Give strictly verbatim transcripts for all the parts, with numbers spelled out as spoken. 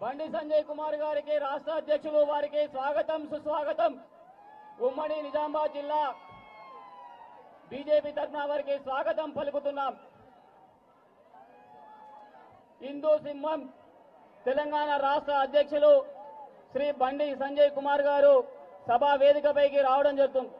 బండి సంజయ్ కుమార్ గారికి రాష్ట్ర అధ్యక్షులు వారికి స్వాగతం సుస్వాగతం. ఉమ్మడి నిజామాబాద్ జిల్లా బీజేపీ తరఫున వారికి స్వాగతం పలుకుతున్నాం. హిందూ సింహం తెలంగాణ రాష్ట్ర అధ్యక్షులు శ్రీ బండి సంజయ్ కుమార్ గారు సభా వేదికపైకి రావడం జరుగుతుంది.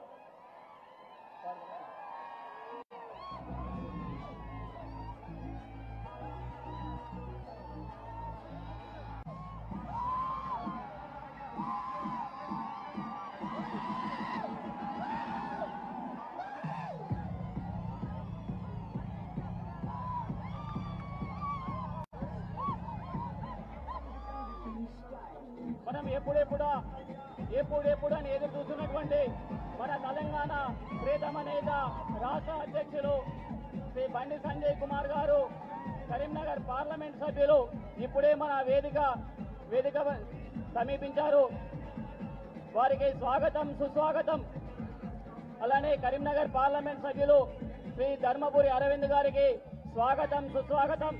మనం ఎప్పుడెప్పుడా ఎప్పుడెప్పుడు అని ఎదురు చూస్తున్నటువంటి మన తెలంగాణ ప్రియతమ నేత రాష్ట్ర అధ్యక్షులు శ్రీ బండి సంజయ్ కుమార్ గారు కరీంనగర్ పార్లమెంట్ సభ్యులు ఇప్పుడే మన వేదిక వేదిక సమీపించారు. వారికి స్వాగతం సుస్వాగతం. అలానే కరీంనగర్ పార్లమెంట్ సభ్యులు శ్రీ ధర్మపురి అరవింద్ గారికి స్వాగతం సుస్వాగతం.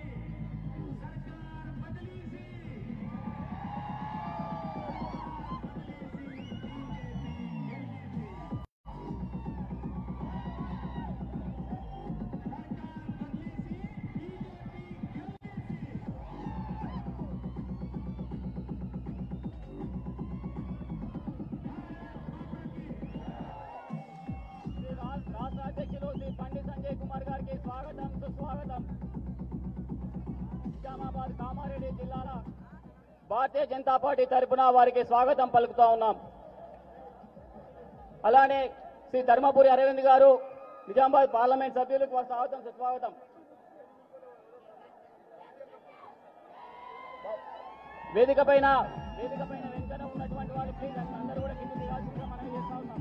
రాష్ట్ర అధ్యక్షులు శ్రీ బండి సంజయ్ కుమార్ గారికి స్వాగతం సుస్వాగతం. నిజామాబాద్ కామారెడ్డి జిల్లాల భారతీయ జనతా పార్టీ తరఫున వారికి స్వాగతం పలుకుతా ఉన్నాం. అలానే శ్రీ ధర్మపురి అరవింద్ గారు నిజామాబాద్ పార్లమెంట్ సభ్యులకు స్వాగతం సుస్వాగతం. వేదిక పైన వేదిక పైన వెంకట ఉన్నటువంటి వారు ప్లీజ్ అందరూ కూడా కింద దిగాల్సిందిగా మనం చేస్తా ఉన్నాం.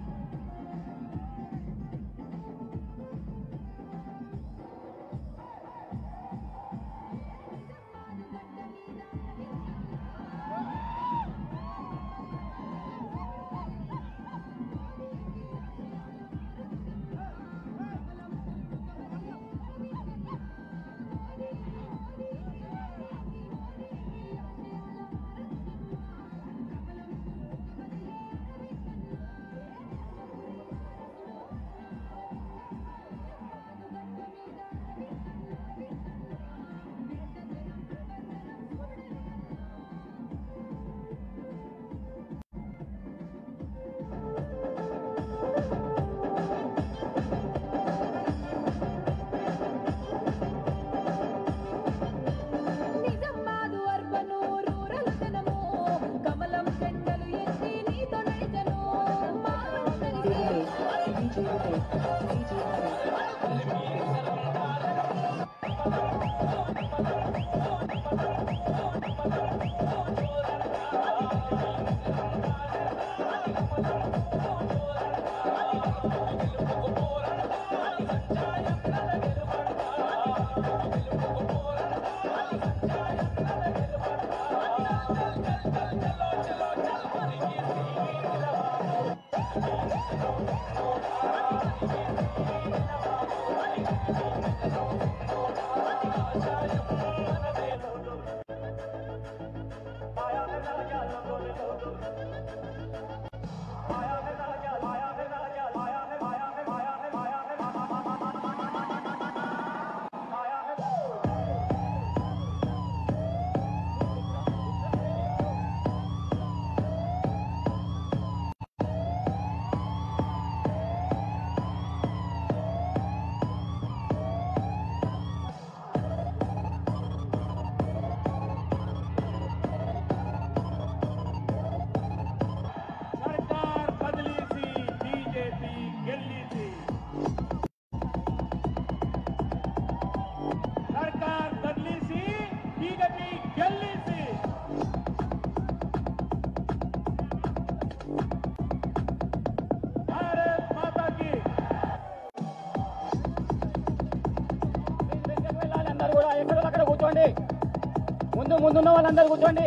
ముందు ముందున్న వాళ్ళందరూ కూర్చోండి.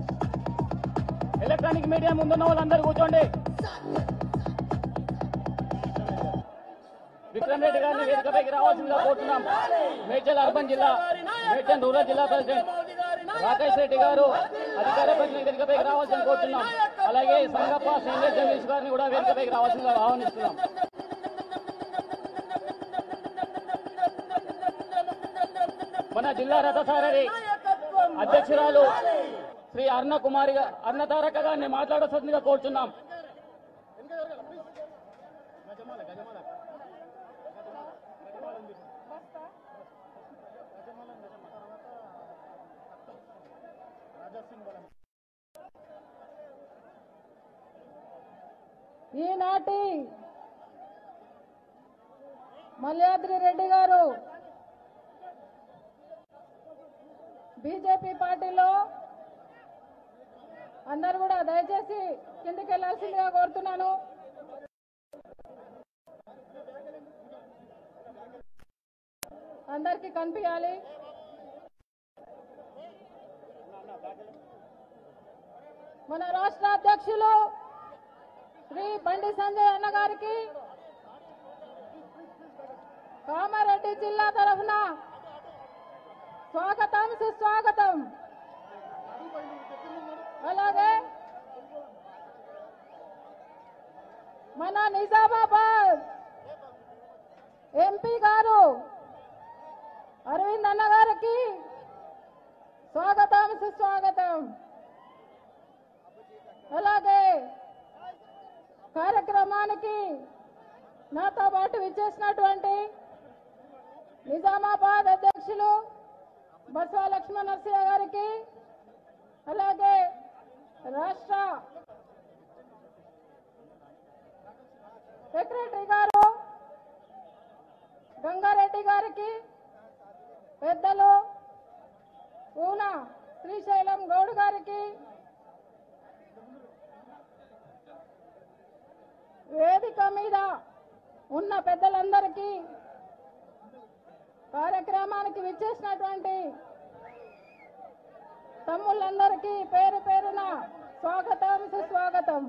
ఎలక్ట్రానిక్ మీడియా ముందున్న వాళ్ళందరూ కూర్చోండి. విక్రమ్ రెడ్డి గారిని వేదికపైకి రావాల్సిందిగా కోరుతున్నాం. మేడ్చల్ అర్బన్ జిల్లా మేడ్చల్ రూరల్ జిల్లా ప్రెసిడెంట్ రాకేష్ రెడ్డి గారు అధికార ప్రతినిధి వేదికపైకి రావాల్సిన కోరుతున్నాం. అలాగే సంగప్ప సీనియర్ జర్నలిస్ట్ గారిని కూడా వేదికపైకి రావాల్సిందిగా ఆహ్వానిస్తున్నాం. మన జిల్లా రథసారథి అధ్యక్షురాలు శ్రీ అరుణ కుమారి అరుణ తారక గారిని మాట్లాడాల్సిందిగా కోరుతున్నాం. ఈనాటి మల్యాద్రి రెడ్డి గారు బీజేపీ పార్టీలో అందరూ కూడా దయచేసి కిందికి వెళ్లాల్సిందిగా కోరుతున్నాను. అందరికీ కనిపించాలి. మన రాష్ట్ర అధ్యక్షులు శ్రీ బండి సంజయ్ అన్న గారికి కామారెడ్డి జిల్లా తరఫున స్వాగతం సుస్వాగతం. అలాగే మన నిజామాబాద్ ఎంపీ గారు అరవింద్ అన్న గారికి స్వాగతం సుస్వాగతం. అలాగే కార్యక్రమానికి నాతో పాటు విచ్చేసినటువంటి నిజామాబాద్ అధ్యక్షులు బసవ లక్ష్మణ నరసింహ గారికి, అలాగే రాష్ట్ర సెక్రటరీ గారు గంగారెడ్డి గారికి, పెద్దలు ఊన శ్రీశైలం గౌడ్ గారికి, వేదిక మీద ఉన్న పెద్దలందరికీ, కార్యక్రమానికి విచ్చేసినటువంటి తమ్ముళ్ళందరికీ పేరు పేరున స్వాగతం సుస్వాగతం.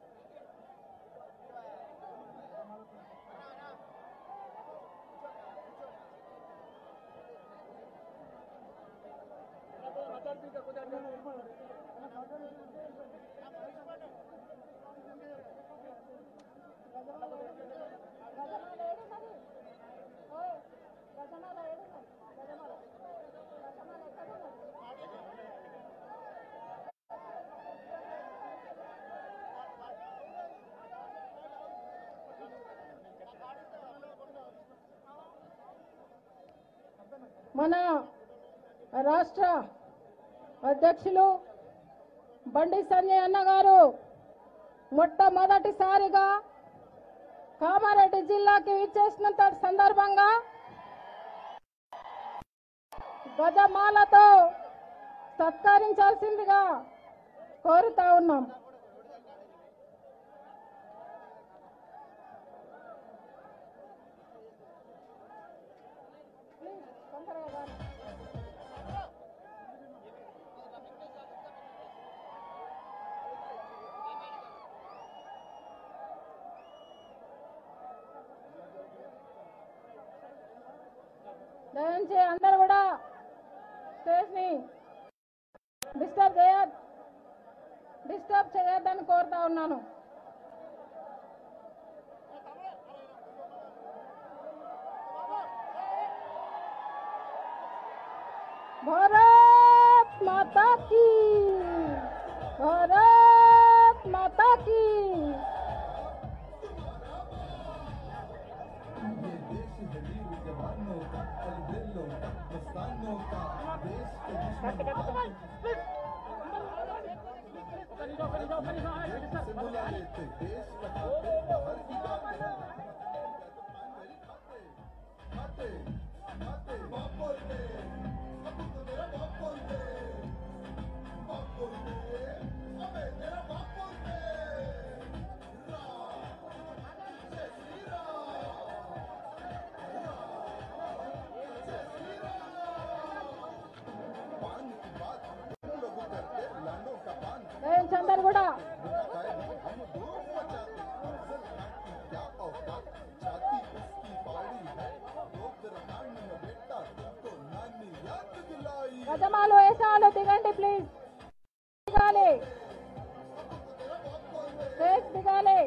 మన రాష్ట్ర అధ్యక్షులు బండి సంజయ్ అన్న గారు మొట్టమొదటిసారిగా కామారెడ్డి జిల్లాకి విచ్చేసినంత సందర్భంగా గజమాలతో సత్కరించాల్సిందిగా కోరుతా ఉన్నాం. దయించి అందరూ కూడా స్టేజ్ ని డిస్టర్బ్ చేయ డిస్టర్బ్ చేయొద్దని కోరుతా ఉన్నాను. భారత్ మాతా కీ, భారత్ మాతా కీ. అందరు కూడా గజమాలు వేసాలు దిగండి ప్లీజ్. దిగాలి, స్టేజ్ దిగాలి.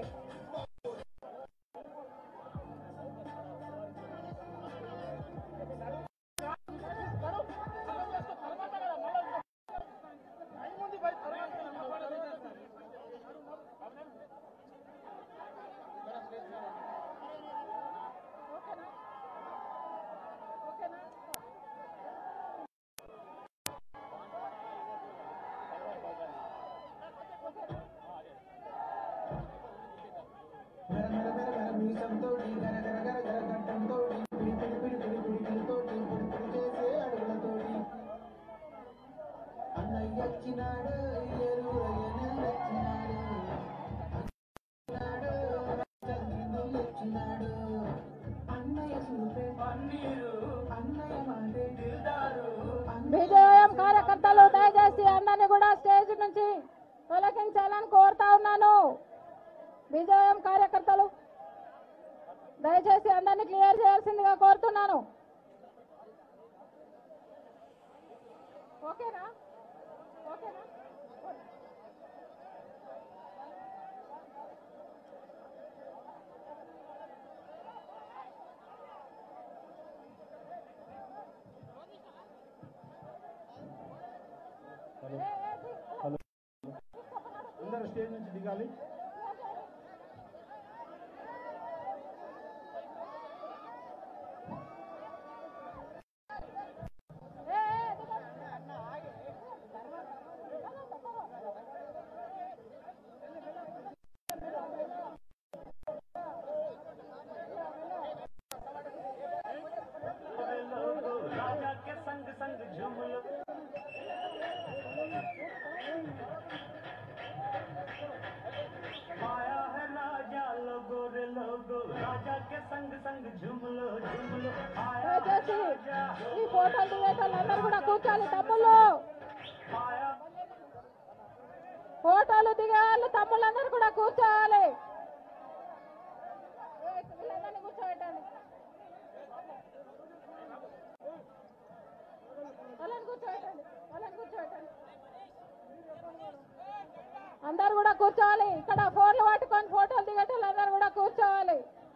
బీజేఎం కార్యకర్తలు దయచేసి అందరినీ కూడా స్టేజ్ నుంచి తొలగించాలని కోరుతా ఉన్నాను. బీజేఎం కార్యకర్తలు దయచేసి అందరినీ క్లియర్ చేయాల్సిందిగా కోరుతున్నాను. ఓకేనా ఓకేనా అందరూ స్టేజ్ నుంచి దిగాలి. దయచేసి ఈ ఫోటోలు దిగేటోళ్ళు అందరూ కూడా కూర్చోాలి. తమ్ముళ్ళు ఫోటోలు దిగే వాళ్ళు తమ్ముళ్ళందరూ కూడా కూర్చోవాలి. వీళ్ళందరినీ కూర్చోబెట్టాలి. వాళ్ళని కూర్చోబెట్టండి వాళ్ళని కూర్చోబెట్టండి అందరు కూడా కూర్చోవాలి. ఇక్కడ ఫోన్లు పట్టుకొని ఫోటోలు దిగేటోళ్ళు అందరూ కూడా కూర్చోవాలి.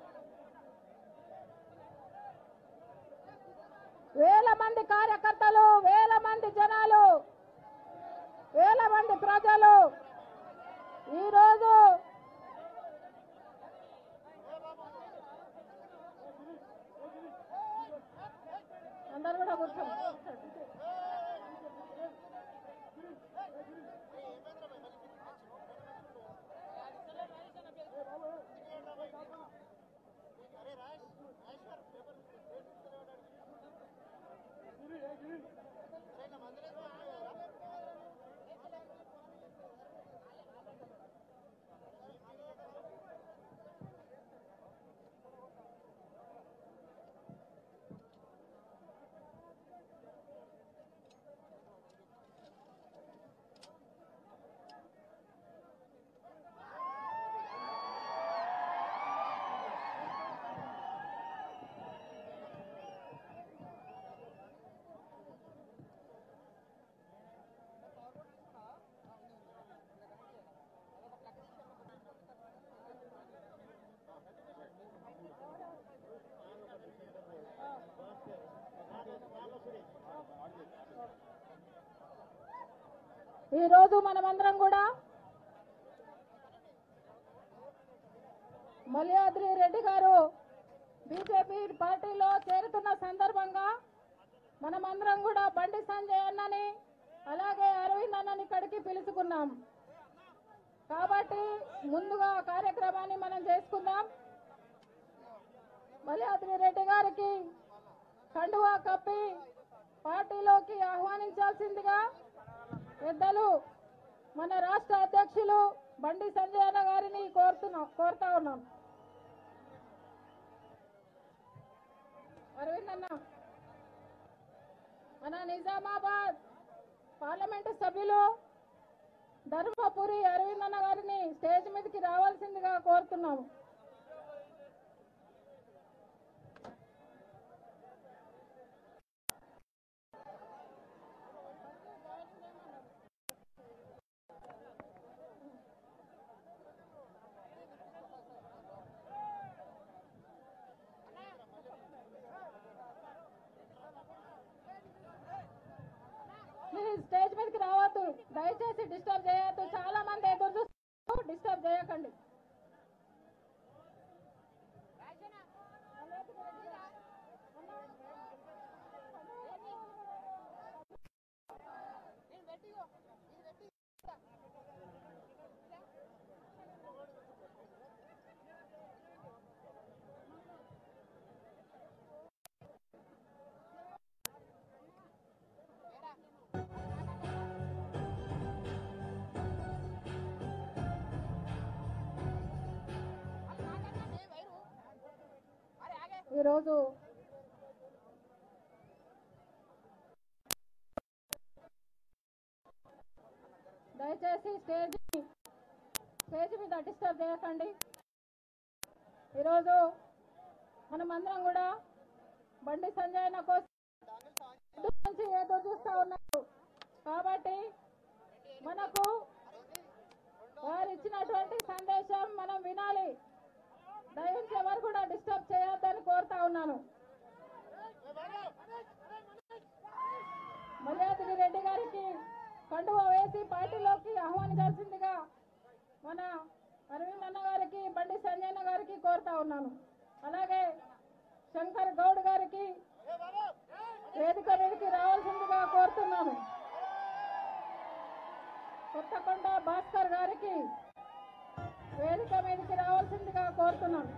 వేల మంది కార్యకర్తలు, వేల మంది జనాలు, వేల మంది ప్రజలు ఈరోజు అందరు కూడా కూర్చోండి. ఈరోజు మనమందరం కూడా మల్యాద్రి రెడ్డి గారు బీజేపీ పార్టీలో చేరుతున్న సందర్భంగా మనమందరం కూడా బండి సంజయ్ అన్నని అలాగే అరవింద్ అన్నని ఇక్కడికి పిలుచుకున్నాం. కాబట్టి ముందుగా కార్యక్రమాన్ని మనం చేసుకుందాం. మల్యాద్రి రెడ్డి గారికి కండువా కప్పి పార్టీలోకి ఆహ్వానించాల్సిందిగా పెద్దలు మన రాష్ట్ర అధ్యక్షులు బండి సంజయ్ అన్న గారిని కోరుతున్నాం కోరుతా ఉన్నాం. అరవింద్ అన్న, మన నిజామాబాద్ పార్లమెంటు సభ్యులు ధర్మపురి అరవింద్ అన్న గారిని స్టేజ్ మీదకి రావాల్సిందిగా కోరుతున్నాము. దయచేసి డిస్టర్బ్ చేయొద్దు. చాలా మంది ఎదురు చూస్తారు, డిస్టర్బ్ చేయకండి. ఈరోజు దయచేసి స్టేజ్ స్టేజ్ మీద డిస్టర్బ్ చేయకండి. ఈరోజు మనమందరం కూడా బండి సంజయ్ అన్న కోసం నుంచి ఎదురు చూస్తూ ఉన్నారు. కాబట్టి మనకు వారు ఇచ్చినటువంటి సందేశం మనం వినాలి. దయచేసి ఎవరు కూడా డిస్టర్బ్ చేయొద్దని కోరుతా ఉన్నాను. మల్యాద్రి రెడ్డి గారికి కండువా వేసి పార్టీలోకి ఆహ్వానించాల్సిందిగా మన అరవింద్ అన్న గారికి, బండి సంజయ్ అన్న గారికి కోరుతా ఉన్నాను. అలాగే శంకర్ గౌడ్ గారికి వేదిక మీదకి రావాల్సిందిగా కోరుతున్నాను. కొత్తకొండ భాస్కర్ గారికి వేదిక మీదకి రావాల్సిందిగా కోరుతున్నాను.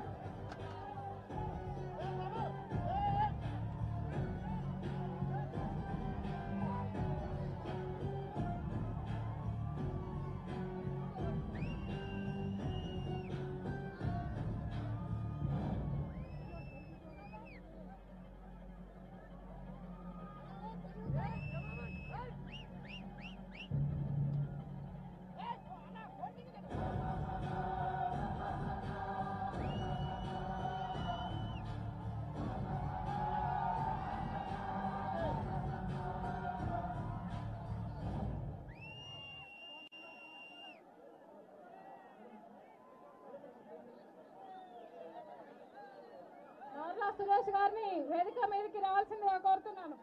సురేష్ గారిని వేదిక మీదకి రావాల్సిందిగా కోరుతున్నాను.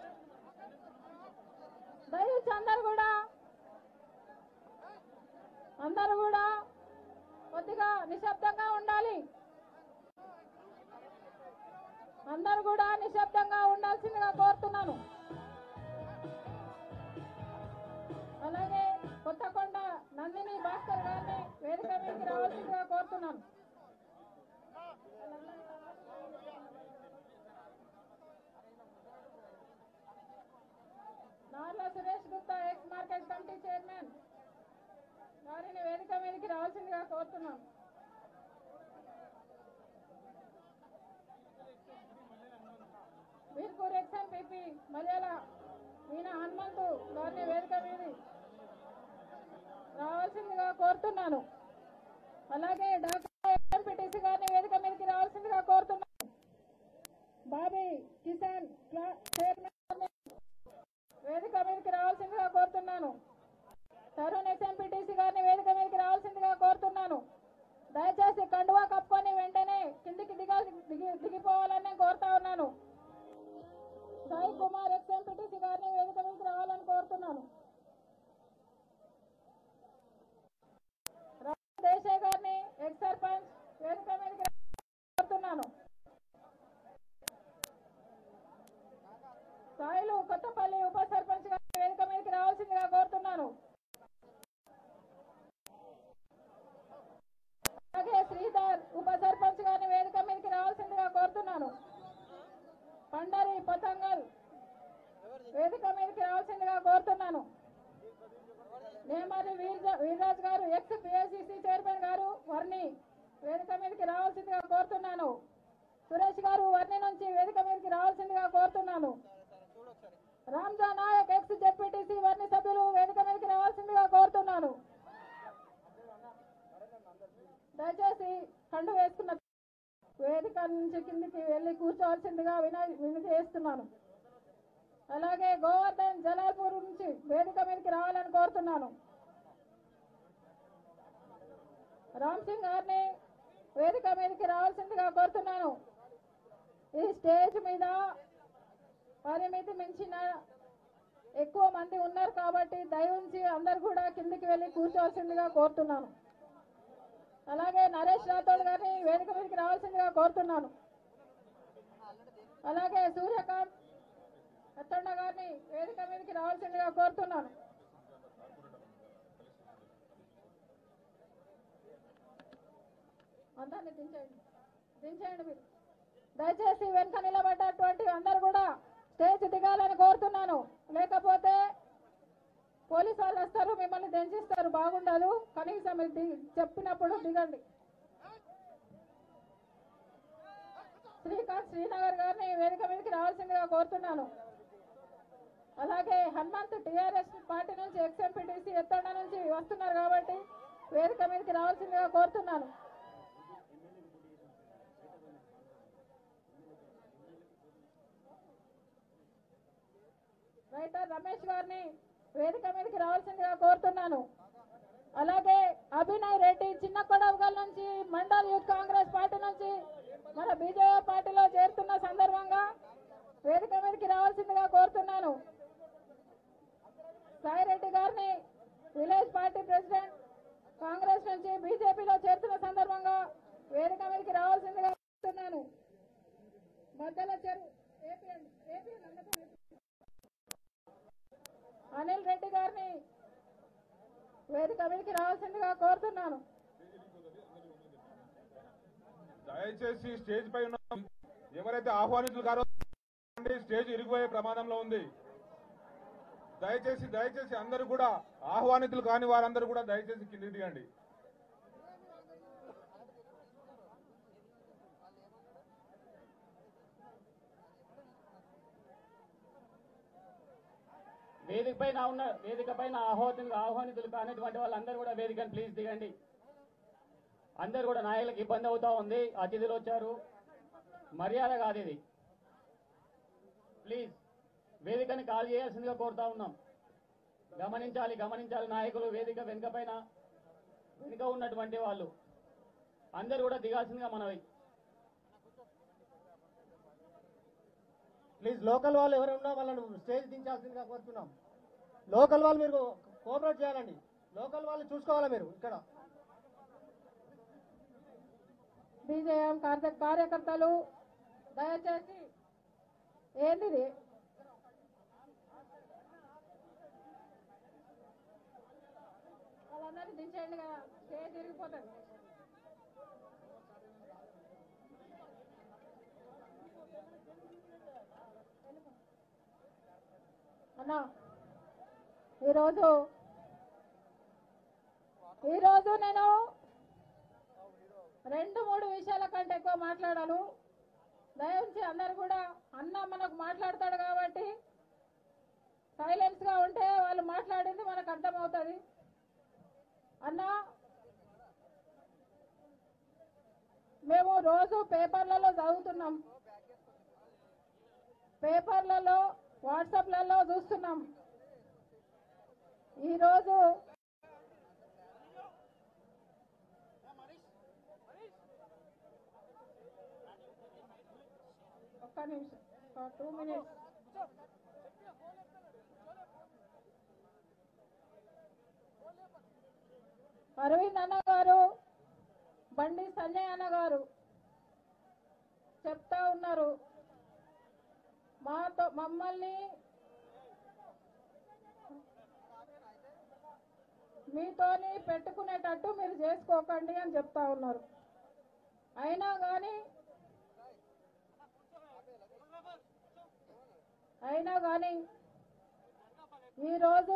దయచేసి అందరూ కూడా అందరూ కూడా కొద్దిగా నిశ్శబ్దంగా ఉండాలి. అందరూ కూడా నిశ్శబ్దంగా ఉండాల్సిందిగా కోరుతున్నాను. అలాగే కొత్తకొండ నందిని భాస్కర్ గారిని వేదిక మీదకి రావాల్సిందిగా కోరుతున్నాను. Narla Suresh Gupta ex market committee chairman వారిని వేదిక మీదకి రావాల్సిందిగా కోరుతున్నాం. వీర్పూర్ ఎక్స్ ఎంపీపీ మలయాళ ఈయన హనుమంతు వారిని వేదిక మీద రావాల్సిందిగా కోరుతున్నాను. అలాగే డాక్టర్ ఎంపీటీసీ గారిని వేదిక మీదకి రావాల్సిందిగా కోరుతున్నాను. బాబీ కిసాన్ చైర్మన్ వేదిక మీదకి రావాల్సిందిగా కోరుతున్నాను. తరుణ్ ఎస్ఎంపీటీసీ గారిని వేదిక మీదకి రావాల్సిందిగా కోరుతున్నాను. దయచేసి కండువా కప్పుకొని వెంటనే కిందికి దిగాలి దిగి దిగిపోవాలని నేను కోరుతా ఉన్నాను. సాయి కుమార్ ఎస్ఎంపీటీసీ గారిని వేదిక మీదకి రావాలని కోరుతున్నాను. దేశాయ్ గారిని ఎక్స్ సర్పంచ్ వేదిక మీదకి కోరుతున్నాను. సాయిలు కొత్తపల్లి ఉప సర్పంచ్ గారిని వేదిక మీదకి రావాల్సిందిగా కోరుతున్నాను. అలాగే శ్రీధర్ ఉప సర్పంచ్ గారిని వేదిక మీదకి రావాల్సిందిగా కోరుతున్నాను. పండరి పతంగల్ వేదిక మీదకి రావాల్సిందిగా కోరుతున్నాను. నేమరి వీర్రాజ్ గారు ఎక్స్ పిఐసిసి చైర్మన్ గారు వర్ణి వేదిక మీదకి రావాల్సిందిగా కోరుతున్నాను. సురేష్ గారు వర్ణి నుంచి వేదిక మీదకి రావాల్సిందిగా కోరుతున్నాను. రామ్జా నాయక్ ఎక్స్ జెడ్పీటీసీ వర్ణి సభ్యులు వేదిక మీదకి రావాల్సిందిగా కోరుతున్నాను. దయచేసి కండు వేసుకున్న వేదిక నుంచి కిందికి వెళ్లి కూర్చోవలసిందిగా వినతి చేస్తున్నాను. అలాగే గోవర్ధన్ జలాల్పూర్ నుంచి వేదిక మీదకి రావాలని కోరుతున్నాను. రామ్ సింగ్ గారిని వేదిక మీదకి రావాల్సిందిగా కోరుతున్నాను. ఈ స్టేజ్ మీద పరిమితి మించిన ఎక్కువ మంది ఉన్నారు కాబట్టి దయ ఉంచి అందరు కూడా కిందికి వెళ్ళి కూర్చోవలసిందిగా కోరుతున్నాను. అలాగే నరేష్ రాథోడ్ గారిని వేదిక మీదకి రావాల్సిందిగా కోరుతున్నాను. అలాగే సూర్యకాంత్ అత్తన్న గారిని వేదిక మీదకి రావాల్సిందిగా కోరుతున్నాను. అందరినీ దించేయండి దించేయండి మీరు దయచేసి వెనుక నిలబడ్డటువంటి అందరూ కూడా స్టేజ్ దిగాలని కోరుతున్నాను. లేకపోతే పోలీసు వాళ్ళు వస్తారు, మిమ్మల్ని దించిస్తారు, బాగుండదు. కనీసం చెప్పినప్పుడు దిగండి. శ్రీకాంత్ శ్రీనగర్ గారిని వేదిక మీదకి రావాల్సిందిగా కోరుతున్నాను. అలాగే హనుమంత్ టీఆర్ఎస్ పార్టీ నుంచి ఎక్స్ఎంపీటీసీ ఎత్తండ నుంచి వస్తున్నారు కాబట్టి వేదిక మీదకి రావాల్సిందిగా కోరుతున్నాను. రైటర్ రమేష్ గారిని వేదిక మీదకి రావాల్సిందిగా కోరుతున్నాను. అలాగే అభినయ్ రెడ్డి చిన్న కొడవగల్ నుంచి మండల్ యూత్ కాంగ్రెస్ పార్టీ నుంచి మన బీజేపీ పార్టీలో చేరుతున్న సందర్భంగా వేదిక మీదకి రావాల్సిందిగా కోరుతున్నాను. సాయిరెడ్డి గారిని విలేజ్ పార్టీ ప్రెసిడెంట్ కాంగ్రెస్ నుంచి బీజేపీలో చేరుతున్న సందర్భంగా వేదిక మీదకి రావాల్సిందిగా కోరుతున్నాను. మధ్యల చెరు ఏపీ ఏపీ అనిల్ రెడ్డి గారిని వేదిక మీదకి రావాల్సిందిగా కోరుతున్నాను. దయచేసి స్టేజ్ పై ఉన్న ఎవరైతే ఆహ్వానితులు కారో స్టేజ్ ఇరిగిపోయే ప్రమాదంలో ఉంది. దయచేసి దయచేసి అందరూ కూడా ఆహ్వానితులు కాని వారందరూ కూడా దయచేసి కిందికి దిగండి. వేదిక పైన ఉన్న వేదిక పైన ఆహ్వానితులు ఆహ్వానితులు కానిటువంటి వాళ్ళందరూ కూడా వేదికను ప్లీజ్ దిగండి. అందరు కూడా నాయకులకు ఇబ్బంది అవుతా ఉంది. అతిథులు వచ్చారు, మర్యాద కాదు ఇది. ప్లీజ్ వేదికని కాల్ చేయాల్సిందిగా కోరుతా ఉన్నాం. గమనించాలి గమనించాలి నాయకులు వేదిక వెనుక పైన వెనుక ఉన్నటువంటి వాళ్ళు అందరూ కూడా దిగాల్సిందిగా మనవి. ప్లీజ్ లోకల్ వాళ్ళు ఎవరున్నా వాళ్ళను స్టేజ్ దించాల్సిందిగా కోరుతున్నాం. లోకల్ వాళ్ళు మీరు కోఆపరేట్ చేయాలండి. లోకల్ వాళ్ళు చూసుకోవాలా మీరు ఇక్కడ. బీజేఎం కార్యకర్తలు దయచేసి ఏంది వాళ్ళందరినీ దించేయండి కదా, స్టేజ్ తిరిగిపోతుంది. అన్నా ఈరోజు ఈరోజు నేను రెండు మూడు విషయాల కంటే ఎక్కువ మాట్లాడాను. దయవుంచి అందరు కూడా అన్న మనకు మాట్లాడతాడు కాబట్టి సైలెన్స్ గా ఉంటే వాళ్ళు మాట్లాడింది మనకు అర్థమవుతుంది. అన్న మేము రోజు పేపర్లలో చదువుతున్నాం, పేపర్లలో వాట్సాప్లలో చూస్తున్నాం. ఈరోజు ఒక్క నిమిషం టూ మినిట్స్ అరవింద్ అన్న గారు, బండి సంజయ్ అన్న గారు చెప్తా ఉన్నారు, మాతో మమ్మల్ని మీతోని పెట్టుకునేటట్టు మీరు చేసుకోకండి అని చెప్తా ఉన్నారు. అయినా కానీ అయినా కానీ ఈరోజు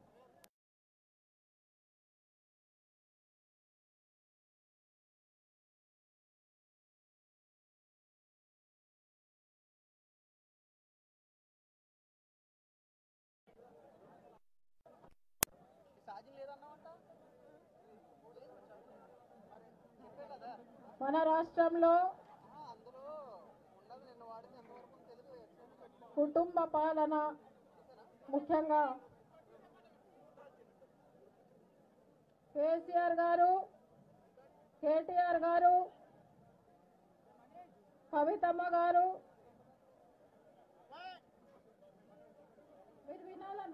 మన రాష్ట్రంలో కుటుంబ పాలన ముఖ్యంగా కేసీఆర్ గారు, కేటీఆర్ గారు, కవితమ్మ గారు మీరు వినాలన్నా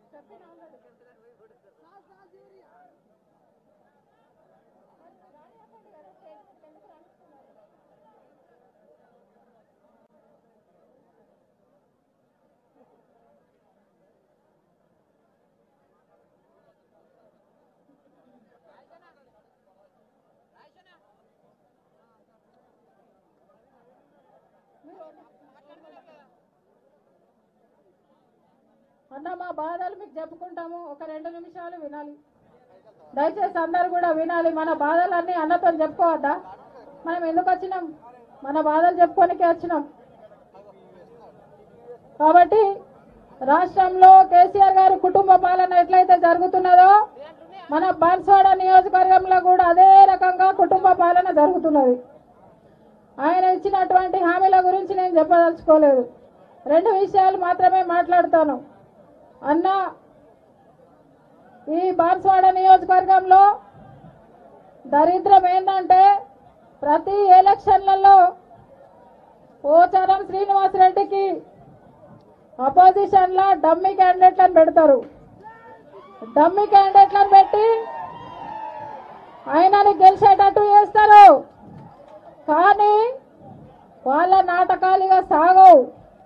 అన్న మా బాధలు మీకు చెప్పుకుంటాము, ఒక రెండు నిమిషాలు వినాలి. దయచేసి అందరు కూడా వినాలి. మన బాధలన్నీ అన్నతో చెప్పుకోవద్దా? మనం ఎందుకు వచ్చినాం? మన బాధలు చెప్పుకోనికే వచ్చినాం. కాబట్టి రాష్ట్రంలో కేసీఆర్ గారి కుటుంబ పాలన ఎట్లయితే జరుగుతున్నదో మన బాన్స్వాడ నియోజకవర్గంలో కూడా అదే రకంగా కుటుంబ పాలన జరుగుతున్నది. ఆయన ఇచ్చినటువంటి హామీల గురించి నేను చెప్పదలుచుకోలేదు. రెండు విషయాలు మాత్రమే మాట్లాడతాను. అన్న, ఈ బాన్స్వాడ నియోజకవర్గంలో దరిద్రం ఏంటంటే ప్రతి ఎలక్షన్లలో పోచారం శ్రీనివాసరెడ్డికి అపోజిషన్ లా డమ్మీ క్యాండిడేట్లను పెడతారు. డమ్మీ క్యాండిడేట్లను పెట్టి ఆయనని గెలిచేటట్టు చేస్తారు. కానీ వాళ్ళ నాటకాలుగా సాగవు.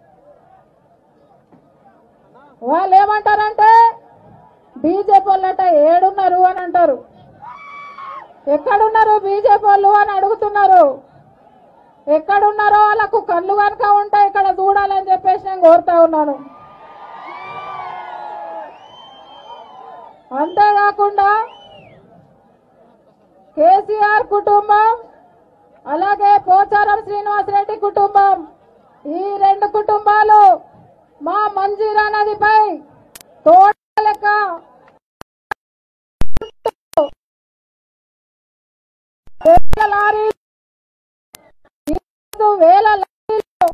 వాళ్ళు ఏమంటారంటే బీజేపీ వాళ్ళట ఏడున్నారు అని అంటారు. ఎక్కడున్నారు బీజేపీ వాళ్ళు అని అడుగుతున్నారు. ఎక్కడున్నారో వాళ్ళకు కళ్ళు కనుక ఉంటాయి ఇక్కడ చూడాలని చెప్పేసి నేను కోరుతా ఉన్నాను. అంతేకాకుండా కేసీఆర్ కుటుంబం అలాగే పోచారం శ్రీనివాసరెడ్డి కుటుంబం, ఈ రెండు కుటుంబాలు మా మంజీరా నదిపై తోట లెక్క వేల లారీలు వేల లారీలు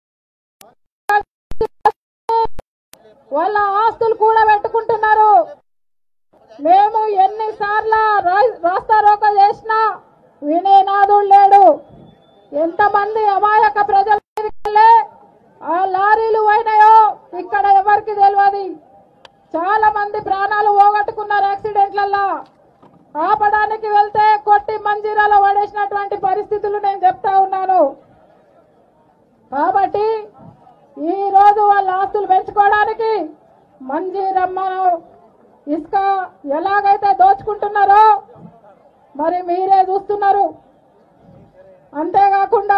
వాళ్ళ ఆస్తులు కూడా పెట్టుకుంటున్నారు. మేము ఎన్నిసార్లు రాస్తా రోక చేసినా వినేనాదుడు లేడు. ఎంతమంది అమాయక ప్రజల మీదకెళ్ళి ఆ లారీలు పోయినాయో ఇక్కడ ఎవరికి తెలియదు. చాలా మంది ప్రాణాలు పోగొట్టుకున్నారు యాక్సిడెంట్లల్లో. ఆపడానికి వెళ్తే కొట్టి మంజీరాలో పడేసినటువంటి పరిస్థితులు నేను చెప్తా ఉన్నాను. కాబట్టి ఈ రోజు వాళ్ళ ఆస్తులు పెంచుకోవడానికి మంజీరమ్మను ఇసుక ఎలాగైతే దోచుకుంటున్నారో మరి మీరే చూస్తున్నారు. అంతేకాకుండా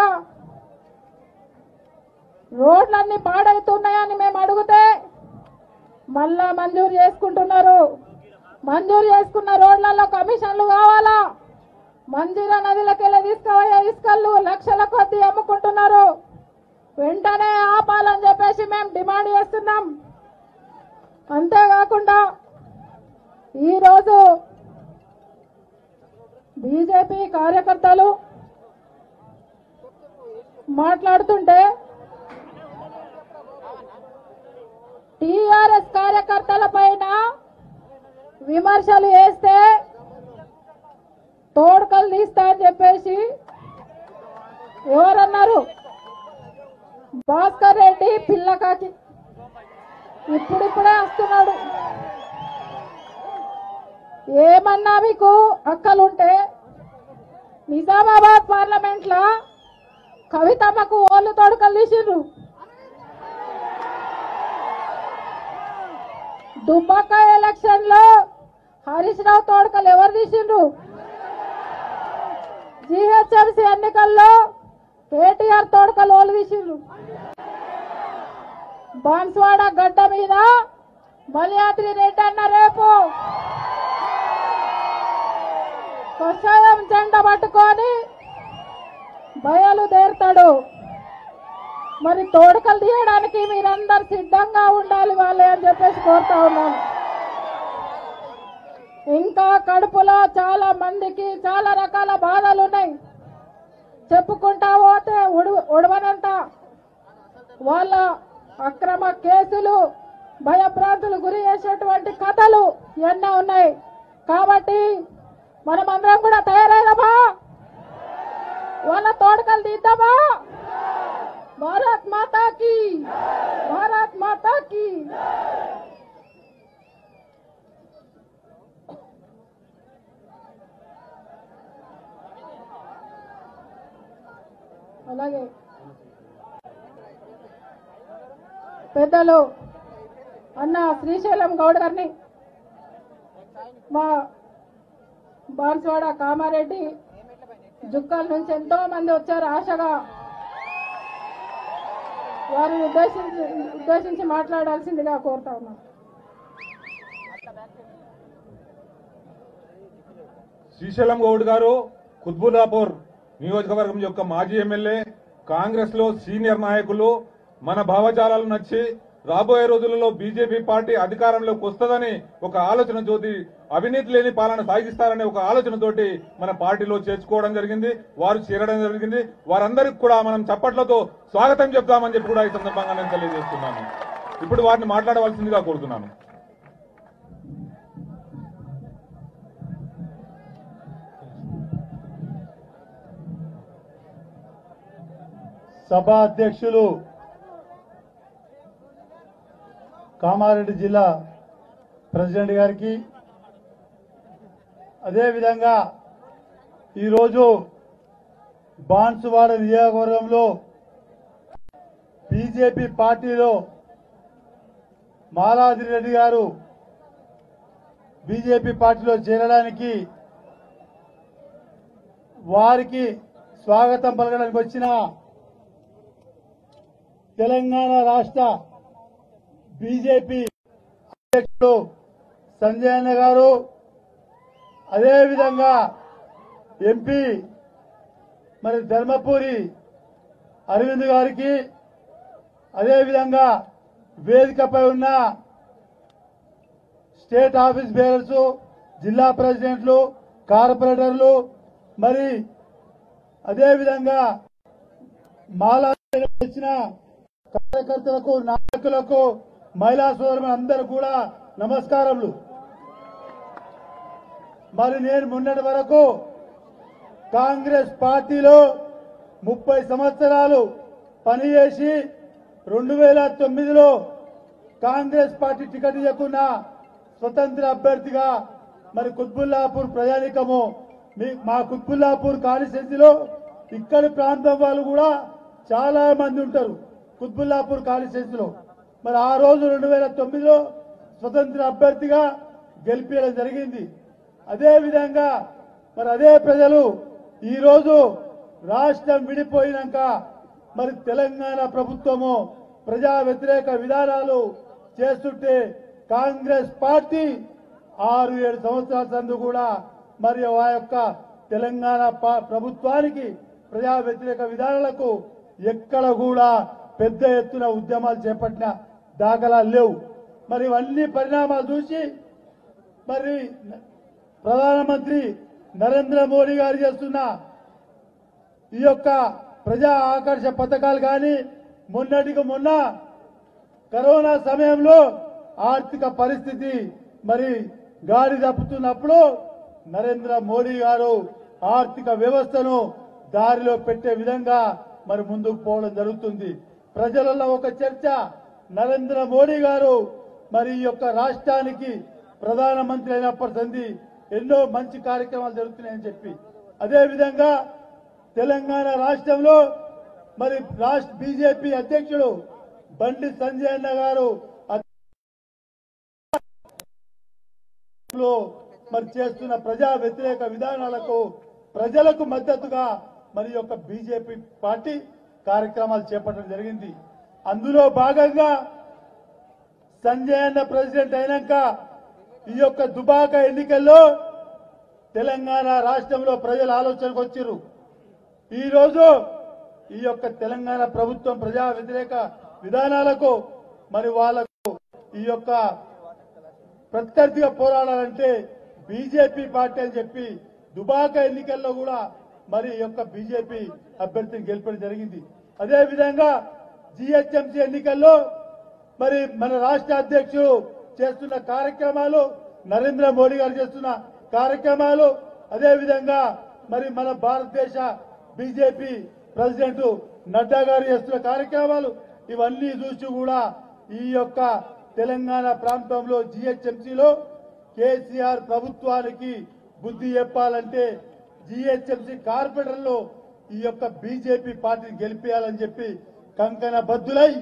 రోడ్లన్నీ పాడవుతున్నాయని మేము అడిగితే మళ్ళా మంజూరు చేసుకుంటున్నారు. మంజూరు చేసుకున్న రోడ్లలో కమిషన్లు కావాలా? మంజీరా నదిలోకెళ్ళి తీసుకుపోయే ఇసుకలు లక్షల కొద్దీ అమ్ముకుంటున్నారు. వెంటనే ఆపాలని చెప్పేసి మేము డిమాండ్ చేస్తున్నాం. అంతేకాకుండా ఈరోజు బీజేపీ కార్యకర్తలు మాట్లాడుతుంటే టీఆర్ఎస్ కార్యకర్తల పైన విమర్శలు వేస్తే తోడుకలు తీస్తా అని చెప్పేసి ఎవరన్నారు? భాస్కర్ రెడ్డి పిల్లకాకి ఇప్పుడిప్పుడే వస్తున్నాడు. ఏమన్నా మీకు అక్కలుంటే నిజామాబాద్ పార్లమెంట్ లో కవితమ్మకు ఓళ్ళు తోడుకలు తీసిండ్రు. దుబ్బక్క ఎలక్షన్ లో హరీష్ రావు తోడుకలు ఎవరు తీసిండ్రు? జిహెచ్ఎంసీ ఎన్నికల్లో కేటీఆర్ తోడుకలు ఓళ్ళు తీసిండ్రు. బాన్స్వాడ గడ్డ మీద మల్యాద్రి రెడ్డి అన్న రేపు కషాయం జెండ పట్టుకొని బయలుదేరుతాడు. మరి తోడుకలు తీయడానికి మీరందరు సిద్ధంగా ఉండాలి వాళ్ళే అని చెప్పేసి కోరుతా ఉన్నాను. ఇంకా కడుపులో చాలా మందికి చాలా రకాల బాధలు ఉన్నాయి. చెప్పుకుంటా పోతే ఉడవనంత వాళ్ళ అక్రమ కేసులు భయభ్రాంతులు గురి చేసేటువంటి కథలు ఎన్నో ఉన్నాయి. కాబట్టి మనమందరం కూడా తయారైనమా? వాళ్ళ తోడుకలు తీద్దామా? భారత్ మాతాకి భారత్ మాతాకి పెద్దలు అన్న శ్రీశైలం గౌడ్ గారిని, మా బాన్స్వాడ కామారెడ్డి జుక్కల నుంచి ఎంతో మంది వచ్చారు ఆశగా. వారిని ఉద్దేశించి ఉద్దేశించి మాట్లాడాల్సిందిగా కోరుతా ఉన్నాను. శ్రీశైలం గౌడ్ గారు కుత్బుల్లాపూర్ నియోజకవర్గం యొక్క మాజీ ఎమ్మెల్యే, కాంగ్రెస్ లో సీనియర్ నాయకులు. మన భావజాలాలు నచ్చి రాబోయే రోజులలో బీజేపీ పార్టీ అధికారంలోకి వస్తుందని ఒక ఆలోచనతోటి, అవినీతి లేని పాలన సాగిస్తారనే ఒక ఆలోచనతోటి మన పార్టీలో చేర్చుకోవడం జరిగింది. వారు చేరడం జరిగింది. వారందరికీ కూడా మనం చప్పట్లతో స్వాగతం చెప్తామని చెప్పి కూడా ఈ సందర్భంగా నేను తెలియజేస్తున్నాను. ఇప్పుడు వారిని మాట్లాడవలసిందిగా కోరుతున్నాను. సభ అధ్యక్షులు కామారెడ్డి జిల్లా ప్రెసిడెంట్ గారికి, అదేవిధంగా ఈరోజు బాన్సువాడ నియోజకవర్గంలో బీజేపీ పార్టీలో మాలాద్రి రెడ్డి గారు బీజేపీ పార్టీలో చేరడానికి వారికి స్వాగతం పలకడానికి వచ్చిన తెలంగాణ రాష్ట్ర బీజేపీ అధ్యక్షుడు సంజయ్ అన్న గారు, అదేవిధంగా ఎంపీ మరి ధర్మపురి అరవింద్ గారికి, అదేవిధంగా వేదికపై ఉన్న స్టేట్ ఆఫీస్ బేరర్స్, జిల్లా ప్రెసిడెంట్లు, కార్పొరేటర్లు, మరి అదేవిధంగా మాలా వచ్చిన కార్యకర్తలకు, నాయకులకు, మహిళా సోదరులు అందరూ కూడా నమస్కారములు. మరి నేను మొన్నటి వరకు కాంగ్రెస్ పార్టీలో ముప్పై సంవత్సరాలు పనిచేసి రెండు వేల తొమ్మిదిలో కాంగ్రెస్ పార్టీ టికెట్ ఇవ్వకున్న స్వతంత్ర అభ్యర్థిగా మరి కుత్బుల్లాపూర్ ప్రజానికము, మా కుత్బుల్లాపూర్ కాన్స్టిట్యున్సీలో ఇక్కడి ప్రాంతం వాళ్ళు కూడా చాలా మంది ఉంటారు కుత్బుల్లాపూర్ కాన్స్టిట్యున్సీలో. మరి ఆ రోజు రెండు వేల తొమ్మిదిలో స్వతంత్ర అభ్యర్థిగా గెలిపించడం జరిగింది. అదేవిధంగా మరి అదే ప్రజలు ఈరోజు రాష్ట్రం విడిపోయినాక మరి తెలంగాణ ప్రభుత్వము ప్రజా వ్యతిరేక విధానాలు చేస్తుంటే కాంగ్రెస్ పార్టీ ఆరు ఏడు సంవత్సరాల సందు కూడా మరి ఆ యొక్క తెలంగాణ ప్రభుత్వానికి ప్రజా వ్యతిరేక విధానాలకు ఎక్కడ కూడా పెద్ద ఎత్తున ఉద్యమాలు చేపట్టిన దాఖలాలు లేవు. మరి ఇవన్నీ పరిణామాలు చూసి మరి ప్రధానమంత్రి నరేంద్ర మోడీ గారు చేస్తున్న ఈ యొక్క ప్రజా ఆకర్ష పథకాలు కానీ, మొన్నటికి మొన్న కరోనా సమయంలో ఆర్థిక పరిస్థితి మరి గాడి తప్పుతున్నప్పుడు నరేంద్ర మోడీ గారు ఆర్థిక వ్యవస్థను దారిలో పెట్టే విధంగా మరి ముందుకు పోవడం జరుగుతుంది. ప్రజలలో ఒక చర్చ, నరేంద్ర మోడీ గారు మరి ఈ యొక్క రాష్ట్రానికి ప్రధానమంత్రి అయినప్పటి సంది ఎన్నో మంచి కార్యక్రమాలు జరుగుతున్నాయని చెప్పి, అదేవిధంగా తెలంగాణ రాష్ట్రంలో మరి రాష్ట్ర బీజేపీ అధ్యక్షుడు బండి సంజయ్ అన్న గారు మరి చేస్తున్న ప్రజా వ్యతిరేక విధానాలకు ప్రజలకు మద్దతుగా మరి యొక్క బీజేపీ పార్టీ కార్యక్రమాలు చేపట్టడం జరిగింది. అందులో భాగంగా సంజయ్ అన్న ప్రెసిడెంట్ అయినాక ఈ యొక్క దుబాక ఎన్నికల్లో తెలంగాణ రాష్ట్రంలో ప్రజల ఆలోచనకు వచ్చారు. ఈ రోజు ఈ యొక్క తెలంగాణ ప్రభుత్వం ప్రజా వ్యతిరేక విధానాలకు మరి వాళ్లకు ఈ యొక్క ప్రత్యర్థిగా పోరాడాలంటే బీజేపీ పార్టీ అని చెప్పి దుబాక ఎన్నికల్లో కూడా మరి ఈ యొక్క బీజేపీ అభ్యర్థిని గెలిపడం జరిగింది. అదేవిధంగా జీహెచ్ఎంసీ ఎన్నికల్లో మరి మన రాష్ట్ర అధ్యక్షుడు చేస్తున్న కార్యక్రమాలు, నరేంద్ర మోడీ గారు చేస్తున్న కార్యక్రమాలు, అదేవిధంగా మరి మన భారతదేశ బీజేపీ ప్రెసిడెంట్ నడ్డా గారు చేస్తున్న కార్యక్రమాలు, ఇవన్నీ చూసి కూడా ఈ యొక్క తెలంగాణ ప్రాంతంలో జీహెచ్ఎంసీలో కేసీఆర్ ప్రభుత్వానికి బుద్ధి చెప్పాలంటే జీహెచ్ఎంసీ కార్పొరేటర్లో ఈ యొక్క బీజేపీ పార్టీని గెలిపేయాలని చెప్పి కంకణ బద్దులై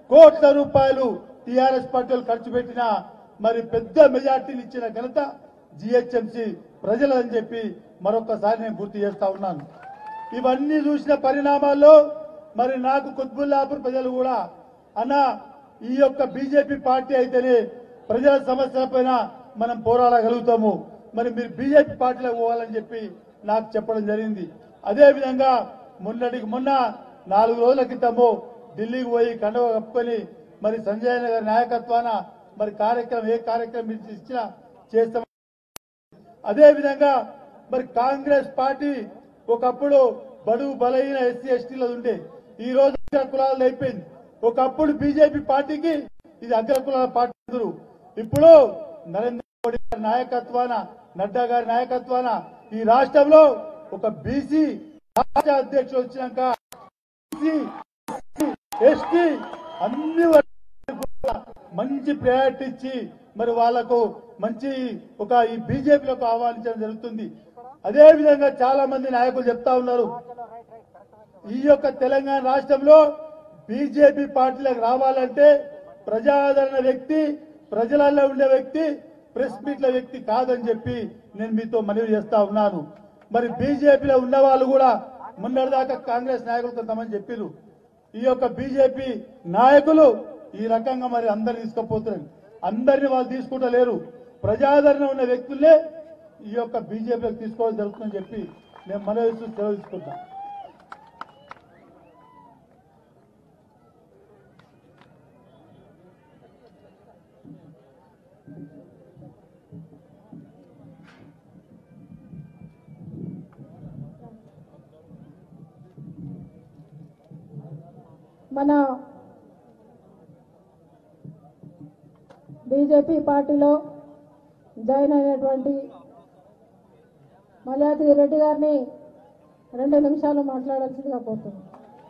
కోట్ల రూపాయలు టీఆర్ఎస్ పార్టీలు ఖర్చు పెట్టిన మరి పెద్ద మెజార్టీలు ఇచ్చిన ఘనత జిహెచ్ఎంసీ ప్రజలని చెప్పి మరొకసారి నేను గుర్తు చేస్తా ఉన్నాను. ఇవన్నీ చూసిన పరిణామాల్లో మరి నాకు కుత్బుల్లాపూర్ ప్రజలు కూడా అన్న ఈ యొక్క బీజేపీ పార్టీ అయితేనే ప్రజల సమస్యల పైన మనం పోరాడగలుగుతాము, మరి మీరు బీజేపీ పార్టీలో పోవాలని చెప్పి నాకు చెప్పడం జరిగింది. అదేవిధంగా మొన్నటికి మొన్న నాలుగు రోజుల క్రితము ఢిల్లీకి పోయి కండవ కప్పుకొని మరి సంజయ్ గారి నాయకత్వాన మరి కార్యక్రమం ఏ కార్యక్రమం ఇచ్చినా చేస్తాం. అదేవిధంగా మరి కాంగ్రెస్ పార్టీ ఒకప్పుడు బడుగు బలహీన ఎస్సీ ఎస్టీలో ఉండే ఈ రోజు అగ్ర కులాలు అయిపోయింది. ఒకప్పుడు బీజేపీ పార్టీకి ఇది అగ్ర కులాల పార్టీ. ఇప్పుడు నరేంద్ర మోడీ గారి నాయకత్వాన నడ్డా గారి నాయకత్వాన ఈ రాష్ట్రంలో ఒక బీసీ రాష్ట్ర అధ్యక్షుడు వచ్చినాక ఎస్టీ అన్ని మంచి ప్రయారిటీ ఇచ్చి మరి వాళ్లకు మంచి ఒక ఈ బీజేపీలకు ఆహ్వానించడం జరుగుతుంది. అదే విధంగా చాలా మంది నాయకులు చెప్తా ఉన్నారు ఈ యొక్క తెలంగాణ రాష్ట్రంలో బీజేపీ పార్టీలకు రావాలంటే ప్రజాదరణ వ్యక్తి, ప్రజలలో ఉండే వ్యక్తి, ప్రెస్ మీట్ల వ్యక్తి కాదని చెప్పి నేను మీతో మనవి చేస్తా ఉన్నాను. మరి బీజేపీలో ఉన్న వాళ్ళు కూడా మొన్నటిదాకా కాంగ్రెస్ నాయకులు కొంతమంది చెప్పారు ఈ యొక్క బీజేపీ నాయకులు ఈ రకంగా మరి అందరు తీసుకుపోతున్నారు. అందరినీ వాళ్ళు తీసుకుంటలేరు. ప్రజాదరణ ఉన్న వ్యక్తులే ఈ యొక్క బీజేపీకి తీసుకోవడం జరుగుతుందని చెప్పి నేను మనవి సెలవు తీసుకుంటా. మన బీజేపీ పార్టీలో జాయిన్ అయినటువంటి మల్యాద్రి రెడ్డి గారిని రెండు నిమిషాలు మాట్లాడాల్సిందిగా కోరుతున్నాను.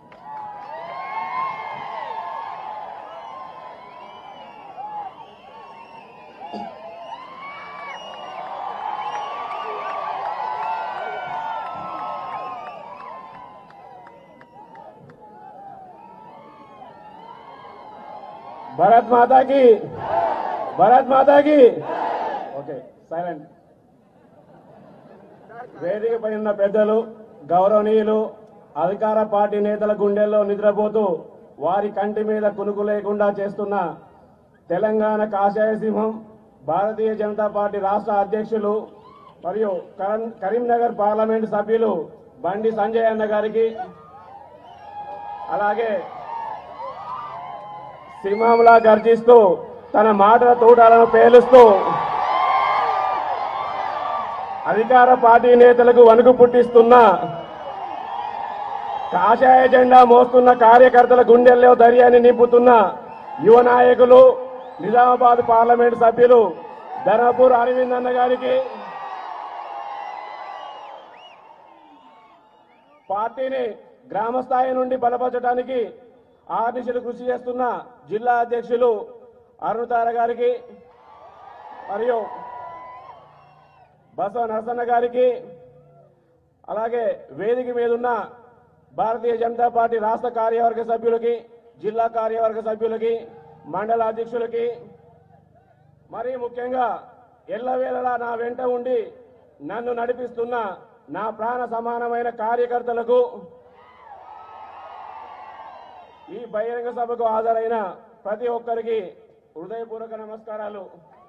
భారత్ మాతా की భారత్ మాతా की ఓకే సైలెంట్. వేదికపై ఉన్న పెద్దలు, గౌరవనీయులు, అధికార పార్టీ నేతల గుండెల్లో నిద్రపోతూ వారి కంటి మీద కునుకు లేకుండా చేస్తున్న తెలంగాణ కాషాయ సింహం భారతీయ జనతా పార్టీ రాష్ట్ర అధ్యక్షులు మరియు కరీంనగర్ పార్లమెంట్ సభ్యులు బండి సంజయ్ అన్న గారికి, అలాగే సింహంలా గర్జిస్తూ తన మాటల తూటాలను పేలుస్తూ అధికార పార్టీ నేతలకు వణుకు పుట్టిస్తున్న కాషాయ జెండా మోస్తున్న కార్యకర్తల గుండెల్లో ధైర్యాన్ని నింపుతున్న యువ నాయకులు నిజామాబాద్ పార్లమెంట్ సభ్యులు ధర్మపూర్ అరవింద్ అన్న గారికి, పార్టీని గ్రామ స్థాయి నుండి బలపరచడానికి ఆర్నిశలు కృషి చేస్తున్న జిల్లా అధ్యక్షులు అరుణతార గారికి మరియు బసవ నరసన్న గారికి, అలాగే వేదిక మీద ఉన్న భారతీయ జనతా పార్టీ రాష్ట్ర కార్యవర్గ సభ్యులకి, జిల్లా కార్యవర్గ సభ్యులకి, మండల అధ్యక్షులకి, మరీ ముఖ్యంగా ఎల్లవేళలా నా వెంట ఉండి నన్ను నడిపిస్తున్న నా ప్రాణ సమానమైన కార్యకర్తలకు, ఈ బహిరంగ సభకు హాజరైన ప్రతి ఒక్కరికి హృదయపూర్వక నమస్కారాలు.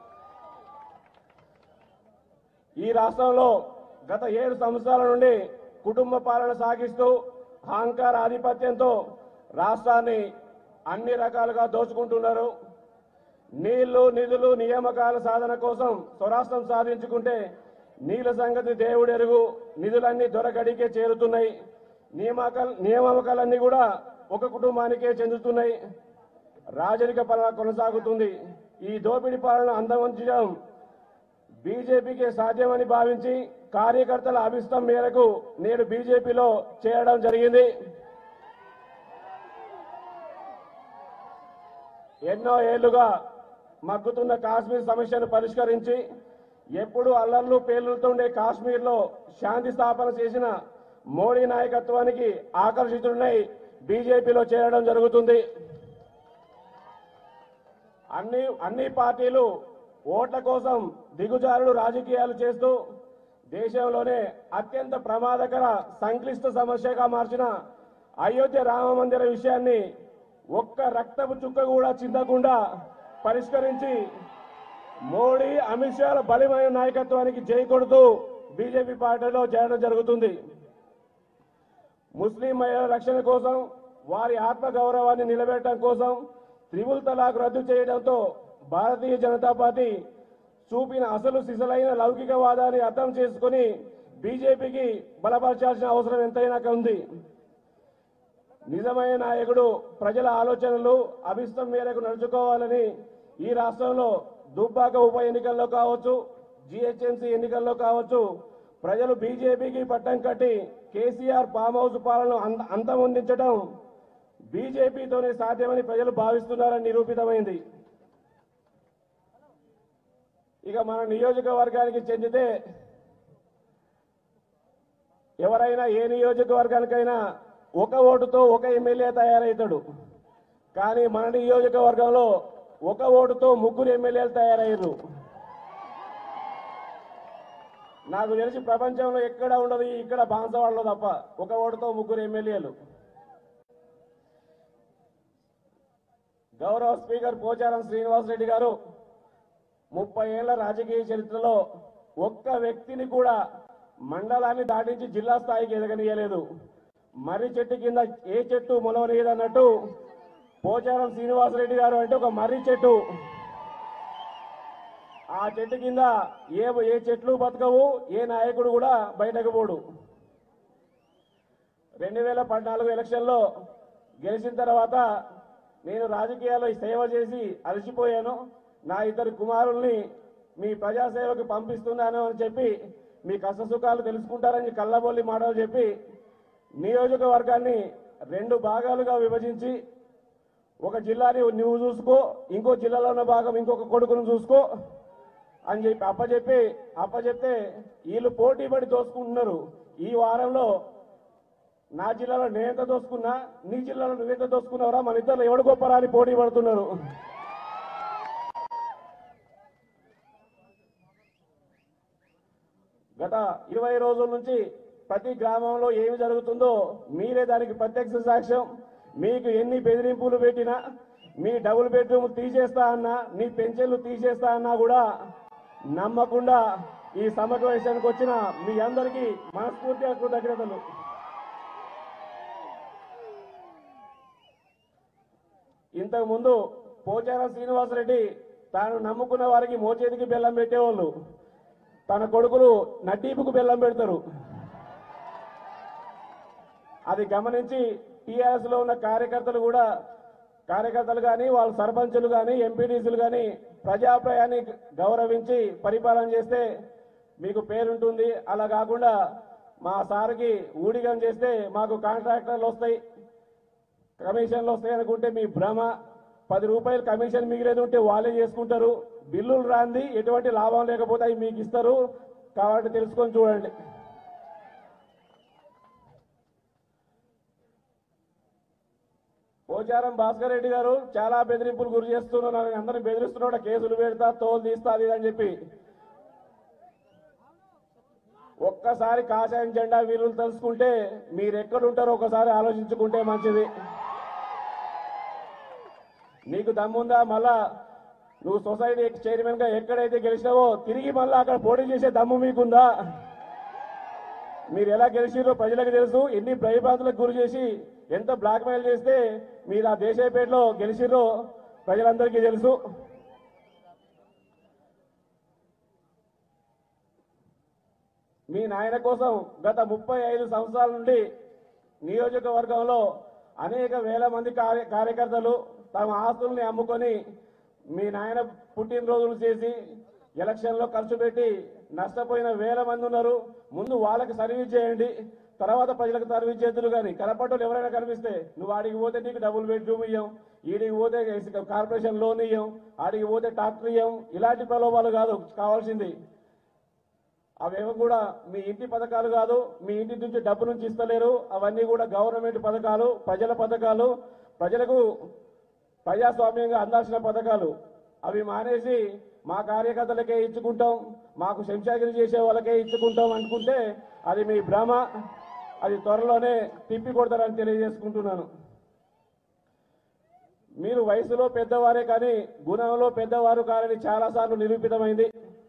ఈ రాష్ట్రంలో గత ఏడు సంవత్సరాల నుండి కుటుంబ పాలన సాగిస్తూ అహంకార ఆధిపత్యంతో రాష్ట్రాన్ని అన్ని రకాలుగా దోచుకుంటున్నారు. నీళ్లు, నిధులు, నియామకాల సాధన కోసం స్వరాష్ట్రం సాధించుకుంటే నీళ్ల సంగతి దేవుడెరుగు, నిధులన్నీ దొరకడికే చేరుతున్నాయి. నియామకాలు నియామకాలన్నీ కూడా ఒక కుటుంబానికే చెందుతున్నాయి. రాజరిక పాలన కొనసాగుతుంది. ఈ దోపిడీ పాలన అంతమొంచడం బీజేపీకి సాధ్యమని భావించి కార్యకర్తల అభిష్టం మేరకు నేడు బీజేపీలో చేరడం జరిగింది. ఎన్నో ఏళ్లుగా మగ్గుతున్న కాశ్మీర్ సమస్యను పరిష్కరించి ఎప్పుడు అల్లర్లు పేలుతుండే కాశ్మీర్లో శాంతి స్థాపన చేసిన మోడీ నాయకత్వానికి ఆకర్షితుడై బీజేపీలో చేరడం జరుగుతుంది. అన్ని అన్ని పార్టీలు ఓట్ల కోసం దిగుజారుడు రాజకీయాలు చేస్తూ దేశంలోనే అత్యంత ప్రమాదకర సంక్లిష్ట సమస్యగా మార్చిన అయోధ్య రామ మందిర విషయాన్ని ఒక్క రక్తపు చుక్క కూడా చిందకుండా పరిష్కరించి మోడీ అమిత్ షాల బలమైన నాయకత్వానికి జై కొడుతూ బీజేపీ పార్టీలో చేరడం జరుగుతుంది. ముస్లిం మహిళల రక్షణ కోసం, వారి ఆత్మ గౌరవాన్ని నిలబెట్టడం కోసం త్రిపుల్ తలాక్ రద్దు చేయడంతో భారతీయ జనతా పార్టీ చూపిన అసలు సిసలైన లౌకికవాదాన్ని అర్థం చేసుకుని బీజేపీకి బలపరచాల్సిన అవసరం ఎంతైనా ఉంది. నిజమైన నాయకుడు ప్రజల ఆలోచనలు అభిష్టం మేరకు నడుచుకోవాలని ఈ రాష్ట్రంలో దుబ్బాక ఉప ఎన్నికల్లో కావచ్చు, జీహెచ్ఎంసీ ఎన్నికల్లో కావచ్చు ప్రజలు బీజేపీకి పట్టం కట్టి కేసీఆర్ ఫామ్ హౌస్ పాలన అంతమొందించడం బీజేపీతోనే సాధ్యమని ప్రజలు భావిస్తున్నారని నిరూపితమైంది. ఇక మన నియోజకవర్గానికి చెందితే ఎవరైనా ఏ నియోజకవర్గానికైనా ఒక ఓటుతో ఒక ఎమ్మెల్యే తయారవుతాడు. కానీ మన నియోజకవర్గంలో ఒక ఓటుతో ముగ్గురు ఎమ్మెల్యేలు తయారయ్యారు. నాకు తెలిసి ప్రపంచంలో ఎక్కడ ఉండదు, ఇక్కడ బాన్సవాడలో తప్ప ఒక ఓటుతో ముగ్గురు ఎమ్మెల్యేలు. గౌరవ స్పీకర్ పోచారం శ్రీనివాసరెడ్డి గారు ముప్పై ఏళ్ల రాజకీయ చరిత్రలో ఒక్క వ్యక్తిని కూడా మండలాన్ని దాటించి జిల్లా స్థాయికి ఎదగనీయలేదు. మర్రి చెట్టు కింద ఏ చెట్టు మొలవనీయదన్నట్టు పోచారం శ్రీనివాసరెడ్డి గారు అంటే ఒక మర్రి చెట్టు. ఆ చెట్టు కింద ఏ ఏ చెట్లు బతకవు, ఏ నాయకుడు కూడా బయటకు పోడు. రెండు వేల పద్నాలుగు ఎలక్షన్లో గెలిచిన తర్వాత నేను రాజకీయాల్లో సేవ చేసి అలసిపోయాను, నా ఇద్దరు కుమారుల్ని మీ ప్రజాసేవకు పంపిస్తున్నాను అని చెప్పి మీ కష్ట సుఖాలు తెలుసుకుంటారని కళ్ళబొల్లి మాటలు చెప్పి నియోజకవర్గాన్ని రెండు భాగాలుగా విభజించి ఒక జిల్లాని నువ్వు చూసుకో, ఇంకో జిల్లాలో ఉన్న భాగం ఇంకొక కొడుకును చూసుకో అని చెప్పి అప్పచెప్పి అప్పచెప్తే వీళ్ళు పోటీ పడి దోసుకుంటున్నారు. ఈ వారంలో నా జిల్లాలో నేనెంత దోసుకున్నా, నీ జిల్లాలో నువ్వెంత దోసుకున్నావురా, మన ఇద్దరు ఎవడు గొప్పరా అని పోటీ పడుతున్నారు. గత ఇరవై రోజుల నుంచి ప్రతి గ్రామంలో ఏమి జరుగుతుందో మీరే దానికి ప్రత్యక్ష సాక్ష్యం. మీకు ఎన్ని బెదిరింపులు పెట్టినా, మీ డబుల్ బెడ్రూమ్ తీసేస్తా అన్నా, నీ పెన్షన్లు తీసేస్తా అన్నా కూడా నమ్మకుండా ఈ సమావేశానికి వచ్చిన మీ అందరికీ మనస్ఫూర్తిగా కృతజ్ఞతలు. ఇంతకుముందు పోచారం శ్రీనివాసరెడ్డి తాను నమ్ముకున్న వారికి మోచేతికి బెల్లం పెట్టేవాళ్ళు, తన కొడుకులు నడ్డీపుకు బెల్లం పెడతారు. అది గమనించి టీఆర్ఎస్ లో ఉన్న కార్యకర్తలు కూడా కార్యకర్తలు కానీ వాళ్ళ సర్పంచులు కానీ ఎంపీటీసీలు కానీ ప్రజాప్రయాన్ని గౌరవించి పరిపాలన చేస్తే మీకు పేరుంటుంది. అలా కాకుండా మా సార్కి ఊడిగం చేస్తే మాకు కాంట్రాక్టర్లు వస్తాయి, కమిషన్లు వస్తాయి అనుకుంటే మీ భ్రమ. పది రూపాయలు కమిషన్ మిగిలేదు ఉంటే వాళ్ళే చేసుకుంటారు. బిల్లులు రాంది ఎటువంటి లాభం లేకపోతే అవి మీకు ఇస్తారు. కాబట్టి తెలుసుకొని చూడండి. పోచారం భాస్కర్ రెడ్డి గారు చాలా బెదిరింపులు గురి చేస్తున్నారు, అందరినీ బెదిరిస్తున్నాడు, కేసులు పెడతా, తోలు తీస్తా అది అని చెప్పి. ఒక్కసారి కాషాయం జెండా వీరులు తెలుసుకుంటే మీరు ఎక్కడుంటారో ఒకసారి ఆలోచించుకుంటే మంచిది. నీకు దమ్ముందా మళ్ళా నువ్వు సొసైటీ చైర్మన్ గా ఎక్కడైతే గెలిచినావో తిరిగి మళ్ళా అక్కడ పోటీ చేసే దమ్ము మీకుందా? మీరు ఎలా గెలిచిరో ప్రజలకు తెలుసు. ఎన్ని భయభ్రాంతులకు గురి చేసి ఎంత బ్లాక్ మెయిల్ చేస్తే మీరు ఆ దేశాయపేటలో గెలిచిరో ప్రజలందరికీ తెలుసు. మీ నాయన కోసం గత ముప్పై ఐదు సంవత్సరాల నుండి నియోజకవర్గంలో అనేక వేల మంది కార్యకర్తలు తమ ఆస్తుల్ని అమ్ముకొని మీ నాయన పుట్టినరోజులు చేసి ఎలక్షన్లో ఖర్చు పెట్టి నష్టపోయిన వేల మంది ఉన్నారు. ముందు వాళ్ళకి సర్వీస్ చేయండి, తర్వాత ప్రజలకు సర్వీస్ చేతులు. కానీ కనపడ్డోళ్ళు ఎవరైనా కనిపిస్తే నువ్వు ఆడికి పోతే నీకు డబుల్ బెడ్రూమ్ ఇయ్యం, ఈడికి పోతే కార్పొరేషన్ లోన్ ఇయ్యం, ఆడికి పోతే ట్రాక్టర్ ఇయ్యం, ఇలాంటి ప్రలోభాలు కాదు కావాల్సింది. అవేమో కూడా మీ ఇంటి పథకాలు కాదు, మీ ఇంటి నుంచి డబ్బు నుంచి ఇస్తలేరు. అవన్నీ కూడా గవర్నమెంట్ పథకాలు, ప్రజల పథకాలు, ప్రజలకు ప్రజాస్వామ్యంగా అందాల్సిన పథకాలు. అవి మానేసి మా కార్యకర్తలకే ఇచ్చుకుంటాం, మాకు శంషాగిరి చేసే వాళ్ళకే ఇచ్చుకుంటాం అనుకుంటే అది మీ భ్రమ. అది త్వరలోనే తిప్పి కొడతారని తెలియజేసుకుంటున్నాను. మీరు వయసులో పెద్దవారే కానీ గుణంలో పెద్దవారు కాదని చాలాసార్లు నిరూపితమైంది.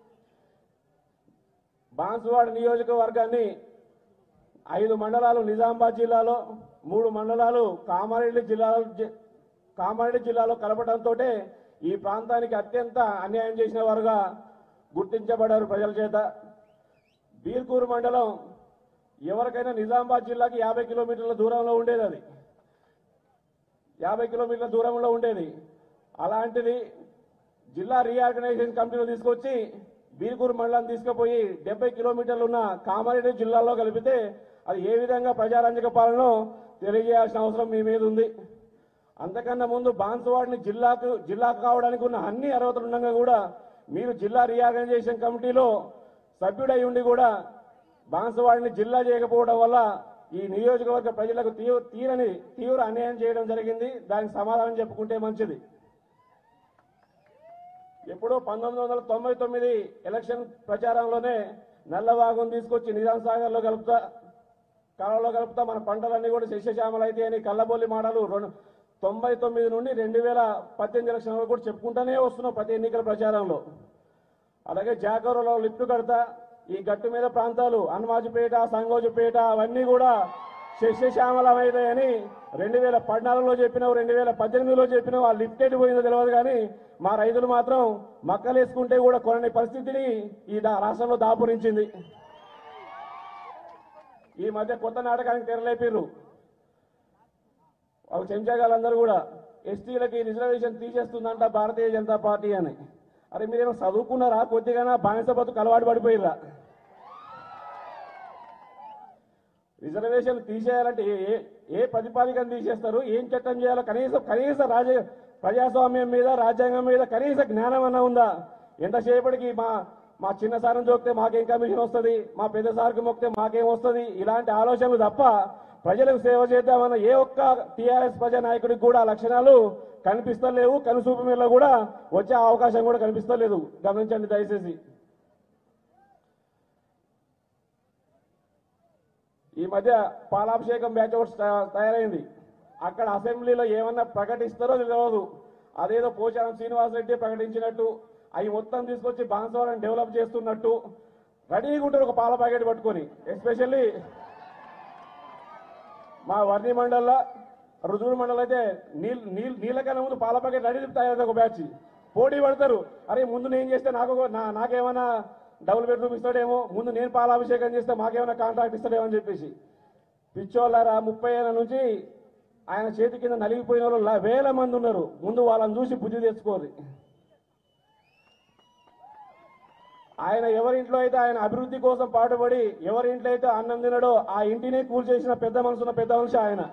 బాన్సువాడ నియోజకవర్గాన్ని ఐదు మండలాలు నిజామాబాద్ జిల్లాలో, మూడు మండలాలు కామారెడ్డి జిల్లాలో కామారెడ్డి జిల్లాలో కలపడంతో ఈ ప్రాంతానికి అత్యంత అన్యాయం చేసిన వారుగా గుర్తించబడ్డారు ప్రజల చేత. బీర్కూరు మండలం ఎవరికైనా నిజామాబాద్ జిల్లాకి యాభై కిలోమీటర్ల దూరంలో ఉండేది, అది యాభై కిలోమీటర్ల దూరంలో ఉండేది. అలాంటిది జిల్లా రీఆర్గనైజేషన్ కమిటీలో తీసుకొచ్చి బీర్కూరు మండలం తీసుకుపోయి డెబ్బై కిలోమీటర్లు ఉన్న కామారెడ్డి జిల్లాలో కలిపితే అది ఏ విధంగా ప్రజారంజక పాలనో తెలియజేయాల్సిన అవసరం మీ మీద ఉంది. అంతకన్నా ముందు బాన్సువాడిని జిల్లాకు జిల్లాకు కావడానికి ఉన్న అన్ని అర్హతలు ఉండగా కూడా మీరు జిల్లా రీఆర్గనైజేషన్ కమిటీలో సభ్యుడై ఉండి కూడా బాన్సువాడిని జిల్లా చేయకపోవడం వల్ల ఈ నియోజకవర్గ ప్రజలకు తీవ్ర తీరని తీవ్ర అన్యాయం చేయడం జరిగింది. దానికి సమాధానం చెప్పుకుంటే మంచిది. ఎప్పుడో పంతొమ్మిది వందల తొంభై తొమ్మిది ఎలక్షన్ ప్రచారంలోనే నల్లవాగును తీసుకొచ్చి నిజాం సాగర్లో కలుపుతా కాలంలో కలుపుతా మన పంటలన్నీ కూడా శస్యశ్యామలైతే అని కళ్ళబొల్లి మాటలు రెండు తొంభై తొమ్మిది నుండి రెండు వేల పద్దెనిమిది ఎలక్షన్ వరకు కూడా చెప్పుకుంటూనే వస్తున్నాం ప్రతి ఎన్నికల ప్రచారంలో. అలాగే జాకూరులో లిఫ్ట్ కడతా, ఈ గట్టు మీద ప్రాంతాలు హనుమాజుపేట, సంగోజుపేట అవన్నీ కూడా శస్యశ్యామలమైతాయని రెండు వేల పద్నాలుగులో చెప్పినావు, రెండు వేల పద్దెనిమిదిలో చెప్పినావు. ఆ లిఫ్ట్ ఎటు పోయిందో తెలియదు కానీ మా రైతులు మాత్రం మక్కలేసుకుంటే కూడా కొనని పరిస్థితిని ఈ రాష్ట్రంలో దాపురించింది. ఈ మధ్య కొత్త నాటకానికి తెరలేపిర్రు ఒక చెంచాగాళ్ళందరూ కూడా, ఎస్టీలకి రిజర్వేషన్ తీసేస్తుందంట భారతీయ జనతా పార్టీ అని. అరే మీరేమో చదువుకున్నారా? కొద్దిగా బానిస బతుకు అలవాటు పడిపోయిర్రా? రిజర్వేషన్ తీసేయాలంటే ఏ ఏ ప్రతిపాదికను తీసేస్తారు? ఏం చట్టం చేయాలో కనీసం కనీస రాజ ప్రజాస్వామ్యం మీద రాజ్యాంగం మీద కనీస జ్ఞానం అన్న ఉందా? ఎంతసేపటికి మా మా చిన్న సారం చూస్తే మాకేం కమిషన్ వస్తుంది, మా పెద్ద సార్కి మొక్కితే మాకేం వస్తుంది, ఇలాంటి ఆలోచనలు తప్ప ప్రజలకు సేవ చేద్దామన్న ఏ ఒక్క టీఆర్ఎస్ ప్రజా నాయకుడికి కూడా లక్షణాలు కనిపిస్తలేవు. కనుసూపు మీద కూడా వచ్చే అవకాశం కూడా కనిపిస్తలేదు. గమనించండి దయచేసి. ఈ మధ్య పాలాభిషేకం బ్యాచ్ అవుట్ తయారైంది. అక్కడ అసెంబ్లీలో ఏమన్నా ప్రకటిస్తారో తెలియదు. అదేదో పోచారం శ్రీనివాసరెడ్డి ప్రకటించినట్టు అవి మొత్తం తీసుకొచ్చి బాన్సువాడని డెవలప్ చేస్తున్నట్టు రెడీగా ఉంటారు ఒక పాల ప్యాకెట్ పట్టుకొని. ఎస్పెషల్లీ మా వర్ణి మండల్లో రుజువు మండలం అయితే నీళ్ళు నీళ్ళు నీళ్ళకన్నా ముందు పాల ప్యాకెట్ రెడీ తయారైతే ఒక బ్యాచ్ పోటీ పడతారు. అరే ముందు నేను చేస్తే నాకు నాకేమైనా డబుల్ బెడ్రూమ్ ఇస్తాడేమో, ముందు నేను పాలాభిషేకం చేస్తే మాకేమైనా కాంట్రాక్ట్ ఇస్తాడేమో అని చెప్పేసి. పిచ్చోళ్ళారా, ముప్పై ఏళ్ళ నుంచి ఆయన చేతి కింద నలిగిపోయిన వాళ్ళు వేల మంది ఉన్నారు. ముందు వాళ్ళని చూసి బుద్ధి తెచ్చుకోరు. ఆయన ఎవరింట్లో అయితే ఆయన అభివృద్ధి కోసం పాటుపడి ఎవరింట్లో అయితే అన్నం తినడో ఆ ఇంటినే కూల్చేసిన పెద్ద మనసున్న పెద్ద మనిషి ఆయన.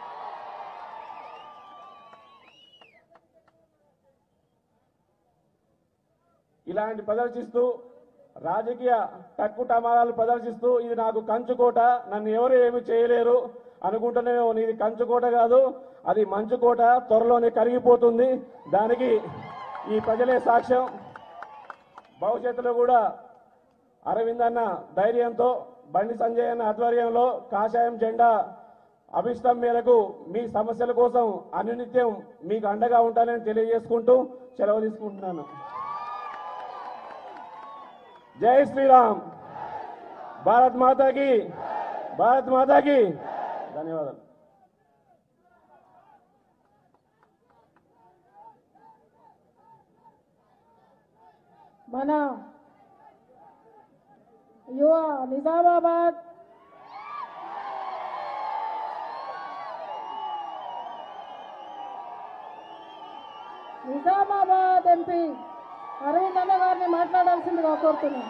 ఇలాంటి ప్రదర్శిస్తూ రాజకీయ తక్కు టమారాలు ప్రదర్శిస్తూ ఇది నాకు కంచుకోట, నన్ను ఎవరు ఏమి చేయలేరు అనుకుంటున్నామో. నీది కంచుకోట కాదు, అది మంచుకోట, త్వరలోనే కరిగిపోతుంది. దానికి ఈ ప్రజలే సాక్ష్యం. భవిష్యత్తులో కూడా అరవింద్ అన్న ధైర్యంతో, బండి సంజయ్ అన్న ఆధ్వర్యంలో కాషాయం జెండా అభిష్టం మేరకు మీ సమస్యల కోసం అనునిత్యం మీకు అండగా ఉంటానని తెలియజేసుకుంటూ సెలవు తీసుకుంటున్నాను. జై శ్రీరామ్. భారత్ మాతాకి, భారత్ మాతాకి. ధన్యవాదాలు. మన యువ నిజామాబాద్ నిజామాబాద్ ఎంపీ అరవింద్ అన్న గారిని మాట్లాడాల్సిందిగా కోరుతున్నాను.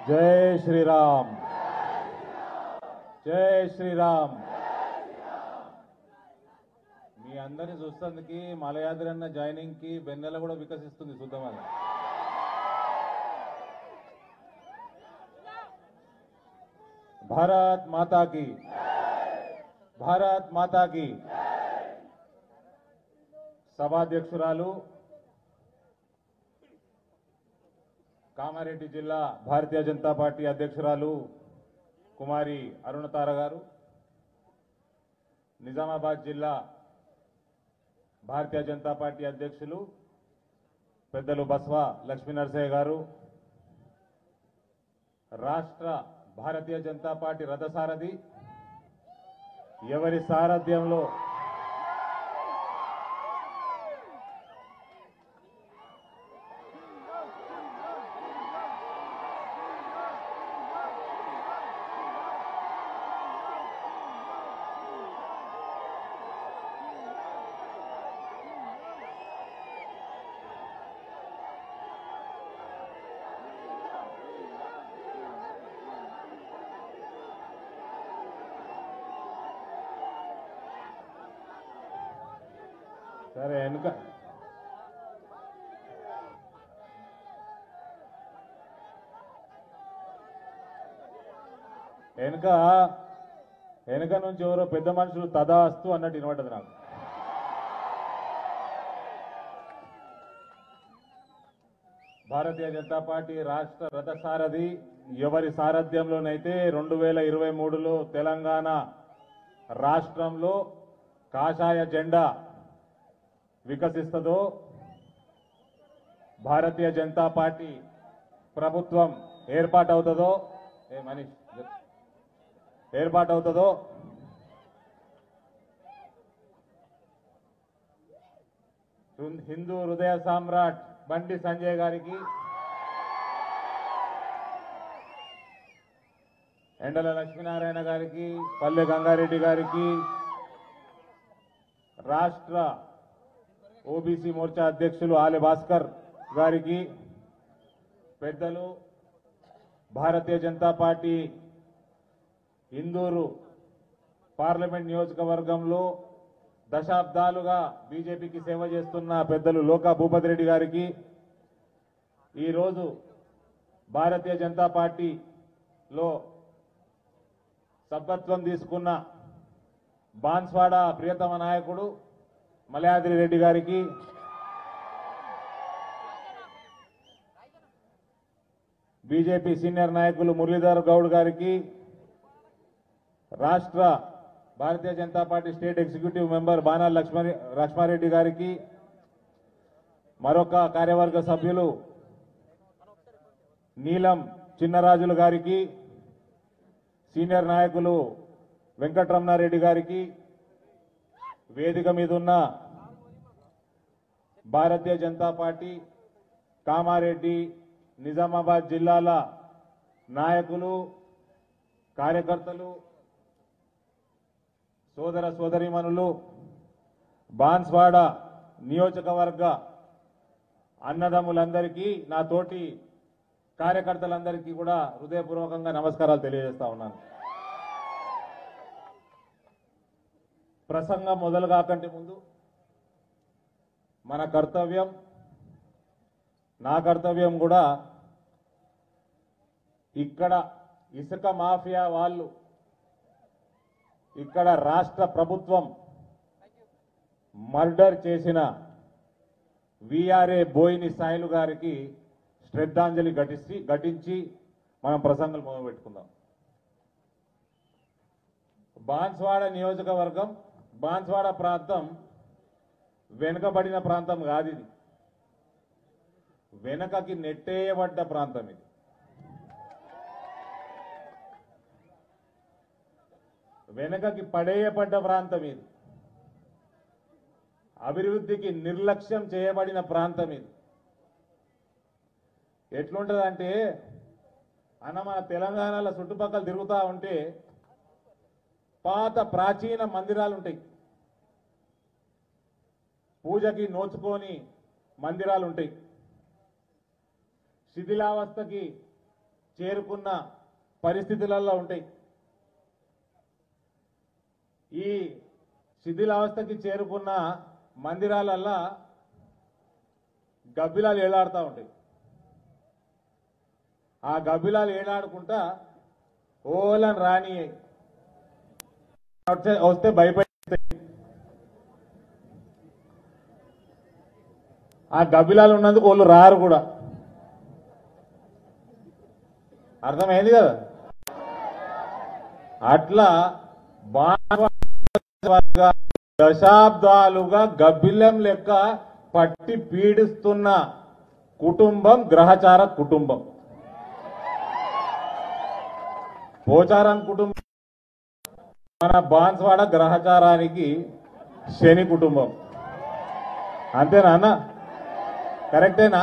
జై శ్రీరామ్ జై శ్రీరామ్. మీ అందరిని చూస్తేందుకు మలయాద్రి అన్న జాయినింగ్ కి బెన్నెల కూడా వికసిస్తుంది చూద్దామని. భారత్ మాతా కి భారత్ మాతా కి. సభాధ్యక్షురాలు కామారెడ్డి జిల్లా భారతీయ జనతా పార్టీ అధ్యక్షురాలు కుమారి అరుణతార గారు, నిజామాబాద్ జిల్లా భారతీయ జనతా పార్టీ అధ్యక్షులు పెద్దలు బస్వ లక్ష్మీనరసయ్య గారు, రాష్ట్ర భారతీయ జనతా పార్టీ రథసారథి, ఎవరి సారథ్యంలో సరే వెనుక వెనుక వెనుక నుంచి ఎవరో పెద్ద మనుషులు తదాస్తు అన్నట్టు వినబడ్డది నాకు. భారతీయ జనతా పార్టీ రాష్ట్ర రథసారథి ఎవరి సారథ్యంలోనైతే రెండు వేల ఇరవై మూడులో తెలంగాణ రాష్ట్రంలో కాషాయ జెండా వికసిస్తుందో, భారతీయ జనతా పార్టీ ప్రభుత్వం ఏర్పాటవుతుందో ఏ మనీష్ ఏర్పాటవుతుందో హిందూ హృదయ సామ్రాట్ బండి సంజయ్ గారికి, ఎండల లక్ష్మీనారాయణ గారికి, పల్లె గంగారెడ్డి గారికి, రాష్ట్ర ఓబీసీ మోర్చా అధ్యక్షులు ఆలె భాస్కర్ గారికి, పెద్దలు భారతీయ జనతా పార్టీ ఇందూరు పార్లమెంట్ నియోజకవర్గంలో దశాబ్దాలుగా బీజేపీకి సేవ చేస్తున్న పెద్దలు లోకా భూపతి రెడ్డి గారికి, ఈరోజు భారతీయ జనతా పార్టీలో సభ్యత్వం తీసుకున్న బాన్స్వాడ ప్రియతమ నాయకుడు మలయాద్రి రెడ్డి గారికి, బీజేపీ సీనియర్ నాయకులు మురళీధర్ గౌడ్ గారికి, రాష్ట్ర Bharatiya Janata party state executive member Banala Lakshmi Lakshma Reddy గారికి, మరొక కార్యవర్గ సభ్యులు నీలం చిన్నరాజులు గారికి, సీనియర్ నాయకులు వెంకటరమణారెడ్డి గారికి, వేదిక మీద ఉన్న భారతీయ జనతా పార్టీ కామారెడ్డి నిజామాబాద్ జిల్లాల నాయకులు, కార్యకర్తలు, సోదర సోదరీమణులు, బాన్స్వాడ నియోజకవర్గ అన్నదమ్ములందరికీ, నా తోటి కార్యకర్తలందరికీ కూడా హృదయపూర్వకంగా నమస్కారాలు తెలియజేస్తా ఉన్నాను. ప్రసంగం మొదలు కాకంటే ముందు మన కర్తవ్యం, నా కర్తవ్యం కూడా ఇక్కడ ఇసుక మాఫియా వాళ్ళు, ఇక్కడ రాష్ట్ర ప్రభుత్వం మర్డర్ చేసిన వీఆర్ఏ బోయిని సాయిలు గారికి శ్రద్ధాంజలి ఘటించి ఘటించి మనం ప్రసంగం మొదలు పెట్టుకుందాం. బాన్స్వాడ నియోజకవర్గం, బాన్స్వాడ ప్రాంతం వెనుకబడిన ప్రాంతం కాదు, ఇది వెనకకి నెట్టేయబడ్డ ప్రాంతం. ఇది వెనకకి పడేయబడ్డ ప్రాంతం, ఇది అభివృద్ధికి నిర్లక్ష్యం చేయబడిన ప్రాంతం. ఇది ఎట్లుంటదంటే అన్న మన తెలంగాణలో చుట్టుపక్కల తిరుగుతూ ఉంటే పాత ప్రాచీన మందిరాలు ఉంటాయి, పూజకి నోచుకొని మందిరాలు ఉంటాయి, శిథిలావస్థకి చేరుకున్న పరిస్థితులలో ఉంటాయి. ఈ శిథిలావస్థకి చేరుకున్న మందిరాలల్లా గబ్బిలాలు ఏలాడుతూ ఉంటాయి. ఆ గబ్బిలాలు ఏలాడుకుంటా ఓలని రాని వస్తే భయపడి ఆ గబ్బిలాలు ఉన్నందుకు వాళ్ళు రారు కూడా. అర్థమైంది కదా. అట్లా దశాబ్దాలుగా గబ్బిలం లెక్క పట్టి పీడిస్తున్న కుటుంబం గ్రహచార కుటుంబం. పోచారం కుటుంబం మన బాన్స్వాడ గ్రహచారానికి శని కుటుంబం. అంతేనా అన్న? కరెక్టేనా?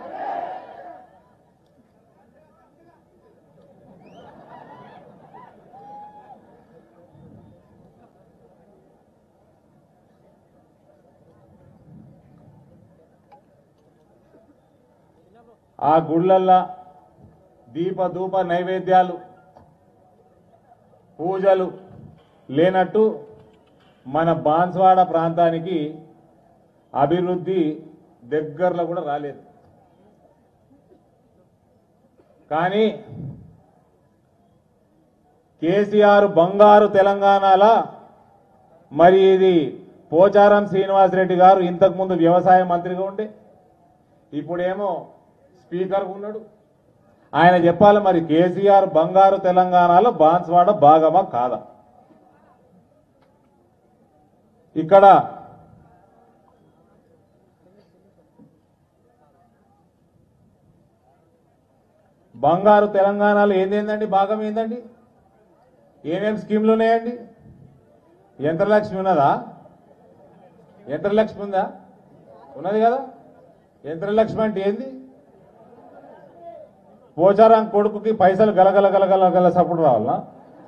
ఆ గుళ్ళల్లా దీప ధూప నైవేద్యాలు పూజలు లేనట్టు మన బాన్స్వాడ ప్రాంతానికి అభివృద్ధి దగ్గరలో కూడా రాలేదు. కానీ కేసీఆర్ బంగారు తెలంగాణలో మరి ఇది పోచారం శ్రీనివాసరెడ్డి గారు ఇంతకుముందు వ్యవసాయ మంత్రిగా ఉండే, ఇప్పుడేమో స్పీకర్గా ఉన్నాడు. ఆయన చెప్పాలి మరి కేసీఆర్ బంగారు తెలంగాణలో బాన్స్వాడ భాగమా కాదా? ఇక్కడ బంగారు తెలంగాణలో ఏందేందండి భాగం ఏందండి? ఏమేమి స్కీమ్లు ఉన్నాయండి? యంత్రలక్ష్మి ఉన్నదా? యంత్రలక్ష్మి ఉందా? ఉన్నది కదా. యంత్రలక్ష్మి అంటే ఏంది? పోచారం కొడుకుకి పైసలు గలగల గలగల గల సపోర్ట్ రావాలా?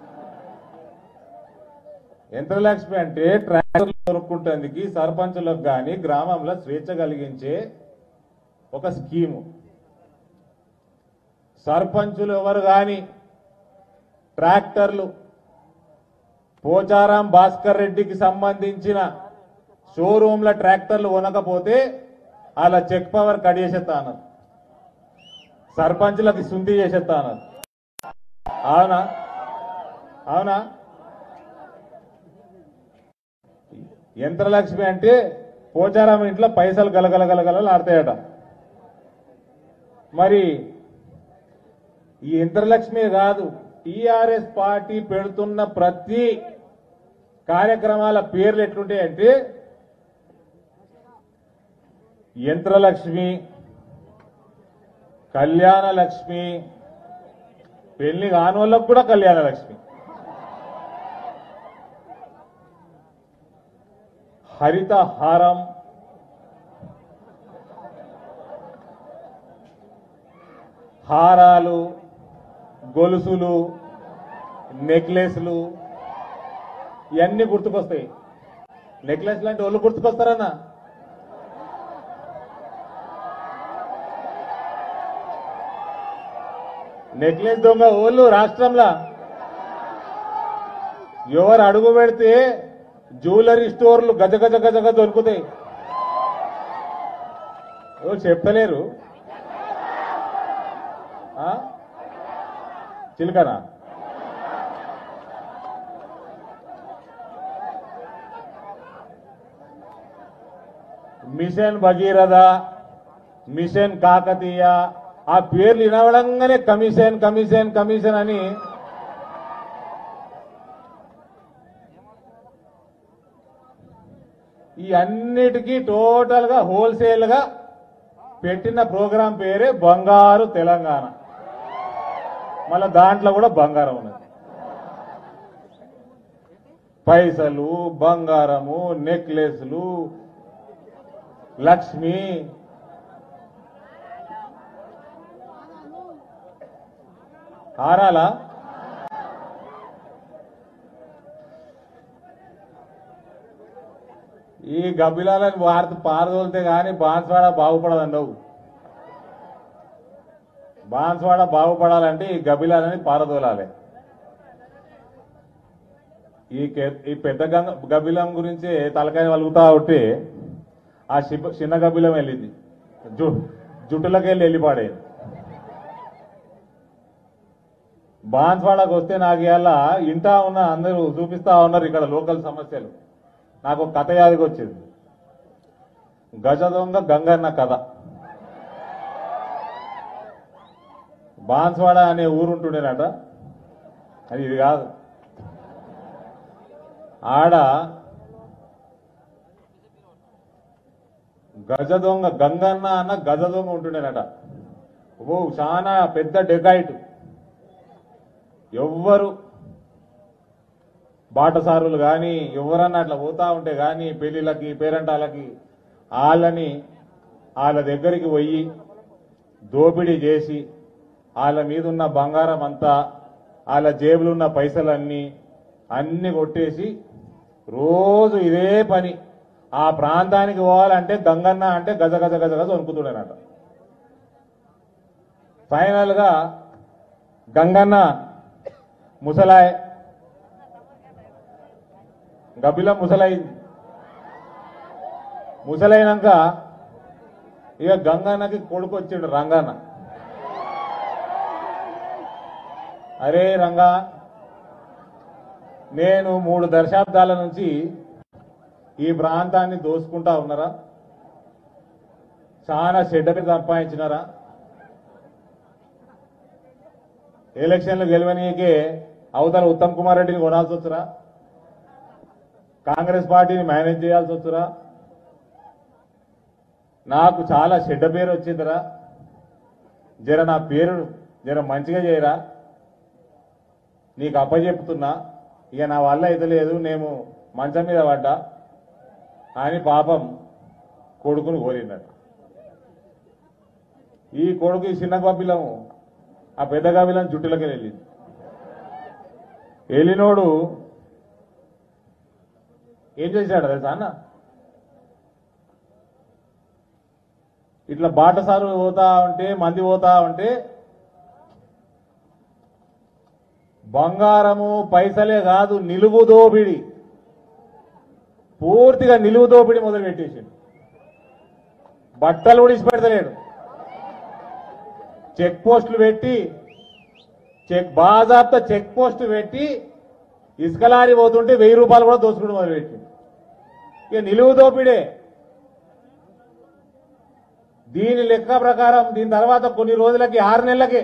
యంత్రలక్ష్మి అంటే ట్రాక్టర్లు కొనుక్కుంటేందుకు సర్పంచులకు కానీ గ్రామంలో స్వేచ్ఛ కలిగించే ఒక స్కీము. సర్పంచులు ఎవరు కానీ ట్రాక్టర్లు పోచారం భాస్కర్ రెడ్డికి సంబంధించిన షోరూంల ట్రాక్టర్లు కొనకపోతే అలా చెక్ పవర్ కట్ చేసేస్తాను, సర్పంచులకి సుంతి చేసేస్తాను. అవునా? అవునా? యంత్రలక్ష్మి అంటే పోచారం ఇంట్లో పైసలు గలగల గలగలలు ఆడతాయట. మరి ఈ యంత్రలక్ష్మి కాదు, టీఆర్ఎస్ పార్టీ పెడుతున్న ప్రతి కార్యక్రమాల పేర్లు ఎట్లుంటాయంటే యంత్రలక్ష్మి, కళ్యాణ లక్ష్మి, పెళ్లి కాని వాళ్ళకు కూడా కళ్యాణ లక్ష్మి, హరిత హారం, హారాలు, గొలుసులు, నెక్లెస్లు ఇవన్నీ గుర్తుకొస్తాయి. నెక్లెస్ లాంటి వాళ్ళు గుర్తుకొస్తారన్నా? నెక్లెస్ దొంగ ఓళ్ళు రాష్ట్రంలో ఎవరు అడుగు పెడితే జ్యువెలరీ స్టోర్లు గజ గజ గజగా దొరుకుతాయి. ఎవరు చెప్తలేరు? చిలకనా? మిషన్ భగీరథ, మిషన్ కాకతీయ, ఆ పేర్లు వినవడంగానే కమిషన్ కమిషన్ కమిషన్ అని ఈ అన్నిటికీ టోటల్ గా హోల్సేల్ గా పెట్టిన ప్రోగ్రాం పేరే బంగారు తెలంగాణ. మళ్ళా దాంట్లో కూడా బంగారం ఉన్నది. పైసలు, బంగారము, నెక్లెస్లు, లక్ష్మి, హారాల ఈ గబ్బిలాలని భారత పారదోలితే గాని బాన్స్వాడ బాగుపడదండవు. బాన్స్వాడ బాగుపడాలంటే ఈ గబిలాలని పారదోలాలి. ఈ ఈ పెద్ద గంగ గబిలం గురించి తలకాయ వలుగుతా ఉంటే ఆ చిన్న గబిలం వెళ్ళింది, జు జుట్టులకి వెళ్ళి వెళ్ళిపాడేది. బాన్స్వాడకు వస్తే నాకు ఇవాళ ఇంటా ఉన్న అందరూ చూపిస్తా ఉన్నారు ఇక్కడ లోకల్ సమస్యలు. నాకు ఒక కథ యాదికి వచ్చింది, గజ దొంగ గంగన్న కథ. బాన్స్వాడ అనే ఊరుంటుండేనట, అది ఇది కాదు. ఆడ గజ దొంగ గంగన్న అన్న గజ దొంగ ఉంటుండేనట. ఓ చాలా పెద్ద డెకాయిట్. ఎవ్వరు బాటసారులు కానీ ఎవరన్నా అట్లా పోతా ఉంటే కానీ పెళ్లిళ్ళకి పేరంటాలకి వాళ్ళని వాళ్ళ దగ్గరికి పోయి దోపిడీ చేసి వాళ్ళ మీద ఉన్న బంగారం అంతా వాళ్ళ జేబులు ఉన్న పైసలన్నీ అన్ని కొట్టేసి రోజు ఇదే పని. ఆ ప్రాంతానికి పోవాలంటే గంగన్న అంటే గజ గజ గజ గజ వణుకుతున్నాడట. ఫైనల్ గా గంగన్న ముసలాయ్, గబిలం ముసలైంది. ముసలైనాక ఇక గంగన్నకి కొడుకు వచ్చిండు రంగన్న. అరే రంగా, నేను మూడు దశాబ్దాల నుంచి ఈ ప్రాంతాన్ని దోసుకుంటా ఉన్నారా, చాలా చెడ్డకి సంపాదించినారా, ఎలక్షన్లు గెలవనీకే అవతల ఉత్తమ్ కుమార్ రెడ్డిని కొనాల్సి వచ్చురా, కాంగ్రెస్ పార్టీని మేనేజ్ చేయాల్సి వచ్చురా, నాకు చాలా చెడ్డ పేరు వచ్చిందిరా, జర నా పేరు జర మంచిగా చేయరా, నీకు అప్పచెప్తున్నా, ఇక నా వల్ల అయితే లేదు, నేను మంచం మీద పడ్డా అని పాపం కొడుకును కోరినట్టు. ఈ కొడుకు ఈ చిన్న గబిలము ఆ పెద్ద గబిలం జుట్టులకి వెళ్ళింది. వెళ్ళినోడు ఏం చేశాడు తెలుసా అన్న, ఇట్లా బాటసారులు పోతా ఉంటే మంది పోతా ఉంటే బంగారము పైసలే కాదు నిలువు దోపిడి, పూర్తిగా నిలువు దోపిడి మొదలు పెట్టేసిండు. బట్టలు కూడా ఇచ్చిపెడతలేడు. చెక్ పోస్టులు పెట్టి చెక్ బాజాబ్తా చెక్ పోస్ట్ పెట్టి ఇసుకలారి పోతుంటే వెయ్యి రూపాయలు కూడా దోసుకుంటూ మొదలుపెట్టింది. ఇక నిలువు దోపిడే. దీని లెక్క ప్రకారం దీని తర్వాత కొన్ని రోజులకి ఆరు నెలలకే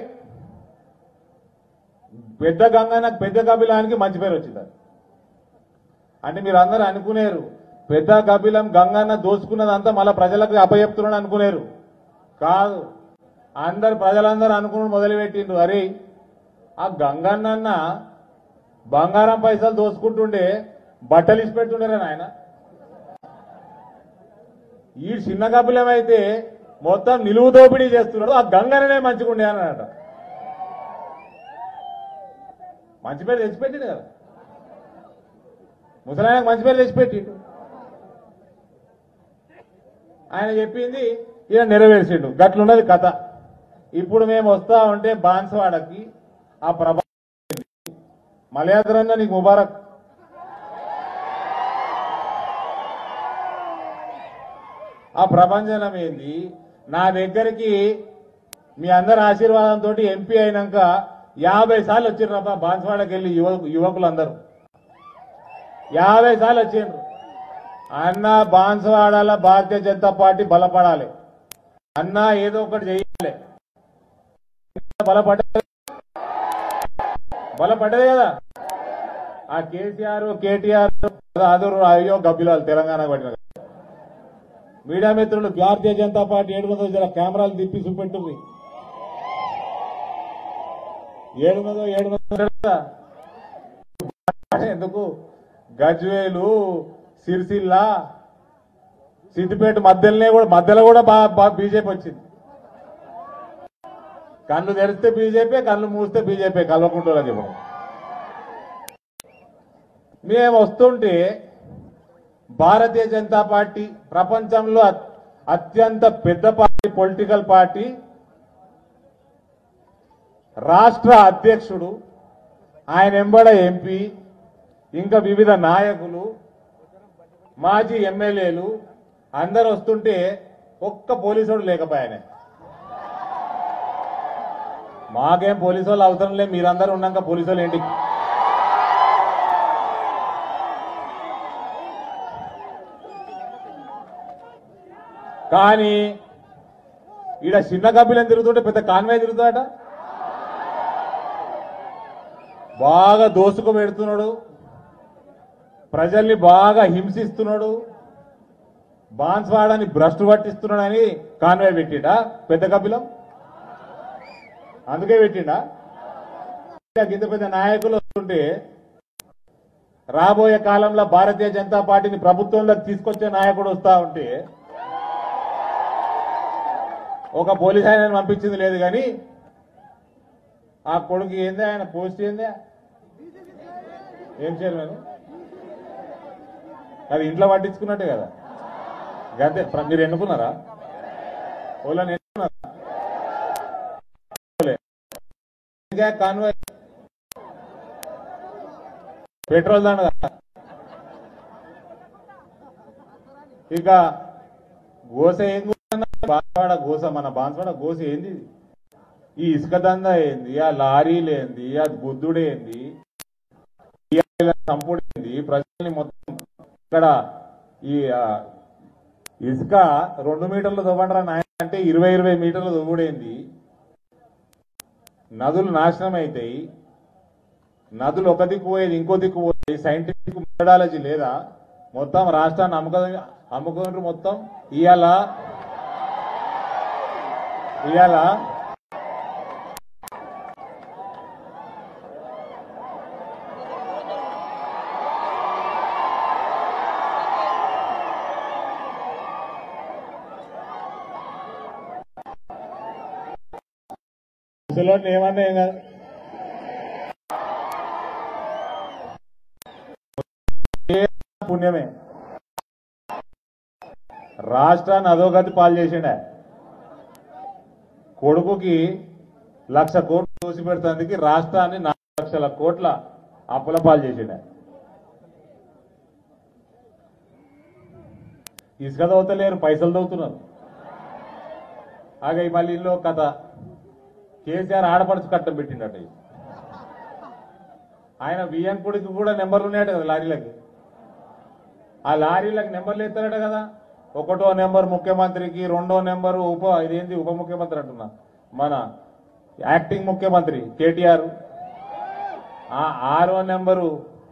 పెద్ద గంగన్న పెద్ద గబిలానికి మంచి పేరు వచ్చింది. అంటే మీరు అందరూ అనుకునేరు పెద్ద గబిలం గంగన్న దోచుకున్నదంతా మళ్ళీ ప్రజలకు అప్పచెప్తున్నాడు అనుకునేరు. కాదు, అందరు ప్రజలందరూ అనుకుని మొదలుపెట్టిండ్రు, అరే ఆ గంగన్న బంగారం పైసలు దోచుకుంటుండే బట్టలు ఇచ్చి పెడుతుండేరా నాయన, ఈ చిన్న గబిలం అయితే మొత్తం నిలువు దోపిడీ చేస్తున్నాడు, ఆ గంగన్ననే మంచిగుండే అన్నట. మంచి పేరు తెచ్చిపెట్టిండు కదా, ముసలాయనకు మంచి పేరు తెచ్చిపెట్టిండు. ఆయన చెప్పింది ఈయన నెరవేర్చిండు. గట్లున్నది కథ. ఇప్పుడు మేము వస్తా ఉంటే బాన్స్వాడకి ఆ ప్రభా మలయాద్రన్న నీకు ముబారక్. ఆ ప్రపంచం ఏంది, నా దగ్గరికి మీ అందరి ఆశీర్వాదంతో ఎంపీ అయినాక యాభై సార్లు వచ్చిండ్రబ్బా బాన్స్వాడకి వెళ్ళి యువ యువకులందరూ యాభై సార్లు వచ్చిండ్రు. అన్న బాన్స్వాడలో భారతీయ జనతా పార్టీ బలపడాలి, అన్న ఏదో ఒకటి చేయాలి. బలపడ్డ బలపడ్డదే కదా. ఆ కేసీఆర్ కేటీఆర్ అదరు అయ్యో గబ్బిలాలు తెలంగాణ పట్టిన మీడియా మిత్రులు భారతీయ జనతా పార్టీ ఏడు వందల కెమెరాలు తిప్పి చూపెట్టుంది. ఏడు వందల ఏడు వందల ఎందుకు గజ్వేలు సిరిసిల్ల సిద్దిపేట మధ్యలోనే కూడా మధ్యలో కూడా బాగా బీజేపీ వచ్చింది. కళ్ళు తెరిస్తే బీజేపీ, కళ్ళు మూస్తే బీజేపీ కలవకుంటూ చెప్పం. మేము వస్తుంటే భారతీయ జనతా పార్టీ ప్రపంచంలో అత్యంత పెద్ద పార్టీ, పొలిటికల్ పార్టీ, రాష్ట్ర అధ్యక్షుడు, ఆయన ఎంబడ ఎంపీ, ఇంకా వివిధ నాయకులు, మాజీ ఎమ్మెల్యేలు అందరు వస్తుంటే ఒక్క పోలీసుడు లేకపోయానే. మాకేం పోలీసు వాళ్ళు అవసరం లేదు, మీరందరూ ఉన్నాక పోలీసు వాళ్ళు ఏంటి? కానీ ఈడ చిన్న కపిలని తిరుగుతుంటే పెద్ద కాన్వాయ్ తిరుగుతాడట. బాగా దోసుకు పెడుతున్నాడు, ప్రజల్ని బాగా హింసిస్తున్నాడు, బాన్స్వాడని భ్రష్టు పట్టిస్తున్నాడు అని కాన్వాయ్ పెట్టిండా పెద్ద కపిలం? అందుకే పెట్టిండా? ఇంత పెద్ద నాయకులు వస్తుంటే రాబోయే కాలంలో భారతీయ జనతా పార్టీని ప్రభుత్వంలోకి తీసుకొచ్చే నాయకుడు వస్తా ఉంటే ఒక పోలీస్ ఆయన పంపించింది లేదు, కానీ ఆ కొడుకు ఏందే, ఆయన పోస్ట్ ఏందే, ఏం చైర్మన్ అది ఇంట్లో పట్టించుకున్నట్టే కదా. గంతే. మీరు ఎన్నుకున్నారా? ఓళ్ళని ఎన్నుకున్నారా? కాన్వాయ్ పెట్రోల్ దండ. ఇక గోస ఏం బాన్స్వాడ గోస, మన బాన్స్వాడ గోస ఏంది? ఈ ఇసుక దందా ఏంది, ఆ లారీలు ఏంది, ఆ గుద్దుడేంది, చంపుడేంది, ప్రజల్ని మొత్తం ఇక్కడ ఈ ఇసుక రెండు మీటర్లు దొవ్వంటారా నాయన అంటే ఇరవై ఇరవై మీటర్లు దొవ్వుడేంది, నదులు నాశనం అవుతాయి, నదులు ఒక దిక్కు పోయేది ఇంకో దిక్కు పోయేది, సైంటిఫిక్ మెథడాలజీ లేదా? మొత్తం రాష్ట్రాన్ని అమ్ముక అమ్ముకున్నారు మొత్తం. ఇవాళ ఇవాళ ఏమన్నా ఏం కాదు. పుణ్యమే రాష్ట్రాన్ని అధోగతి పాలు చేసిండే. కొడుకుకి లక్ష కోట్లు చూసి పెడతానికి రాష్ట్రాన్ని నాలుగు లక్షల కోట్ల అప్పుల పాలు చేసిండే. ఇసుక దవ్వుతలేరు, పైసలు దవ్వుతున్నారు. ఆగే మళ్ళీ ఇల్లు కథ, కేసీఆర్ ఆడపడుచు కట్టం పెట్టిండట. ఆయన వియ్యంకుడికి కూడా నెంబర్లు ఉన్నాయట కదా లారీలకి. ఆ లారీలకు నెంబర్లు ఎత్తారట కదా. ఒకటో నెంబర్ ముఖ్యమంత్రికి, రెండో నెంబరు ఉప ఇదేంది ఉప ముఖ్యమంత్రి అంటున్నా, మన యాక్టింగ్ ముఖ్యమంత్రి కేటీఆర్, ఆరో నెంబరు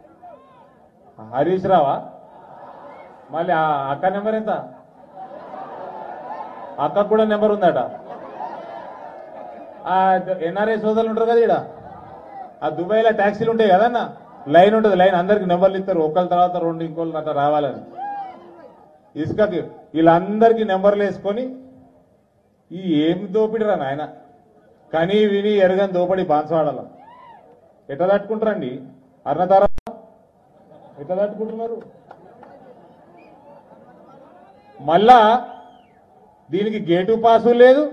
హరీష్ రావా, మళ్ళీ అక్క నెంబర్ ఎంత? అక్కకు కూడా నెంబర్ ఉందట. ఆ ఎన్ఆర్ఐ సోదరులు ఉంటారు కదా ఇక్కడ, ఆ దుబాయ్లో ట్యాక్సీలు ఉంటాయి కదన్న, లైన్ ఉంటుంది, లైన్ అందరికి నెంబర్లు ఇస్తారు, ఒకళ్ళ తర్వాత రెండు ఇంకోళ్ళు అట్లా రావాలని. ఇసుకకి వీళ్ళందరికీ నెంబర్లు వేసుకొని ఈ ఏం దోపిడిరా నాయన, కనీ విని ఎరగని దోపిడి బాన్స్వాడలో. ఎట్లా తట్టుకుంటారండి అర్ణతార, ఎట్లా తట్టుకుంటున్నారు? మళ్ళా దీనికి గేటు పాసు లేదు,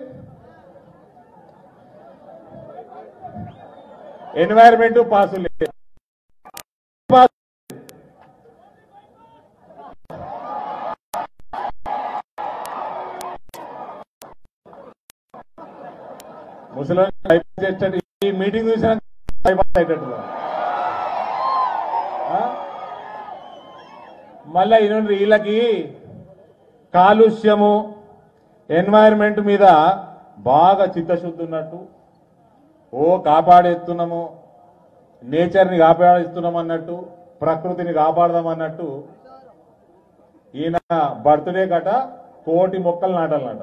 ఎన్వైరన్మెంట్ పాసు లేదు. ముసలి ఈ మీటింగ్ చూసిన మళ్ళా ఈయన వీళ్ళకి కాలుష్యము ఎన్వైరన్మెంట్ మీద బాగా చిత్తశుద్ధి ఉన్నట్టు, ఓ కాపాడేస్తున్నాము, నేచర్ని కాపాడేస్తున్నాం అన్నట్టు, ప్రకృతిని కాపాడదామన్నట్టు ఈయన బర్త్డే కట కోటి మొక్కలు నాటాలన్నట.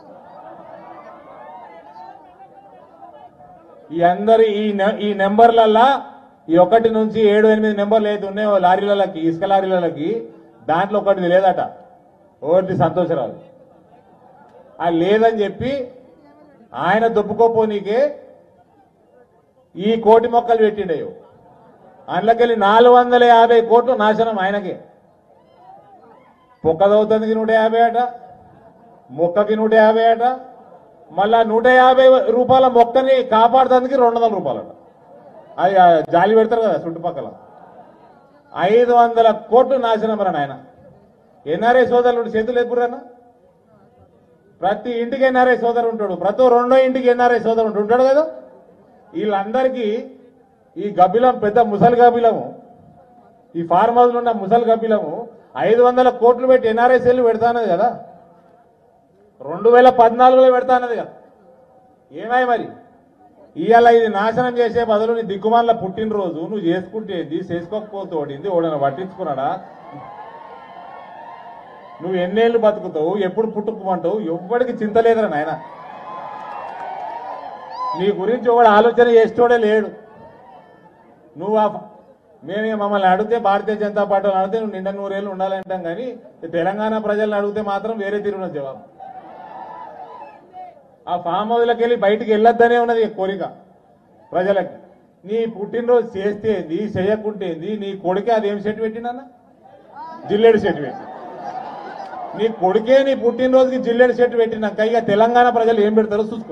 ఈ అందరి ఈ నెంబర్లల్లా ఈ ఒకటి నుంచి ఏడు ఎనిమిది నెంబర్లు ఏది ఉన్నాయో లారీలకి, ఇసుక లారీలకి, దాంట్లో ఒకటిది లేదట. ఒకటి సంతోషరాదు అది లేదని చెప్పి ఆయన దొప్పుకోపోనీకే ఈ కోటి మొక్కలు పెట్టిండేయో. అందులోకెళ్ళి నాలుగు వందల యాభై కోట్లు నాశనం ఆయనకే. పొక్క దవుతుంది నూట యాభై అట, మొక్కకి నూట యాభై అట, మళ్ళా నూట యాభై రూపాయల మొక్కని కాపాడుతందుకు రెండు వందల రూపాయలు అది జాలి పెడతారు కదా చుట్టుపక్కల. ఐదు వందల కోట్లు నాశనం రా నాయన. ఎన్ఆర్ఐ సోదరులు చేతులు ఎప్పుడన్నా ప్రతి ఇంటికి ఎన్ఆర్ఐ సోదరు ఉంటాడు, ప్రతి రెండో ఇంటికి ఎన్ఆర్ఐ సోదరు ఉంటాడు కదా. వీళ్ళందరికీ ఈ గబ్బిలం పెద్ద ముసలి గబ్బిలము, ఈ ఫార్మ్ హౌస్లో ఉన్న ముసలి గబ్బిలము ఐదు వందల కోట్లు పెట్టి ఎన్ఆర్ఐ సెల్ పెడతానది కదా, రెండు వేల పద్నాలుగులో పెడతానది కదా. ఏమై మరి ఇవాళ ఇది నాశనం చేసే బదులు నీ దిక్కుమాల పుట్టినరోజు నువ్వు చేసుకుంటేంది, చేసుకోకపోతోడింది, ఓడన పట్టించుకున్నాడా? నువ్వు ఎన్నేళ్ళు బతుకుతావు, ఎప్పుడు పుట్టుకోమంటావు, ఎవ్వడికి చింత లేదురా నాయన. నీ గురించి ఒకడు ఆలోచన చేసేటోడే లేడు. నువ్వు మేము మమ్మల్ని అడిగితే భారతీయ జనతా పార్టీ అడిగితే నువ్వు నిండా నూరేళ్ళు ఉండాలంటాం, కానీ తెలంగాణ ప్రజలను అడిగితే మాత్రం వేరే తీరున్న జవాబు. ఆ ఫామ్ హౌస్లోకి వెళ్ళి బయటికి వెళ్ళొద్దనే ఉన్నది కోరిక ప్రజలకి. నీ పుట్టినరోజు చేస్తేంది, చేయకుంటేంది, నీ కొడుకే అదేం సెట్ పెట్టిండన్న? జిల్లేడు సెట్ పెట్టి. నీ కొడుకే నీ పుట్టినరోజుకి జిల్లేడు సెట్ పెట్టినాక ఇక తెలంగాణ ప్రజలు ఏం పెడతారో చూసుకో.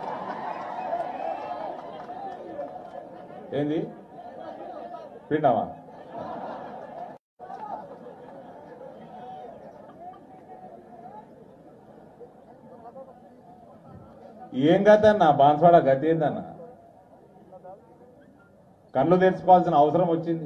ఏంది పిండావా? ఏం గతన్నా బాన్స్వాడ గతి ఏందన్నా? కళ్ళు తెరుచుకోవాల్సిన అవసరం వచ్చింది,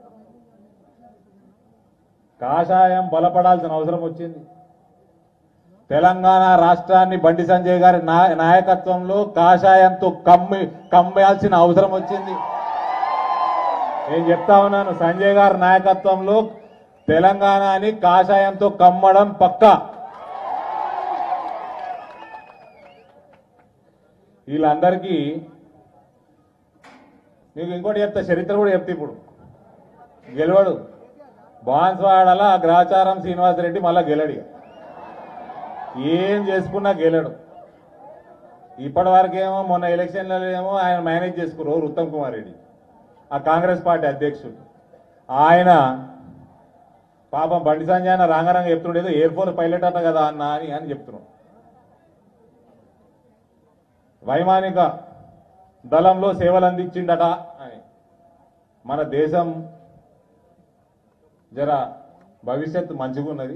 కాషాయం బలపడాల్సిన అవసరం వచ్చింది. తెలంగాణ రాష్ట్రాన్ని బండి సంజయ్ గారి నాయకత్వంలో కాషాయంతో కమ్మి కమ్మేయాల్సిన అవసరం వచ్చింది. నేను చెప్తా ఉన్నాను, సంజయ్ గారి నాయకత్వంలో తెలంగాణని కాషాయంతో కమ్మడం పక్కా. వీళ్ళందరికీ మీకు ఇంకోటి చెప్తా, చరిత్ర కూడా చెప్తా. ఇప్పుడు గెలవడు బాన్స్వాడల గ్రాచారం శ్రీనివాసరెడ్డి మళ్ళా గెలడు. ఏం చేసుకున్నా గెలడు. ఇప్పటి వరకేమో మొన్న ఎలక్షన్లలో ఏమో ఆయన మేనేజ్ చేసుకున్నారు ఉత్తమ్ కుమార్ రెడ్డి, ఆ కాంగ్రెస్ పార్టీ అధ్యక్షుడు. ఆయన పాపం బండి సంజయ్ అన్న రాంగరంగ చెప్తుండేదో ఎయిర్ ఫోర్స్ పైలట్ అట కదా అన్న అని అని చెప్తున్నాం. వైమానిక దళంలో సేవలు అందించిండట అని. మన దేశం జర భవిష్యత్తు మంచిగా ఉన్నది.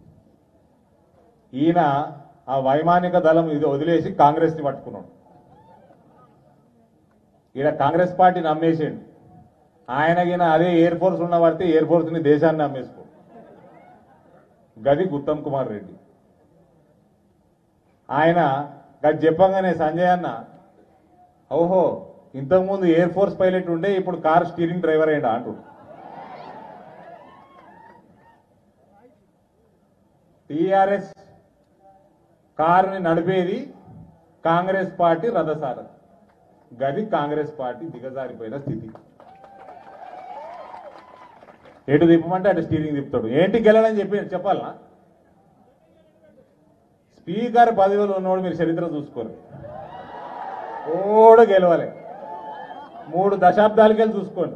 ఈయన ఆ వైమానిక దళం ఇది వదిలేసి కాంగ్రెస్ని పట్టుకున్నాడు. ఈయన కాంగ్రెస్ పార్టీని అమ్మేసిండు. ఆయనకిన అదే ఎయిర్ ఫోర్స్ ఉన్న పడితే ఎయిర్ ఫోర్స్ని దేశాన్ని అమ్మేసుకో. గది ఉత్తమ్ కుమార్ రెడ్డి. ఆయన గది చెప్పంగానే సంజయ్ అన్న ఓహో ఇంతకుముందు ఎయిర్ ఫోర్స్ పైలట్ ఉండే ఇప్పుడు కార్ స్టీరింగ్ డ్రైవర్ అయ్యిండా అంటుడు. టీఆర్ఎస్ కారుని నడిపేది కాంగ్రెస్ పార్టీ రథసారథి. గది కాంగ్రెస్ పార్టీ దిగజారిపోయిన స్థితి. ఎటు తిప్పమంటే అటు స్టీరింగ్ తిప్పుతాడు. ఏంటి గెలడని చెప్పి చెప్పాలనా? స్పీకర్ పదవిలో ఉన్నోడు మీరు చరిత్ర చూసుకోరు, ఓడు గెలవాలి. మూడు దశాబ్దాలకెళ్ళి చూసుకోండి.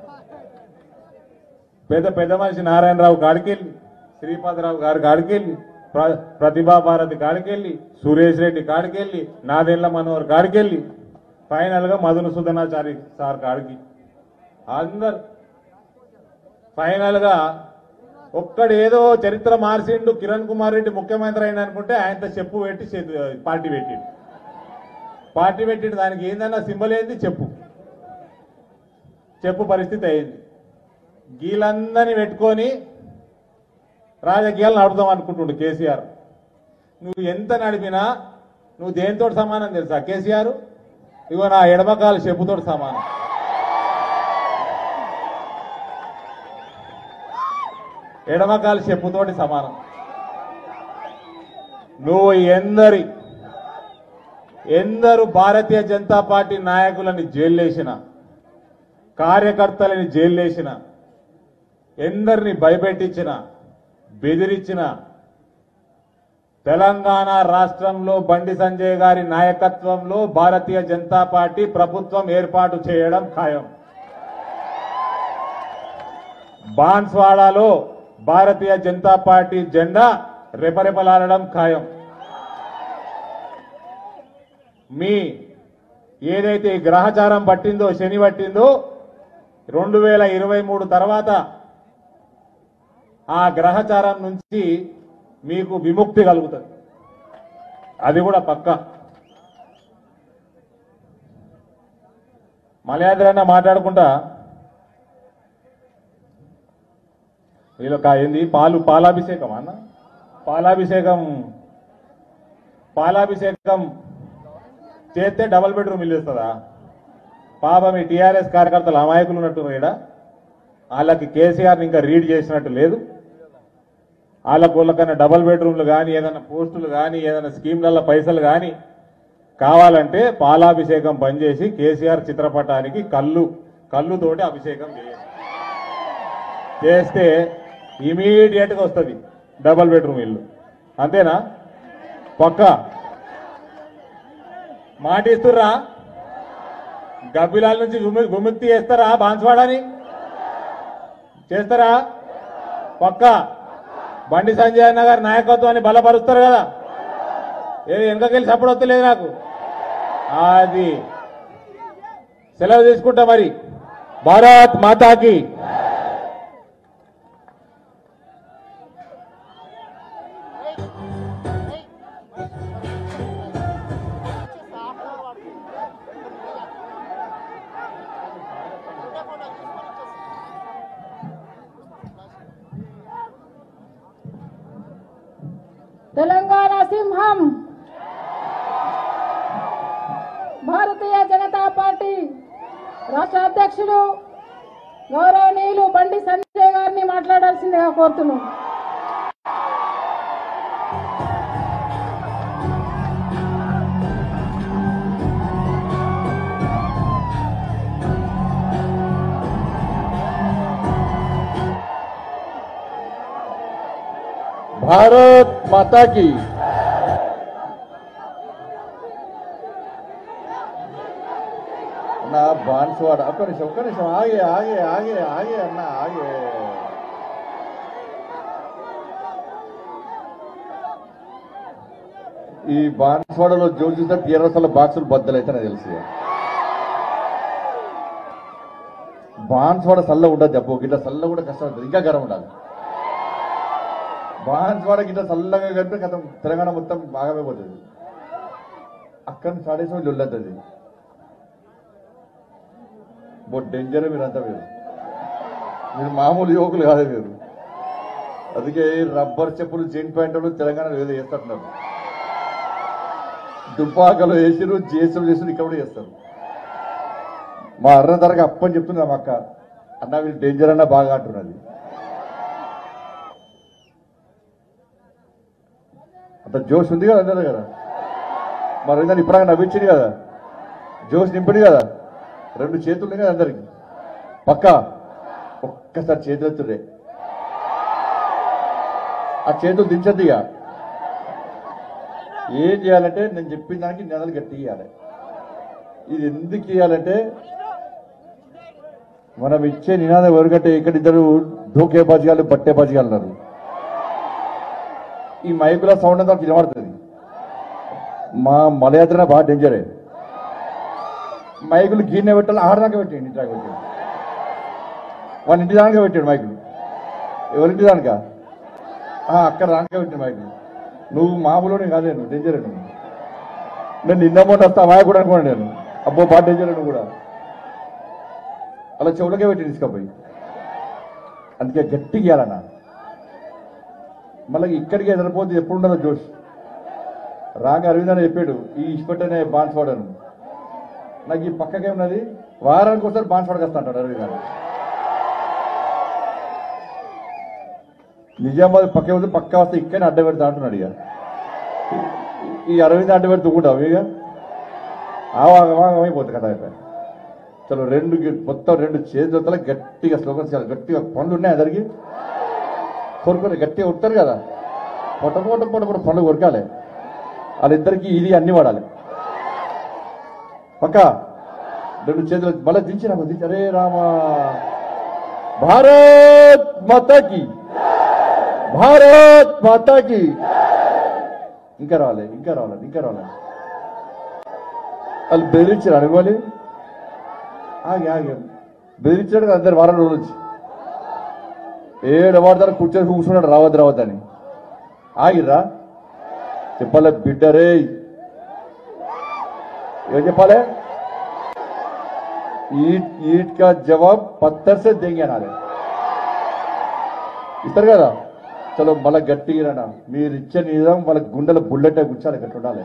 పెద్ద పెద్ద మనిషి నారాయణరావు కాడికెళ్ళి, శ్రీపాదరావు గారి కాడికెళ్ళి, ప్రతిభా భారతి కాడికెళ్ళి, సురేష్ రెడ్డి కాడికెళ్ళి, నాదెండ్ల మనోహర్ కాడికెళ్ళి, ఫైనల్ గా మధున సుధనాచారి సార్ కాడికి అందరు ఫైనల్ గా ఒక్కడు ఏదో చరిత్ర మార్చిండు, కిరణ్ కుమార్ రెడ్డి ముఖ్యమంత్రి అయిన అనుకుంటే ఆయనతో చెప్పు పెట్టి పార్టీ పెట్టిండు. పార్టీ పెట్టిండు దానికి ఏందన్నా సింబల్ ఏంది? చెప్పు చెప్పు పరిస్థితి అయింది. గీలందరినీ పెట్టుకొని రాజకీయాలు నడుపుదాం అనుకుంటుండు కేసీఆర్. నువ్వు ఎంత నడిపినా నువ్వు దేనితో సమానం తెలుసా కేసీఆర్? ఇగో నా ఎడమకాలు చెప్పుతో సమానం. ఎడమకాలు చెప్పుతోటి సమానం. నువ్వు ఎందరి ఎందరు భారతీయ జనతా పార్టీ నాయకులని జైల్లేసిన, కార్యకర్తలని జైల్లేసిన, ఎందరిని భయపెట్టించిన, బెదిరించిన, తెలంగాణ రాష్ట్రంలో బండి సంజయ్ గారి నాయకత్వంలో భారతీయ జనతా పార్టీ ప్రభుత్వం ఏర్పాటు చేయడం ఖాయం. బాన్స్వాడలో భారతీయ జనతా పార్టీ జెండా రెపరెపలాడడం ఖాయం. మీ ఏదైతే ఈ గ్రహచారం పట్టిందో, శని పట్టిందో, రెండు వేల ఇరవై మూడు తర్వాత ఆ గ్రహచారం నుంచి మీకు విముక్తి కలుగుతుంది. అది కూడా పక్కా. మలయాద్రన్న మాట్లాడుకుంటా వీళ్ళకి ఏంది పాలు పాలాభిషేకం అన్న పాలాభిషేకం పాలాభిషేకం చేస్తే డబల్ బెడ్రూమ్ ఇల్లు ఇస్తుందా? పాపం ఈ టీఆర్ఎస్ కార్యకర్తలు అమాయకులు ఉన్నట్టు ఇక్కడ వాళ్ళకి కేసీఆర్ని ఇంకా రీడ్ చేసినట్టు లేదు. వాళ్ళకు వాళ్ళకన్నా డబల్ బెడ్రూమ్లు కానీ, ఏదైనా పోస్టులు కానీ, ఏదైనా స్కీమ్లలో పైసలు కానీ కావాలంటే పాలాభిషేకం పనిచేసి కేసీఆర్ చిత్రపటానికి కళ్ళు కళ్ళుతోటి అభిషేకం చేయాలి. చేస్తే ఇమీడియట్ గా వస్తుంది డబల్ బెడ్రూమ్ ఇల్లు. అంతేనా? పక్కా మాటిస్తుర్రా? గబ్బిలాల నుంచి విముక్తి చేస్తారా? బాన్స్వాడని చేస్తారా? పక్కా. బండి సంజయ్ అన్న గారి నాయకత్వాన్ని బలపరుస్తారు కదా. ఏది వెనకకెళ్ళి సపోర్ట్ వస్తలేదు నాకు. అది సెలవు తీసుకుంటా. మరి భారత్ మాతాకి. తెలంగాణ సింహం భారతీయ జనతా పార్టీ రాష్ట్ర అధ్యక్షులు గౌరవనీయులు బండి సంజయ్ గారిని మాట్లాడాల్సిందిగా కోరుతున్నాం. भारत माता की। ना बांसवाड़ा ఒక్క నిమిషం ఒక్క నిమిషం ఆగే ఆగే ఆగే ఆగే అన్న ఆగే. ఈ బాన్స్వాడలో జోరు చూస్తే టీఆర్ఎస్ వల్ల బాక్సులు బద్దలైతే నాకు తెలుసు. బాన్స్వాడ సల్ల ఉండదు చెప్పు, గిట్ల సల్ల కూడా కష్టం ఉంటుంది, ఇంకా గరం ఉండాలి. బాన్స్వాడ గిట్ల చల్లగా కలిపి కథం తెలంగాణ మొత్తం బాగా పోతుంది. అక్కడ నుంచి సాడేసి వాళ్ళు వెళ్ళొద్దు. బో డేంజర్ మీరంతా. మీరు మీరు మామూలు యువకులు కాదే మీరు. అందుకే రబ్బర్ చెప్పులు, జీన్ ప్యాంట్లు తెలంగాణలో ఏదో చేస్తున్నారు. దుబ్బాకలు వేసిరు, జేసులు చేసిరు, ఇక్కడ కూడా చేస్తారు. మా అర్ర ధరగా అప్పని చెప్తున్నా మా అక్క, అన్న వీళ్ళు డేంజర్ అన్న బాగా అంటున్నది. అంత జోష్ ఉంది కదా అందరూ కదా. మరి ఏదైనా ఇప్పుడు నవ్వించింది కదా, జోష్ నింపింది కదా. రెండు చేతులు కదా అందరికి. పక్కా ఒక్కసారి చేతులు ఎత్తురే. ఆ చేతులు దించద్దు. ఇక ఏం చేయాలంటే నేను చెప్పిన దానికి నెలలు గట్టి ఇవ్వాలి. ఇది ఎందుకు ఇవ్వాలంటే మనం ఇచ్చే నినాదం ఎవరికంటే ఇక్కడ ఇద్దరు ధోకే బాజిగాలు, బట్టే బాజిగాలు ఉన్నారు. ఈ మైకుల సౌండ్ అంతా వినబడుతుంది. మా మలయాత్ర బాగా డేంజరే. మైకులు గిన్నె పెట్టాలి, ఆడదాకా పెట్టండి, ఇంటి దాకా పెట్టండి. వాళ్ళ ఇంటి దానికే పెట్టాడు మైకులు. ఎవరింటి దానిక అక్కడ దానికే పెట్టాడు మైకులు. నువ్వు మామూలునే కాదే, నువ్వు డేంజరే. నువ్వు నేను నిన్న మొన్న వస్తా మాయ కూడా అనుకోండి. నేను అబ్బో బాగా డేంజరే నువ్వు కూడా. అలా చెవులకే పెట్టి తీసుకపోయి. అందుకే గట్టిగా ఇవ్వాలన్నా. మళ్ళీ ఇక్కడికి ఎదిరిపోతే ఎప్పుడు ఉండదో జోష్. రాగా అరవింద్ అని చెప్పాడు ఈ ఇష్టపట్టనే బాన్స్వాడను. నాకు ఈ పక్కకే ఉన్నది, వారానికి ఒకసారి బాన్స్వాడకి వస్తా అంటాడు అరవింద్ గారు. నిజామాబాద్ పక్కే ఉంది, పక్క వస్తే ఇక్కడనే అడ్డ పెడతా అంటున్నాడు. ఇక ఈ అరవింద్ అడ్డ పెడుతూ కూడా ఇక ఆవాగమైపోతుంది కదా. అయిపోయి చలో రెండు మొత్తం రెండు చేతుల గట్టిగా స్లోగన్స్ చేయాలి. గట్టిగా పనులు ఉన్నాయి అందరికి. కొరుకొని గట్టిగా ఉంటారు కదా, పొట్ట పొట్ట పొట్ట పొట్ట పనులు కొరకాలి. వాళ్ళిద్దరికి ఇది అన్ని వాడాలి. పక్క రెండు చేతులు మళ్ళీ దించి రామ దించి. అరే రామ. భారత్ మాతాకి, భారత్ మాతాకి. ఇంకా రావాలి, ఇంకా రావాలి, ఇంకా రావాలి. వాళ్ళు బెదిరించారు అనుకోని ఆగి ఆగి బెదిరించాడు అందరు వారం రోజుల నుంచి ఏడు వాడతారు కూర్చొని కూర్చున్నాడు రావద్దు రావద్దని ఆగిర్రా చెప్పాలి బిడ్డరే ఏం చెప్పాలి ईट ईट का जवाब पत्थर से देंगे అనాలి ఇస్తారు కదా చలో మళ్ళీ గట్టిగా మీరు ఇచ్చే నిజం వాళ్ళ గుండెల బుల్లెట్ కూర్చోాలి గట్టి ఉండాలి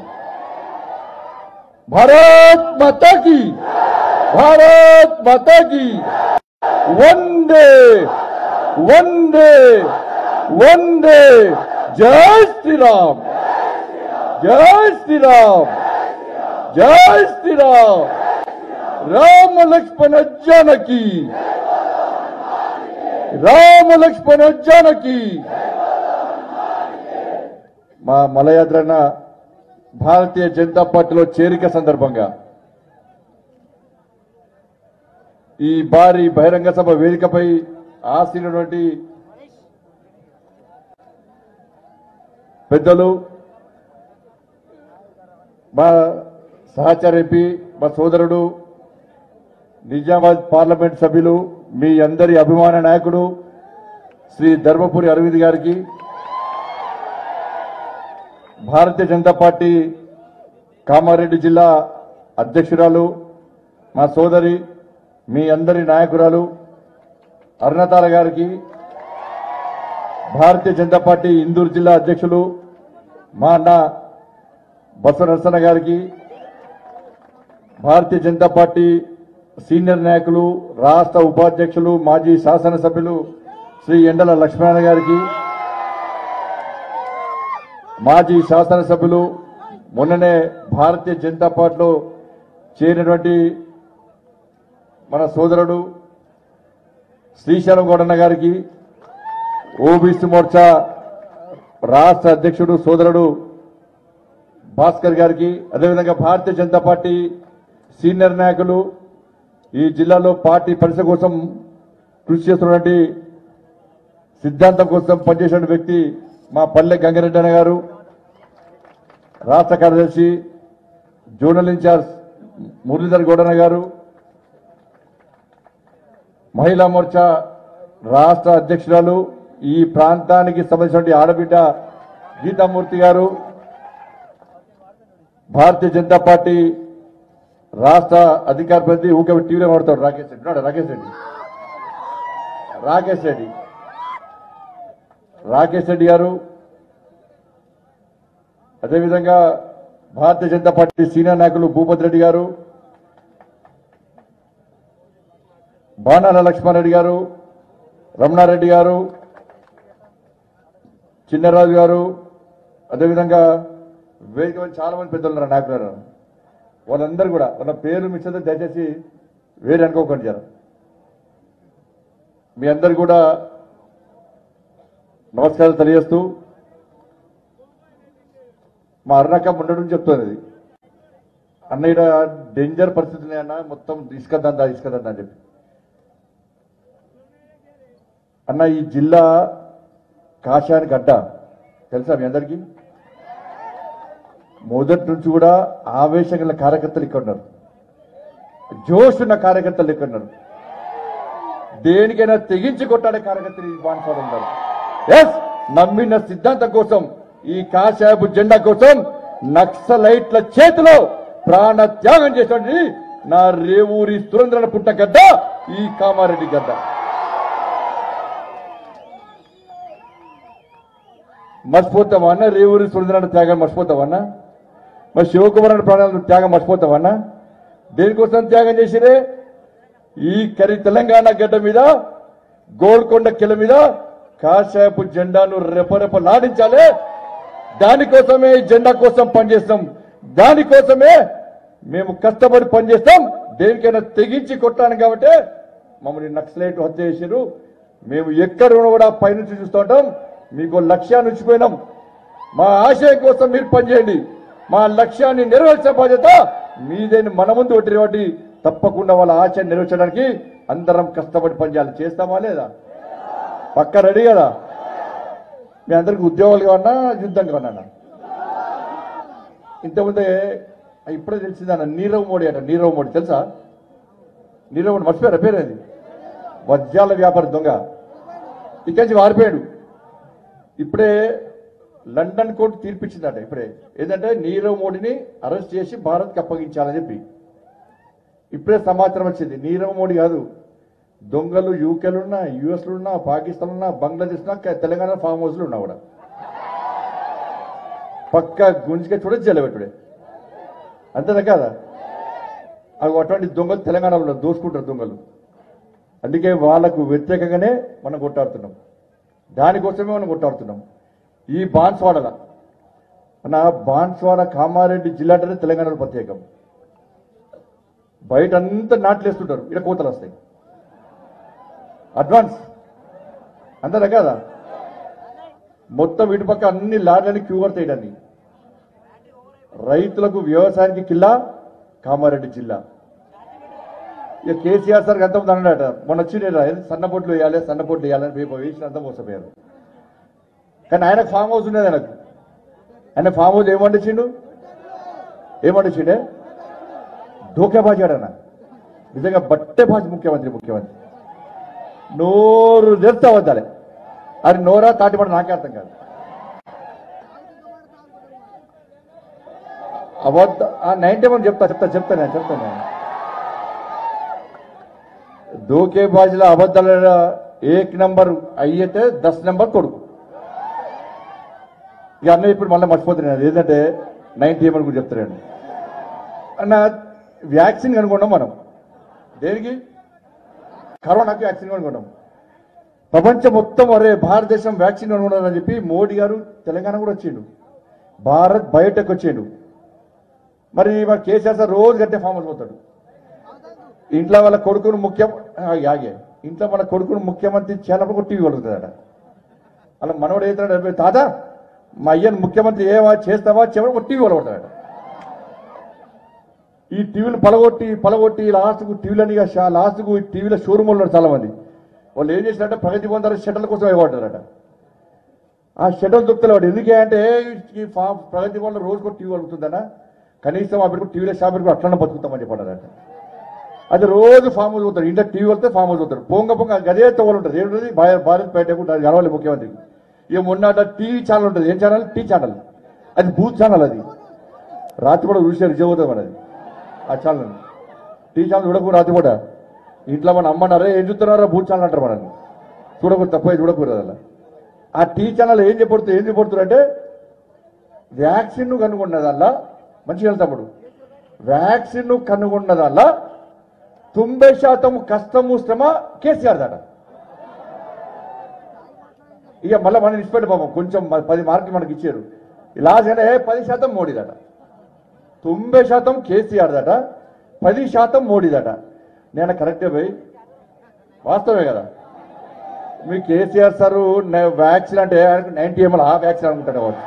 భారత్ మాతా కీ భారత్ మాతా కీ వందే వందే వందే జై శ్రీరామ్ జై శ్రీరామ్ జై శ్రీరామ్ राम लक्ष्मण जानकी राम लक्ष्मण जानकी మా మలయాత్రన భారతీయ జనతా పార్టీలో చేరిక సందర్భంగా ఈ భారీ బహిరంగ సభ వేదికపై ఆసీనున్నటువంటి పెద్దలు మా సహచర ఎంపీ మా సోదరుడు నిజామాబాద్ పార్లమెంట్ సభ్యులు మీ అందరి అభిమాన నాయకుడు శ్రీ ధర్మపురి అరవింద్ గారికి భారతీయ జనతా పార్టీ కామారెడ్డి జిల్లా అధ్యక్షురాలు మా సోదరి మీ అందరి నాయకురాలు అరుణతార గారికి భారతీయ జనతా పార్టీ ఇందూరు జిల్లా అధ్యక్షులు మా అన్న బసవ నరసన్న గారికి భారతీయ జనతా పార్టీ సీనియర్ నాయకులు రాష్ట్ర ఉపాధ్యక్షులు మాజీ శాసనసభ్యులు శ్రీ ఎండల లక్ష్మణ గారికి మాజీ శాసనసభ్యులు మొన్ననే భారతీయ జనతా పార్టీలో చేరినటువంటి మన సోదరుడు శ్రీశైలం గౌడన్న గారికి ఓబీసీ మోర్చా రాష్ట్ర అధ్యక్షుడు సోదరుడు భాస్కర్ గారికి అదేవిధంగా భారతీయ జనతా పార్టీ సీనియర్ నాయకులు ఈ జిల్లాలో పార్టీ పరిసర కోసం కృషి చేస్తున్నటువంటి సిద్ధాంతం కోసం పనిచేసిన వ్యక్తి మా పల్లె గంగారెడ్డి అన్న గారు రాష్ట్ర కార్యదర్శి జోనల్ ఇన్ఛార్జ్ మురళీధర్ గౌడన్న గారు మహిళా మోర్చా రాష్ట్ర అధ్యక్షురాలు ఈ ప్రాంతానికి సంబంధించిన ఆడబిడ్డ గీతామూర్తి గారు భారతీయ జనతా పార్టీ రాష్ట్ర అధికార ప్రతినిధి ఊకే టీవీలో మాడతాడు రాకేష్ రెడ్డి ఉన్నాడు రాకేష్ రెడ్డి రాకేష్ రెడ్డి రాకేష్ రెడ్డి గారు అదేవిధంగా భారతీయ జనతా పార్టీ సీనియర్ నాయకులు భూపతి రెడ్డి గారు బాణాల లక్ష్మారెడ్డి గారు రమణారెడ్డి గారు చిన్నరాజు గారు అదేవిధంగా వేదిక చాలా మంది పెద్దలు ఉన్నారు నాయకులు వాళ్ళందరూ కూడా వాళ్ళ పేర్లు మిచ్చతో దయచేసి వేరే అనుకోకండి జర మీ అందరు కూడా నమస్కారాలు తెలియజేస్తూ మా అరుణక్క ఉండడం చెప్తుంది అన్నయ్య డేంజర్ పరిస్థితి అన్న మొత్తం ఇసుకదందా ఇసుకదందా అని చెప్పి అన్న ఈ జిల్లా కాషాయానికి అడ్డ తెలుసా మీ అందరికీ మొదటి నుంచి కూడా ఆవేశంగా కార్యకర్తలు ఇక్కడ ఉన్నారు జోష్ ఉన్న కార్యకర్తలు ఇక్కడ ఉన్నారు దేనికైనా తెగించి కొట్టాడే కార్యకర్తలు బాన్సాలు ఉన్నారు ఎస్ నమ్మిన సిద్ధాంతం కోసం ఈ కాషాయపు జెండా కోసం నక్సలైట్ల చేతిలో ప్రాణ త్యాగం చేసినటువంటి నా రేవూరి సురేంద్రన పుట్ట గడ్డ ఈ కామారెడ్డి గడ్డ మర్చిపోతావా అన్న రేవూరి సురేంద్రన త్యాగం మర్చిపోతావా అన్న మరి శివకుమార్ ప్రాణాలను త్యాగం మర్చిపోతావా అన్న దేనికోసం త్యాగం చేసిరే ఈ కరి తెలంగాణ గడ్డ మీద గోల్కొండ కిల మీద కాషాయపు జెండాను రెపరెపలాడించాలి దానికోసమే ఈ జెండా కోసం పనిచేస్తాం దానికోసమే మేము కష్టపడి పనిచేస్తాం దేనికైనా తెగించి కొట్టాను కాబట్టి మమ్మల్ని నక్సలైట్ హత్య చేశారు మేము ఎక్కడ కూడా పైనుంచి చూస్తూ ఉంటాం మీకు లక్ష్యాన్ని ఉంచిపోయినాం మా ఆశయం కోసం మీరు పనిచేయండి మా లక్ష్యాన్ని నెరవేర్చే బాధ్యత మీదేని మన ముందు ఒకటి కాబట్టి తప్పకుండా వాళ్ళ ఆశయాన్ని నెరవేర్చడానికి అందరం కష్టపడి పనిచేయాలి చేస్తామా లేదా పక్క రెడీ కదా మీ అందరికి ఉద్యోగాలు కావన్నా యుద్ధం కావన్నా ఇంతకుముందే ఇప్పుడే తెలిసిందన్న నీరవ్ మోడీ అట. నీరవ్ మోడీ తెలుసా? నీరవ్ మోడీ మర్చిపోయారా పేరు? అది వజ్రాల వ్యాపారి దొంగ. ఇక్కడి నుంచి వారిపోయాడు. ఇప్పుడే లండన్ కోర్టు తీర్పిచ్చిందట. ఇప్పుడే ఏంటంటే నీరవ్ మోడీని అరెస్ట్ చేసి భారత్కి అప్పగించాలని చెప్పి ఇప్పుడే సమాచారం వచ్చింది. నీరవ్ మోడీ కాదు, దొంగలు యూకేలున్నా, యుఎస్లో ఉన్నా, పాకిస్తాన్ ఉన్నా, బంగ్లాదేశ్ ఉన్నా, తెలంగాణ ఫామ్ హౌస్లో ఉన్నా కూడా పక్క గుంజిగా చూడ జల్లబెట్టుడే. అంతేనా కాదా? అవి అటువంటి దొంగలు తెలంగాణలో దోసుకుంటారు దొంగలు. అందుకే వాళ్లకు వ్యతిరేకంగానే మనం కొట్టాడుతున్నాం. దానికోసమే మనం కొట్టాడుతున్నాం. ఈ బాన్స్వాడల మన బాన్స్వాడ కామారెడ్డి జిల్లా అంటే తెలంగాణలో ప్రత్యేకం. బయట అంతా నాట్లేస్తుంటారు, ఇక్కడ కోతలు వస్తాయి. అడ్వాన్స్ అంతేనా కదా? మొత్తం ఇటుపక్క అన్ని లారీలని క్యూ కడతాయి. రైతులకు వ్యవసాయానికి కిల్లా కామారెడ్డి జిల్లా. ఇక కేసీఆర్ సార్ అంత అన్నాడట, మొన్న వచ్చిండే సన్నపొట్లు వేయాలి సన్నపొట్లు వేయాలని రేపు వేసినంత మోసపోయారు. కానీ ఆయనకు ఫామ్ హౌస్ ఉండేది. ఆయనకు ఆయన ఫామ్ హౌస్ ఏమండిచిండు? ఏమండిచిండే? ఢోకేబాజీ ఆడన. నిజంగా బట్టే బాజీ ముఖ్యమంత్రి. ముఖ్యమంత్రి నోరు తెరిస్తే అవద్దాలి. అది నోరా తాటిపడ నాకే అర్థం కాదు. అబద్ధ నైన్టీ వన్ చెప్తా చెప్తా చెప్తా నేను చెప్తాను నేను ధోకేబాజీల అబద్ధాల ఏక్ నంబర్ అయ్యితే దస్ నంబర్ కొడుకు. ఇక అన్న ఇప్పుడు మళ్ళీ మర్చిపోతున్నాను. ఏంటంటే నైన్టీ ఎంఎల్ కూడా చెప్తాను అన్న. వ్యాక్సిన్ కనుక్కున్నాం మనం. దేనికి? కరోనాకి వ్యాక్సిన్ కనుక్కున్నాం. ప్రపంచం మొత్తం అరే భారతదేశం వ్యాక్సిన్ కనుక్కున్నారని చెప్పి మోడీ గారు తెలంగాణ కూడా వచ్చిండు, భారత్ బయోటెక్ వచ్చిండు. మరి మన కేసీఆర్ సార్ రోజు గట్టే ఫామ్ హౌస్ పోతాడు. ఇంట్లో వాళ్ళ కొడుకును ముఖ్య యాగే ఇంట్లో వాళ్ళ కొడుకును ముఖ్యమంత్రి చేయాలప్పుడు టీవీ కలుగుతాడట. అలా మనోడు అవుతాడు, తాత మా అయ్యను ముఖ్యమంత్రి ఏవా చేస్తావా చెప్పడం టీవీ కలగొడతాడట. ఈ టీవీలు పలగొట్టి పలగొట్టి లాస్ట్కు టీవీలని లాస్ట్కు టీవీలో షోరూమ్ ఉన్నారు చాలా మంది. వాళ్ళు ఏం చేసినట్టే ప్రగతి పొందారు షటల్ కోసం ఇవ్వబడ్డారట. ఆ షటల్ దొక్కుతాడు. ఎందుకే అంటే ఈ ప్రగతి వల్ల రోజుకు టీవీ కలుగుతుందన్నా, కనీసం ఆ పెట్టుకు టీవీలో షాప్ పెట్టుకుని అట్లనే బతుకుతామని చెప్పాడట. అది రోజు ఫామ్ హౌస్ పోతారు. ఇంట్లో టీవీ వెళ్తే ఫామ్ హౌస్ పోతారు. పొంగ పొంగ గదే తోలు ఉంటుంది. ఏంటది? భారత్ బయట గడవాలి ముఖ్యమంత్రికి. ఇక మొన్న టీవీ ఛానల్ ఉంటుంది. ఏం ఛానల్? T channel. అది బూత్ ఛానల్. అది రాత్రి కూడా చూసారు చదువుతుంది మనది ఆ ఛానల్. టీ ఛానల్ చూడకూడదు. రాత్రి కూడా ఇంట్లో మన అమ్మన్నారే ఏం చూస్తున్నారా బూత్ ఛానల్ అంటారు. మనల్ని చూడకూడదు, తప్ప చూడకూడదు. అలా ఆ టీ ఛానల్ ఏం చెప్పడుతుంది ఏం చెప్పడుతుంది అంటే వ్యాక్సిన్ కనుగొన్నదల్లా మంచిగా వెళ్తాడు. వ్యాక్సిన్ కనుగొన్నదల్లా తొంభై శాతం కష్టము శ్రమ కేసీఆర్ దాట. ఇక మళ్ళీ మనం ఇచ్చిపెట్టి పాపం కొంచెం పది మార్కులు మనకి ఇచ్చారు. లాస్ట్ అంటే పది శాతం మోడీదట, తొంభై శాతం కేసీఆర్ దట, పది శాతం మోడీదట. నేను కరెక్టే పోయి వాస్తవే కదా. మీ కేసీఆర్ సార్ వ్యాక్సిన్ అంటే నైన్టీ ఎంఎల్ ఆ వ్యాక్సిన్ అనుకుంటాడు వాడు.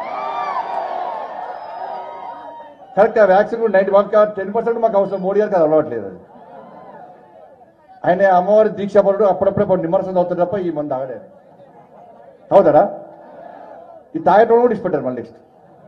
కరెక్ట్. ఆ వ్యాక్సిన్ నైన్టీ మాకు టెన్ పర్సెంట్ మాకు అవసరం. మోడీ గారికి అది అలవాట్లేదు. అది ఆయన అమ్మవారి దీక్ష పరుడు. అప్పుడప్పుడే నిమ్మరసం అవుతాడు తప్ప ఈ మంది తాగడే. అవుతాడా? ఈ తాగటం కూడా ఇష్టపెట్టారు. మళ్ళీ నెక్స్ట్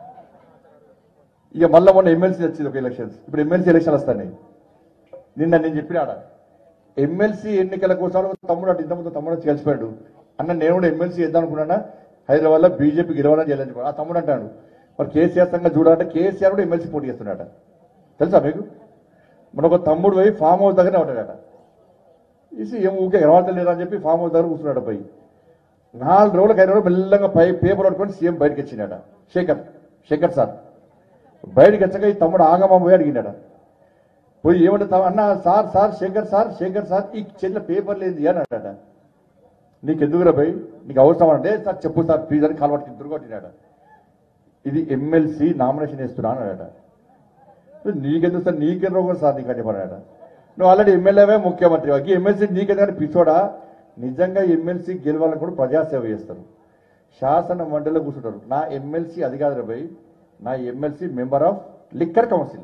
ఇక మళ్ళీ మొన్న ఎమ్మెల్సీ వచ్చింది ఒక ఎలక్షన్స్. ఇప్పుడు ఎమ్మెల్సీ ఎలక్షన్ వస్తాయి. నిన్న నేను చెప్పినాడ ఎమ్మెల్సీ ఎన్నికల కోసం తమ్ముడు అటు ఇంతకుముందు తమ్ముడు వచ్చి కలిసిపోయాడు. అన్న నేను కూడా ఎమ్మెల్సీ చేద్దాం అనుకున్నా, హైదరాబాద్లో బీజేపీ గెలవాలని చేయాలని. ఆ తమ్ముడు అంటాడు మరి కేసీఆర్ సంగతి చూడాలంటే కేసీఆర్ కూడా ఎమ్మెల్సీ పోటీ చేస్తున్నాడ. తెలుసా మీకు? మన ఒక తమ్ముడు పోయి ఫామ్ హౌస్ దగ్గరనే ఉంటాడట. ఇసి ఏం ఊకే గెలవాలని అని చెప్పి ఫామ్ హౌస్ దగ్గర కూర్చున్నాడు. పోయి నాలుగు రోజులకు ఐదు రోజులు మెల్లంగా పై పేపర్ పట్టుకొని సీఎం బయటకు వచ్చినాడ. శేఖర్ శేఖర్ సార్ బయటకు వచ్చాక ఈ తమ్ముడు ఆగమా పోయి అడిగినాడ. పోయి ఏమంటే అన్న sir sir Shekhar sir Shekhar sir ఈ చెట్ల పేపర్ లేదు అని అన్నాడ. నీకు ఎందుకురా పోయి నీకు అవసరం అంటే సార్ చెప్పు సార్ ప్లీజ్ అని కాలవాటికి దుర్గొట్టినాడ. ఇది ఎమ్మెల్సీ నామినేషన్ వేస్తున్నా అన్నాడట. నీకెందుకు సార్ నీకేం రోగం సార్ నీకు అని చెప్పాడట. నువ్వు ఆల్రెడీ ఎమ్మెల్యేవే ముఖ్యమంత్రి వాకి ఎమ్మెల్సీ నీకెందుకని పిచ్చోడా. నిజంగా ఎమ్మెల్సీ గెలవాలని కూడా ప్రజాసేవ చేస్తారు. శాసన మండలిలో కూర్చుంటారు. నా ఎమ్మెల్సీ అది కాదు పోయి నా MLC member of liquor council.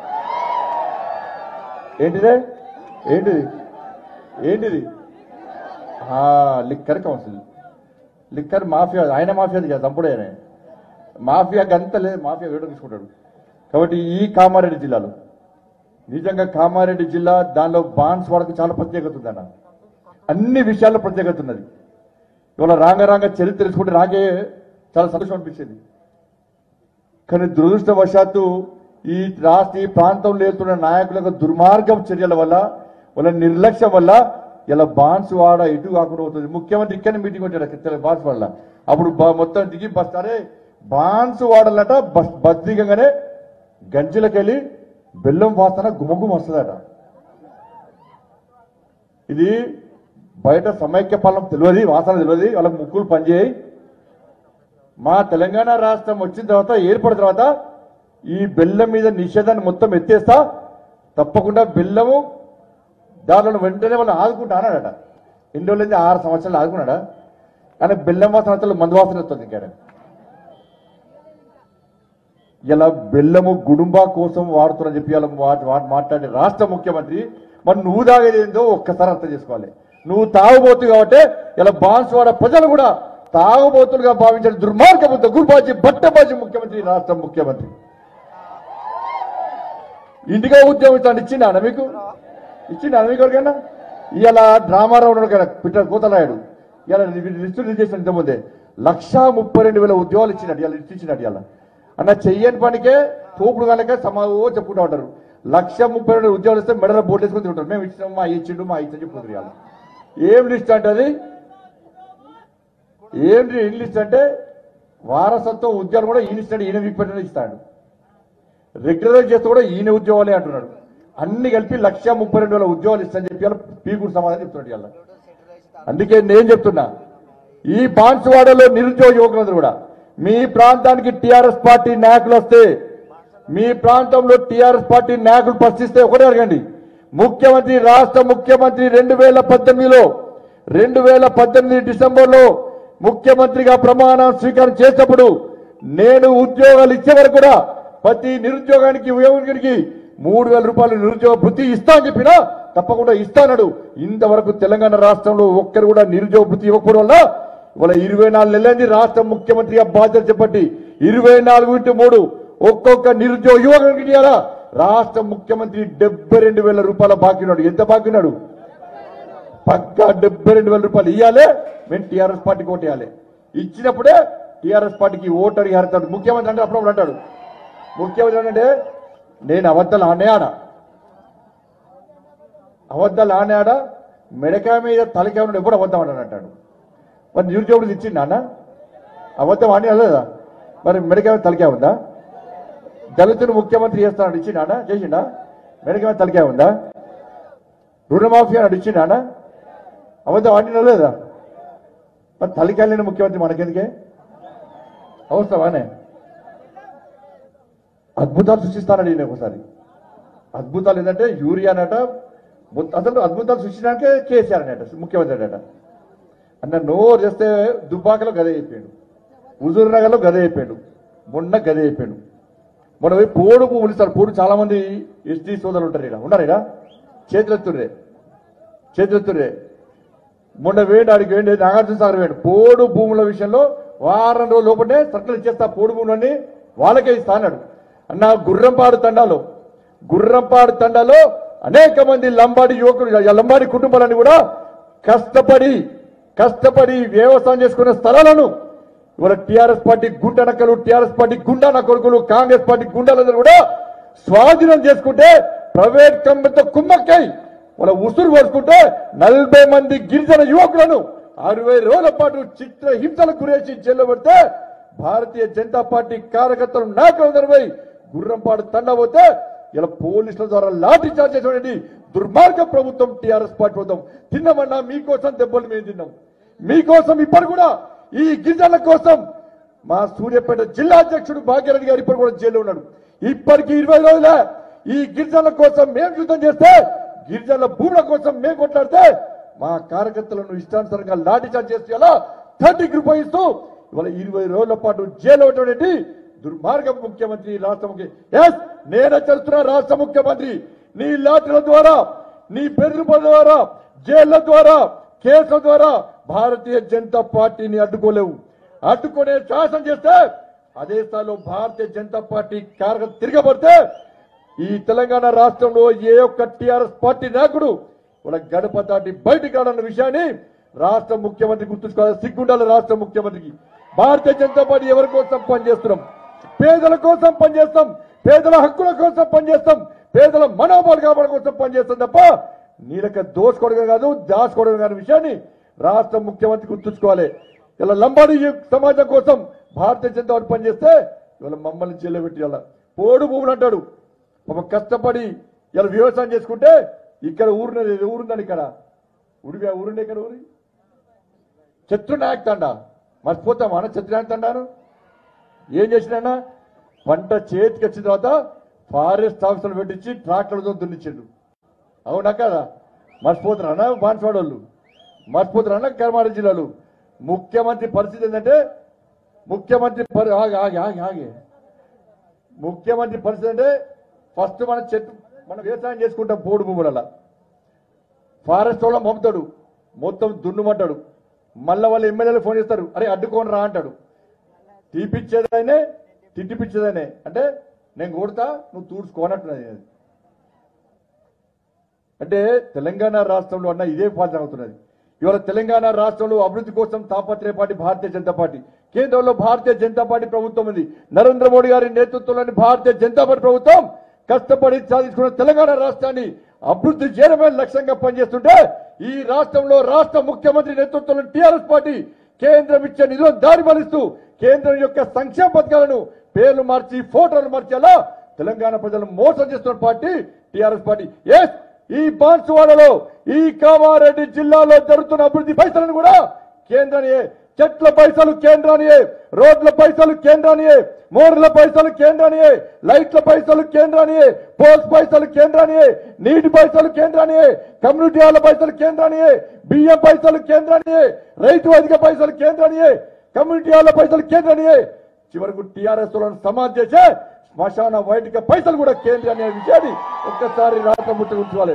ఏంటిదే ఏంటిది ఏంటిది లిక్కర్ కౌన్సిల్. లిక్కర్ మాఫియా ఆయన మాఫియాది కదా. చంపుడే ఆయన మాఫియాకి అంతా లేదు. మాఫియా వేయడం తీసుకుంటాడు. కాబట్టి ఈ కామారెడ్డి జిల్లాలో నిజంగా కామారెడ్డి జిల్లా దానిలో బాన్స్ వాడకు చాలా ప్రత్యేకత ఉందన్న, అన్ని విషయాల్లో ప్రత్యేకత ఉన్నది. ఇవాళ రాంగ రాంగ చరిత్ర తెలుసుకుంటే నాకే చాలా సంతోషం అనిపించింది. కానీ దురదృష్టవశాత్తు ఈ రాష్ట్ర ఈ ప్రాంతంలో వెళ్తున్న నాయకుల యొక్క దుర్మార్గం చర్యల వల్ల, వాళ్ళ నిర్లక్ష్యం వల్ల ఇలా బాన్స్ వాడ ఎటు కాకుండా అవుతుంది. ముఖ్యమంత్రి ఇక్కడ మీటింగ్ వచ్చాడు బాన్స్ వాడ, అప్పుడు మొత్తం దిగి బస్ అరే బాన్స్ వాడాలట, బస్ బస్ దిగంగానే గంజలకెళ్ళి బెల్లం వాసన గుమగుమ వస్తుందట. ఇది బయట సమైక్య పాలన తెలియదు, వాసన తెలియదు, వాళ్ళకి ముక్కులు పనిచేయి. మా తెలంగాణ రాష్ట్రం వచ్చిన తర్వాత ఏర్పడిన తర్వాత ఈ బెల్లం మీద నిషేధాన్ని మొత్తం ఎత్తేస్తా, తప్పకుండా బెల్లము దానిలో వెంటనే వాళ్ళు ఆదుకుంటా అన్నాడట. ఎన్ని రోజులైంది? ఆరు సంవత్సరాలు ఆదుకున్నాడా? కానీ బెల్లం వాసన మందు వాసన వస్తుంది. ఇంకా ఇలా బెల్లము గుడుంబా కోసం వాడుతున్నా చెప్పి ఇలా మాట్లాడే రాష్ట్ర ముఖ్యమంత్రి, మరి నువ్వు తాగేది ఏందో ఒక్కసారి అర్థం చేసుకోవాలి. నువ్వు తాగుబోతు కాబట్టి ఇలా బాన్స్వాడ ప్రజలు కూడా తాగుబోతులుగా భావించిన దుర్మార్గపు దగ్గుబాజీ బట్టబాజీ ముఖ్యమంత్రి రాష్ట్ర ముఖ్యమంత్రి. ఇంటిగా ఉద్యోగం ఇస్తాను ఇచ్చిండా మీకు? ఇచ్చిండా మీకు ఎవరికైనా? ఇలా డ్రామారావు ఉన్నాడు కదా పిట్ట కూతలాడు, ఇలా లిస్టు రిలీజ్ చేసిన ఇంతకుముందే లక్షా ముప్పై రెండు వేల ఉద్యోగాలు ఇచ్చినట్టు ఇలా లిస్ట్ ఇచ్చినట్టు ఇలా అన్న చెయ్యని పనికే తోపుడు కనుక సమావో చెప్పుకుంటూ ఉంటారు. లక్ష ముప్పై రెండు ఉద్యోగాలు ఇస్తే మెడలో బోర్డు వేసుకుని తింటారు. మేము ఇచ్చినాం, మా ఇచ్చిండు, మా ఇచ్చిన చెప్పుకుంటారు. ఇవాళ ఏం లిస్ట్ అంటే అది ఏంటి? ఏం లిస్ట్ అంటే వారసత్వం ఉద్యోగాలు కూడా ఈయన ఇస్తాడు, ఈయన వీక్ పెట్టిన ఇస్తాడు. రెగ్యులరైజ్ చేస్తే కూడా ఈయన ఉద్యోగాలే అంటున్నాడు. అన్ని కలిపి లక్ష ముప్పై రెండు వేల ఉద్యోగాలు ఇస్తానని చెప్పి పీకుడు సమాధానం చెప్తున్నాడు ఇవాళ. అందుకే నేను చెప్తున్నా, ఈ బాన్సువాడలో నిరుద్యోగ యువకులందరూ కూడా మీ ప్రాంతానికి టీఆర్ఎస్ పార్టీ నాయకులు వస్తే, మీ ప్రాంతంలో టీఆర్ఎస్ పార్టీ నాయకులు ప్రశ్నిస్తే ఒకటే అడగండి. ముఖ్యమంత్రి రాష్ట్ర ముఖ్యమంత్రి రెండు వేల పద్దెనిమిదిలో రెండు వేల పద్దెనిమిది డిసెంబర్లో ముఖ్యమంత్రిగా ప్రమాణం స్వీకారం చేసినప్పుడు నేను ఉద్యోగాలు ఇచ్చే వరకు కూడా ప్రతి నిరుద్యోగానికి యువకునికి మూడు వేల రూపాయలు నిరుద్యోగ భృతి ఇస్తా అని చెప్పినా తప్పకుండా ఇస్తానడు. ఇంతవరకు తెలంగాణ రాష్ట్రంలో ఒక్కరు కూడా నిరుద్యోగ భృతి ఇవ్వకపోవడం వల్ల ఇవాళ ఇరవై నాలుగు నెలలైంది రాష్ట్ర ముఖ్యమంత్రిగా బాధ్యత చేపట్టి ఇరవై నాలుగు ఇంటూ మూడు ఒక్కొక్క నిరుద్యోగ యువకునికి ఇవ్వాలా రాష్ట్ర ముఖ్యమంత్రి డెబ్బై రెండు వేల రూపాయల బాకీ ఉన్నాడు. ఎంత బాకీ ఉన్నాడు? పక్కా డెబ్బై రెండు వేల రూపాయలు ఇవ్వాలి. మేము టీఆర్ఎస్ పార్టీకి ఓటు వేయాలి. ఇచ్చినప్పుడే టీఆర్ఎస్ పార్టీకి ఓటు అడిగి అడతాడు. ముఖ్యమంత్రి అంటే అప్పుడప్పుడు అంటాడు, ముఖ్యమంత్రి అంటే నేను అబద్ధాలు ఆనే ఆడ అబద్ధాలు ఆనే ఆడ మెడకాయ మీద తలకాయ ఉన్నాడు ఎప్పుడు అబద్ధం ఆడని అంటాడు. మరి నిరుద్యోగుడు ఇచ్చింది అన్న అబద్ధం ఆడి లేదా? మరి మెడకాయ మీద తలకాయ ఉందా? దళితులు ముఖ్యమంత్రి చేస్తాడు ఇచ్చిండా అన్న? చేసిండా? మెడకాయ మీద తలకాయ ఉందా? రుణమాఫీ అన్నాడు ఇచ్చిండా అన్న? అబద్ధం ఆడినా లేదా? మరి తలకాయ లేని ముఖ్యమంత్రి మనకెందుకే అవసరమానే? అద్భుతాలు సృష్టిస్తానని నేను ఒకసారి అద్భుతాలు ఏంటంటే యూరియానట అసలు అద్భుతాలు సృష్టించడానికే కేసీఆర్ అనట ముఖ్యమంత్రి అట. అన్న నోరు చేస్తే దుబ్బాకలో గదే అయిపోయాడు, హుజూర్ నగర్లో గదే అయిపోయాడు, మొన్న గదే అయిపోయాడు. మొన్న పోయి పోడు పువ్వులు ఇస్తారు. పోడు చాలా మంది ఎస్టీ సోదరులు ఉంటారు, ఇక్కడ ఉన్నారు, ఇక్కడ చేతులెత్తుర్రే చేతులెత్తుర్రే మొన్న వేయండి ఆడికి వేయండి నాగార్జున సాగర్ వేయండి. పోడు భూముల విషయంలో వారం రోజుల లోపలే సర్కిల్ ఇచ్చేస్తా, పోడు భూములన్నీ వాళ్ళకే ఇస్తా అన్నాడు. అన్న గుర్రంపాడు తండాలో గుర్రంపాడు తండాలో అనేక మంది లంబాడి యువకులు లంబాడి కుటుంబాలన్నీ కూడా కష్టపడి కష్టపడి వ్యవసాయం చేసుకునే స్థలాలను ఇవాళ టీఆర్ఎస్ పార్టీ గుండా నక్కలు, టీఆర్ఎస్ పార్టీ గుండా నా కొడుకులు, కాంగ్రెస్ పార్టీ గుండాలందరూ కూడా స్వాధీనం చేసుకుంటే ప్రైవేట్ కంపెనీతో కుమ్మక్కై వాళ్ళ ఉసురు వేసుకుంటే నలభై మంది గిరిజన యువకులను అరవై రోజుల పాటు చిత్ర హింసలకు గురేసి జైల్లో పెడితే భారతీయ జనతా పార్టీ కార్యకర్తలు నాయకులందరిపై గుర్రంపాడు తండా పోతే ఇలా పోలీసుల ద్వారా లాఠీ చార్జ్ చేసేటువంటి దుర్మార్గ ప్రభుత్వం టీఆర్ఎస్ పార్టీ ప్రభుత్వం. తిన్నామన్నా మీకోసం దెబ్బలు మేము తిన్నాం, మీకోసం ఇప్పుడు కూడా ఈ గిరిజనుల కోసం మా సూర్యాపేట జిల్లా అధ్యక్షుడు భాగ్యరెడ్డి గారు ఇప్పుడు కూడా జైల్లో ఉన్నాడు. ఇప్పటికి ఇరవై రోజుల ఈ గిరిజనుల కోసం మేము యుద్ధం చేస్తే, గిరిజనుల భూముల కోసం మేము కొట్లాడితే మా కార్యకర్తలను ఇష్టానుసారంగా లాఠీ చార్జ్ చేస్తూ ఇలా థర్టీ గ్రూప్ ఇస్తూ ఇవాళ ఇరవై రోజుల పాటు జైలు ఉన్నటువంటి దుర్మార్గ ముఖ్యమంత్రి రాష్ట్ర ముఖ్యమంత్రి. ఎస్ నేను హెచ్చరిస్తున్నా రాష్ట్ర ముఖ్యమంత్రి, నీ లాఠీల ద్వారా, నీ బెదిరింపుల ద్వారా, జైళ్ల ద్వారా, కేసుల ద్వారా భారతీయ జనతా పార్టీని అడ్డుకోలేవు. అడ్డుకునే శాసనం చేస్తే అదే స్థాయిలో భారతీయ జనతా పార్టీ కార్యకర్త తిరగబడితే ఈ తెలంగాణ రాష్ట్రంలో ఏ ఒక్క టీఆర్ఎస్ పార్టీ నాయకుడు వాళ్ళ గడప దాటి బయటికి రాడన్న విషయాన్ని రాష్ట్ర ముఖ్యమంత్రి గుర్తుంచుకోవాలి. సిగ్గుండాలి రాష్ట్ర ముఖ్యమంత్రికి. భారతీయ జనతా పార్టీ ఎవరి కోసం పనిచేస్తున్నాం? పేదల కోసం పనిచేస్తాం, పేదల హక్కుల కోసం పనిచేస్తాం, పేదల మనోబల కాపాడ కోసం పనిచేస్తాం తప్ప నీలక దోసుకోవడం కాదు, దాచుకోవడం కాని విషయాన్ని రాష్ట్ర ముఖ్యమంత్రి గుర్తుంచుకోవాలి. ఇలా లంబాడి సమాజం కోసం భారతీయ జనతా పార్టీ పనిచేస్తే ఇవాళ మమ్మల్ని జైల్లో పెట్టి ఇలా పోడు భూములు అంటాడు. ఒక కష్టపడి ఇలా వ్యవసాయం చేసుకుంటే ఇక్కడ ఊరున్నది ఊరుందని ఇక్కడ ఉడిగా ఊరుండే ఇక్కడ ఊరి శత్రు నాయక్ తండా మర్చిపోతాం అన్న శత్రు నాయక్ తండాను ఏం చేసినా పంట చేతికి వచ్చిన తర్వాత ఫారెస్ట్ ఆఫీసర్లు పెట్టించి ట్రాక్టర్లతో దున్నిచ్చిండు. అవునా కదా? మర్చిపోతున్నారన్నా బాన్స్వాడ వాళ్ళు, మర్చిపోతున్నారన్నా కర్మారెడ్డి జిల్లాలు. ముఖ్యమంత్రి పరిస్థితి ఏంటంటే ముఖ్యమంత్రి పరి ఆగి ఆగి ఆగి ఆగి ముఖ్యమంత్రి పరిస్థితి అంటే ఫస్ట్ మన చెట్టు మనం వ్యవసాయం చేసుకుంటాం పోడు భూముల ఫారెస్ట్ వాళ్ళ పంపుతాడు, మొత్తం దున్నుమంటాడు. మళ్ళా వాళ్ళ ఎమ్మెల్యేలు ఫోన్ చేస్తారు, అరే అడ్డుకోని రా అంటాడు. తీపిచ్చేదైనే తిట్టిపిచ్చేదైనే అంటే నేను కొడతా నువ్వు తూడ్చుకోనట్టున్నది. అంటే తెలంగాణ రాష్ట్రంలో అన్న ఇదే పాలన అవుతున్నది. ఇవాళ తెలంగాణ రాష్ట్రంలో అభివృద్ధి కోసం తాపత్రయపాటి భారతీయ జనతా పార్టీ, కేంద్రంలో భారతీయ జనతా పార్టీ ప్రభుత్వం ఉంది. నరేంద్ర మోడీ గారి నేతృత్వంలోని భారతీయ జనతా పార్టీ ప్రభుత్వం కష్టపడి సాధించుకున్న తెలంగాణ రాష్ట్రాన్ని అభివృద్ధి చేయడమే లక్ష్యంగా పనిచేస్తుంటే ఈ రాష్ట్రంలో రాష్ట్ర ముఖ్యమంత్రి నేతృత్వంలో టీఆర్ఎస్ పార్టీ కేంద్రం ఇచ్చే నిధులను దారి మళ్లిస్తూ కేంద్రం యొక్క సంక్షేమ పథకాలను పేర్లు మార్చి ఫోటోలు మార్చేలా తెలంగాణ ప్రజలను మోసం చేస్తున్న పార్టీ టీఆర్ఎస్ పార్టీ. ఎస్, ఈ బాన్సువాడలో ఈ కామారెడ్డి జిల్లాలో జరుగుతున్న అభివృద్ధి పైసలను కూడా కేంద్రానియే, చెట్ల పైసలు కేంద్రానియే, రోడ్ల పైసలు కేంద్రానియే, మోర్ల పైసలు కేంద్రానియే, లైట్ల పైసలు కేంద్రానియే, పోల్స్ పైసలు కేంద్రానియే, నీటి పైసలు కేంద్రానియే, కమ్యూనిటీ హాల పైసలు కేంద్రానియే, బియ్యం పైసలు కేంద్రానియే, రైతు వేదిక పైసలు కేంద్రానియే, కమ్యూనిటీ హాల పైసలు కేంద్రానియే, చివరకు టీఆర్ఎస్ సమాజ్ చేసే శ్మశాన వైదిక పైసలు కూడా కేంద్రాన్ని అనే విషయాన్ని ఒక్కసారి రాష్ట్ర ముఖ్యమంత్రి ఉంచుకోవాలి.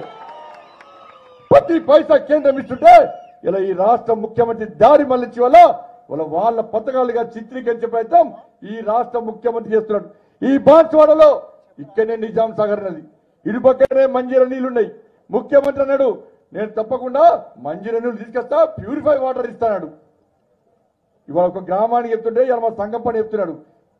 ప్రతి పైసా కేంద్రం ఇస్తుంటే ఇలా ఈ రాష్ట్ర ముఖ్యమంత్రి దారి మళ్లించి వల్ల వాళ్ళ వాళ్ళ పథకాలుగా చిత్రీకరించే ప్రయత్నం ఈ రాష్ట్ర ముఖ్యమంత్రి చేస్తున్నాడు. ఈ బాన్సువాడలో ఇక్కడనే నిజాం సాగర్ నది, ఇటు పక్కనే మంజీర నీళ్లున్నాయి. ముఖ్యమంత్రి అన్నాడు నేను తప్పకుండా మంజీర నీళ్లు తీసుకొస్తా, ప్యూరిఫై వాటర్ ఇస్తాడు. ఇవాళ ఒక గ్రామానికి చెప్తుంటే ఇలా మా సంఘం పని చెప్తున్నాడు.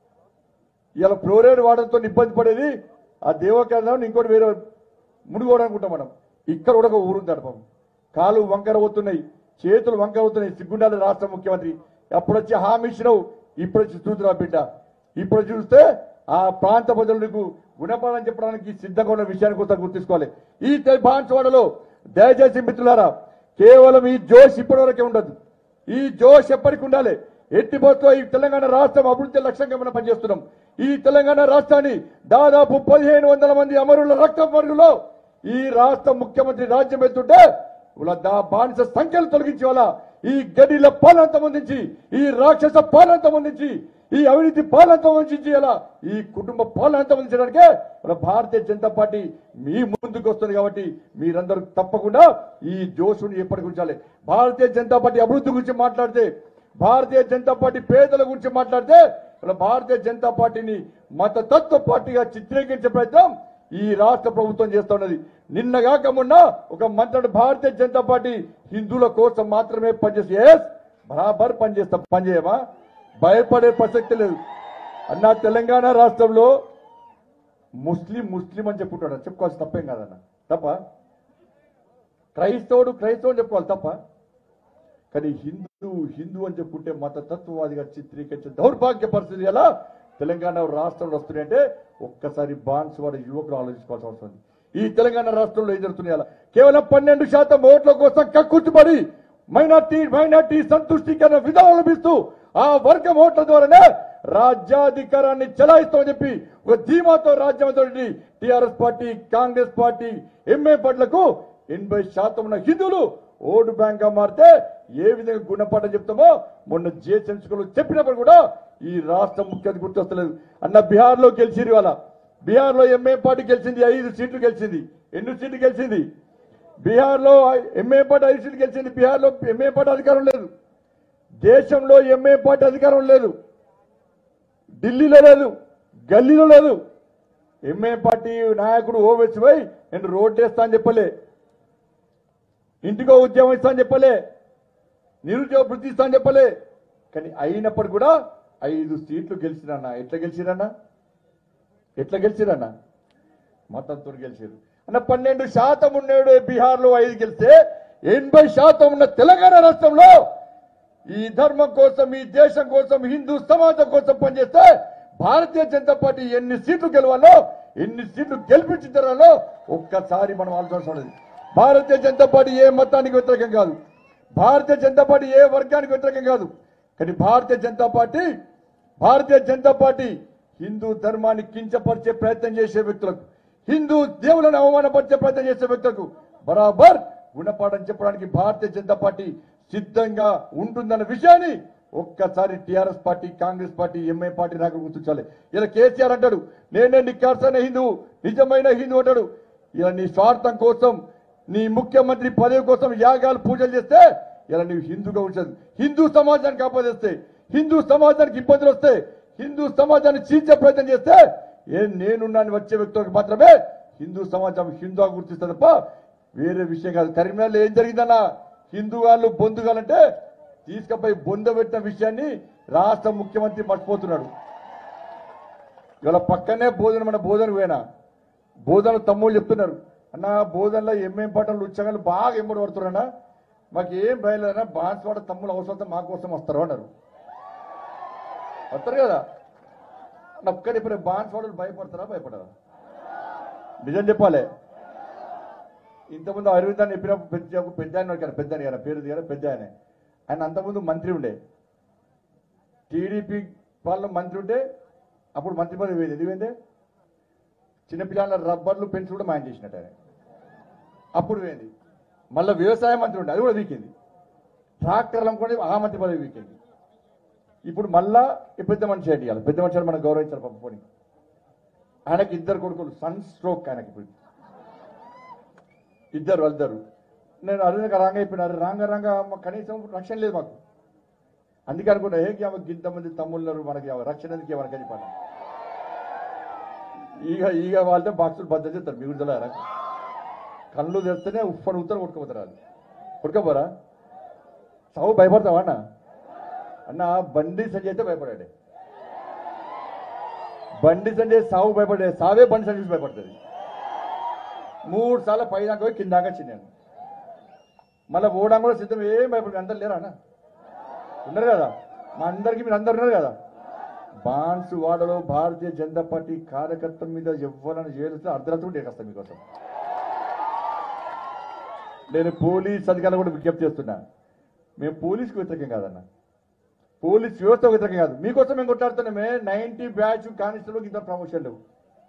ఇలా ఫ్లోరైడ్ వాటర్తో ఇబ్బంది పడేది ఆ దేవకేంద్రం ఇంకోటి వేరే మునుగోడనుకుంటాం మనం. ఇక్కడ కూడా ఒక ఊరు దడపం, కాలు వంకర అవుతున్నాయి, చేతులు వంకర అవుతున్నాయి. సిగ్గుండాలి రాష్ట్ర ముఖ్యమంత్రి. అప్పుడు వచ్చి హామీ ఇచ్చినావు, ఇప్పుడు వచ్చి చూతున్నా బిడ్డ. ఇప్పుడు చూస్తే ఆ ప్రాంత ప్రజలకు గుణపాఠం చెప్పడానికి సిద్ధంగా ఉన్న విషయాన్ని కూడా గుర్తించుకోవాలి. ఈ బాన్సువాడలో దయచేసి మిత్రులారా కేవలం ఈ జోష్ ఇప్పటి వరకే ఉండదు, ఈ జోష్ ఎప్పటికి ఉండాలి. ఎట్టి పోస్తో ఈ తెలంగాణ రాష్ట్రం అభివృద్ధి లక్ష్యంగా మనం పనిచేస్తున్నాం. ఈ తెలంగాణ రాష్ట్రాన్ని దాదాపు పదిహేను వందల మంది అమరుల రక్త మరుగులో ఈ రాష్ట్ర ముఖ్యమంత్రి రాజ్యం ఎత్తుంటే దా బానిస సంఖ్యలు తొలగించి వల్ల ఈ గడిల పాలనంత మందించి, ఈ రాక్షస పాలనంత మందించి, ఈ అవినీతి పాలనంత మందించి అలా ఈ కుటుంబ పాలనంత మందించడానికే మన భారతీయ జనతా పార్టీ మీ ముందుకు వస్తుంది. కాబట్టి మీరందరూ తప్పకుండా ఈ జోషుని ఎప్పటికి ఉంచాలి. భారతీయ జనతా పార్టీ అభివృద్ధి గురించి మాట్లాడితే, భారతీయ జనతా పార్టీ పేదల గురించి మాట్లాడితే భారతీయ జనతా పార్టీని మతతత్వ పార్టీగా చిత్రీకరించే ప్రయత్నం ఈ రాష్ట్ర ప్రభుత్వం చేస్తా ఉన్నది. నిన్నగాక మొన్న ఒక మంత్రుడు భారతీయ జనతా పార్టీ హిందువుల కోసం మాత్రమే పనిచేస్తే ఎస్ బరాబర్ పనిచేస్తాం, పనిచేయమా, భయపడే ప్రసక్తి లేదు అన్న. తెలంగాణ రాష్ట్రంలో ముస్లిం ముస్లిం అని చెప్పుకుంటాడు, చెప్పుకోవాల్సి తప్పేం కాదన్న. తప్ప క్రైస్తవుడు క్రైస్తవుడు చెప్పుకోవాలి తప్ప, కానీ హిందూ హిందూ అని చెప్పుకుంటే మత తత్వవాదిగా చిత్రీకరించే దౌర్భాగ్య పరిస్థితి ఎలా తెలంగాణ రాష్ట్రంలో వస్తున్నాయంటే ఒక్కసారి బాన్సువాడ యువకులు ఆలోచించుకోవాల్సిన అవసరం ఉంది. ఈ తెలంగాణ రాష్ట్రంలో ఏం జరుగుతున్నాయి అలా కేవలం పన్నెండు శాతం ఓట్ల కోసం కక్కుర్తిపడి మైనార్టీ మైనార్టీ సంతుష్టీకరణ విధానాలు లభిస్తూ ఆ వర్గం ఓట్ల ద్వారానే రాజ్యాధికారాన్ని చెలాయిస్తామని చెప్పి ఒక ధీమాతో రాజ్యంతో టీఆర్ఎస్ పార్టీ కాంగ్రెస్ పార్టీ ఎంఏ పట్లకు ఎనభై శాతం ఉన్న హిందువులు ఓటు బ్యాంక్ గా మారితే ఏ విధంగా గుణపాఠం చెప్తామో మొన్న జిహెచ్ఎంసీలో చెప్పినప్పుడు కూడా ఈ రాష్ట్ర ముఖ్యమంత్రి గుర్తొస్తలేదు అన్న. బీహార్ లో గెలిచింది, వాళ్ళ బీహార్ లో ఎంఏ పార్టీ గెలిచింది, ఐదు సీట్లు గెలిచింది. ఎన్ని సీట్లు గెలిచింది బీహార్ లో? ఎంఏ పార్టీ ఐదు సీట్లు గెలిచింది. బీహార్ లో ఎంఏ పార్టీ అధికారం లేదు, దేశంలో ఎంఏ పార్టీ అధికారం లేదు. ఢిల్లీలో లేదు, గల్లీలో లేదు. ఎంఏ పార్టీ నాయకుడు ఓవైసీ పోయి నేను రోడ్డు వేస్తా అని చెప్పలే, ఇంటికో ఉద్యమం ఇస్తా అని చెప్పలే, నిరుద్యోగ వృత్తి ఇస్తా అని చెప్పలే. కానీ అయినప్పుడు కూడా ఐదు సీట్లు గెలిచిరన్నా. ఎట్లా గెలిచిరన్నా? ఎట్లా గెలిచిరన్నా? మతంతో గెలిచారు అన్న. పన్నెండు శాతం ఉన్నాడు బీహార్లో, ఐదు గెలిస్తే ఎనభై శాతం ఉన్న తెలంగాణ రాష్ట్రంలో ఈ ధర్మం కోసం, ఈ దేశం కోసం, హిందూ సమాజం కోసం పనిచేస్తే భారతీయ జనతా పార్టీ ఎన్ని సీట్లు గెలవాలో, ఎన్ని సీట్లు గెలిపించాలో ఒక్కసారి మనం ఆలోచించాలి. భారతీయ జనతా పార్టీ ఏ మతానికి వ్యతిరేకం కాదు, భారతీయ జనతా పార్టీ ఏ వర్గానికి వ్యతిరేకం కాదు. కానీ భారతీయ జనతా పార్టీ భారతీయ జనతా పార్టీ హిందూ ధర్మాన్ని కించపరిచే ప్రయత్నం చేసే వ్యక్తులకు, హిందూ దేవులను అవమానపరిచే ప్రయత్నం చేసే వ్యక్తులకు బరాబర్ గుణపాఠం చెప్పడానికి భారతీయ జనతా పార్టీ సిద్ధంగా ఉంటుందన్న విషయాన్ని ఒక్కసారి టీఆర్ఎస్ పార్టీ, కాంగ్రెస్ పార్టీ, ఎంఐ పార్టీ నాకు గుర్తించాలి. ఇలా కేసీఆర్ అంటాడు నేనే నిక్కార్సైన హిందువు, నిజమైన హిందూ అంటాడు. ఇలా నీ స్వార్థం కోసం, నీ ముఖ్యమంత్రి పదవి కోసం యాగాలు పూజలు చేస్తే ఇలా నీవు హిందూగా ఉంచదు. హిందూ సమాజానికి ఆపదిస్తే, హిందూ సమాజానికి ఇబ్బందులు వస్తే, హిందూ సమాజాన్ని చీల్చే ప్రయత్నం చేస్తే ఏ నేనున్నాను వచ్చే వ్యక్తులకు మాత్రమే హిందూ సమాజం హిందూగా గుర్తిస్తుంది తప్ప వేరే విషయం కాదు. కరీంనగర్లో ఏం జరిగిందన్నా, హిందూ వాళ్ళు బొందుగాలంటే తీసుకుపోయి బొంద పెట్టిన విషయాన్ని రాష్ట్ర ముఖ్యమంత్రి మర్చిపోతున్నాడు. ఇవాళ పక్కనే బోధన, మన బోధనకు పోయినా బోధన తమ్ముళ్ళు చెప్తున్నారు అన్న, బోధనలో ఏమేం పాటలు ఉత్సాహాలు బాగా ఎంబడి పడుతున్నారన్నా, మాకు ఏం భయలేదన్నా, బాన్స్వాడ తమ్ముళ్ళు అవసరం మా కోసం వస్తారు అన్నారు. వస్తారు కదా ఒక్కడి ఇప్పుడు బాన్స్వాడలు భయపడతారా భయపడరా? నిజం చెప్పాలి. ఇంతకుముందు అరవింద్ అని చెప్పిన పెద్ద పెద్ద ఆయన కదా, పెద్ద ఆయన పేరు దిగారు, పెద్ద ఆయన. ఆయన అంతకుముందు మంత్రి ఉండే, టీడీపీ వాళ్ళ మంత్రి ఉంటే అప్పుడు మంత్రి పదవి పోయింది. ఎందుకంటే చిన్నపిల్లల రబ్బర్లు పెంచి కూడా మాయం చేసినట్టు ఆయన అప్పుడు పోయింది. మళ్ళీ వ్యవసాయ మంత్రి ఉండే, అది కూడా వీకింది. ట్రాక్టర్లు అమ్ముకుంటే ఆ మంత్రి పదవి వీకింది. ఇప్పుడు మళ్ళా పెద్ద మనిషి ఏంటి, పెద్ద మనిషి మనం గౌరవించాలి. పంపుకొని ఆయనకి ఇద్దరు కొడుకులు, సన్ స్ట్రోక్ ఆయనకి ఇప్పుడు ఇద్దరు వాళ్ళిద్దరు. నేను అరుణగా రాంగ్ అయిపోయినారు, రాంగ రాంగ కనీసం రక్షణ లేదు మాకు. అందుకే అనుకుంటా ఏ ఇంతమంది తమ్ముళ్ళరు మనకి రక్షణ ఎందుకు ఏమని చెప్పాను. ఈగ ఈగ వాళ్ళతో బాక్సులు బద్ద చేస్తారు. మీ గురించి కళ్ళు తెస్తేనే ఉప్పని ఉత్తరం కొట్టుకుపోతారు. వాళ్ళు కొట్టుకోపోరా? సావు భయపడతావా అన్న? అన్న బండి సంజయ్ అయితే భయపడాడే, బండి సంజయ్ సావు భయపడే, సావే బండి సంజయ్ భయపడుతుంది. మూడు సార్లు పైదాకా పోయి కిందాకా చిన్నాను, మళ్ళీ పోవడం కూడా సిద్ధం. ఏం భయపడి అందరు లేరా అన్న? ఉన్నారు కదా, మా అందరికీ మీరు అందరు ఉన్నారు కదా. బాన్సువాడలో భారతీయ జనతా పార్టీ కార్యకర్తల మీద ఎవరైనా చేస్తే అర్ధరాత్రి కూడా డేకొస్తాను మీకోసం. నేను పోలీస్ అధికారులు కూడా విజ్ఞప్తి చేస్తున్నా, మేము పోలీసుకు వ్యతిరేకం కాదన్న, పోలీస్ వ్యవస్థ వ్యతిరేకం కాదు. మీకోసం మేము కొట్లాడుతున్నామే. నైన్టీ బ్యాచ్ కానిస్టేబుల్కి ఇంత ప్రమోషన్ లేవు,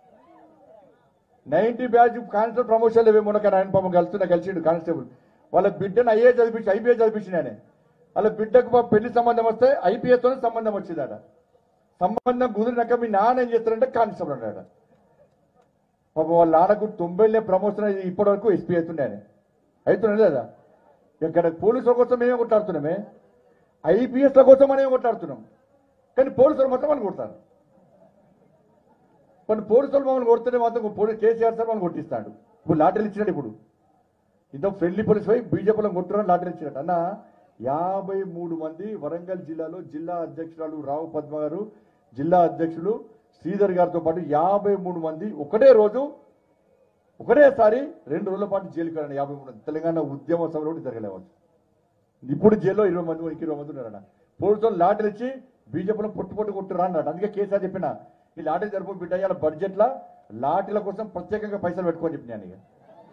నైన్టీ బ్యాచ్ కానిస్టేబుల్ ప్రమోషన్ లేవు. మొన్న ఆయన పాపం కలుస్తున్నా కలిసిండు కానిస్టేబుల్. వాళ్ళ బిడ్డను ఐఏ చదివించి ఐపీఎస్ చదివించినానే. వాళ్ళ బిడ్డకు పెళ్లి సంబంధం వస్తే ఐపీఎస్తోనే సంబంధం వచ్చిందట. సంబంధం కుదిరినాక మీ నాన్న ఏం చేస్తారంటే కానిస్టేబుల్ అన్నాడ. పాపం వాళ్ళ నాన్నకు తొంభైలే ప్రమోషన్ ఇప్పటి వరకు ఎస్పీ అవుతుండే ఆయన అవుతున్నాడు లేదా. ఇక్కడ పోలీసుల కోసం మేమే కొట్లాడుతున్నామే, ఐపీఎస్ల కోసం మనమే కొట్లాడుతున్నాం. కానీ పోలీసులు మొత్తం మనం కొడతారు. కొన్ని పోలీసులు మమ్మల్ని కొడుతూనే మాత్రం పోలీసు కేసీఆర్ సార్ మనం కొట్టిస్తాడు. ఇప్పుడు లాటరీలు ఇచ్చినట్టు, ఇప్పుడు ఇంత ఫ్రెండ్లీ పోలీస్ పోయి బీజేపీలో కొట్టున్నాను లాటరీ ఇచ్చినట్టు. అన్న యాభై మూడు మంది వరంగల్ జిల్లాలో జిల్లా అధ్యక్షురాలు రావు పద్మ గారు, జిల్లా అధ్యక్షులు శ్రీధర్ గారితో పాటు యాభై మూడు మంది ఒకటే రోజు ఒకటేసారి రెండు రోజుల పాటు జైలుకి వెళ్ళండి. యాభై మూడు మంది తెలంగాణ ఉద్యమ సభలో కూడా జరగలేవచ్చు. ఇప్పుడు జైల్లో ఇరవై మంది ఇరవై మంది ఉన్నారన్న. పోలీసులు లాటరీలు ఇచ్చి బీజేపీలో పొట్టు పొట్టు కొట్టురా అన్నాడు. అందుకే కేసీఆర్ చెప్పిన ఈ లాటరీ జరుపు బిడ్డ ఇవాళ బడ్జెట్లో లాటరీల కోసం ప్రత్యేకంగా పైసలు పెట్టుకొని చెప్పినాను. ఇక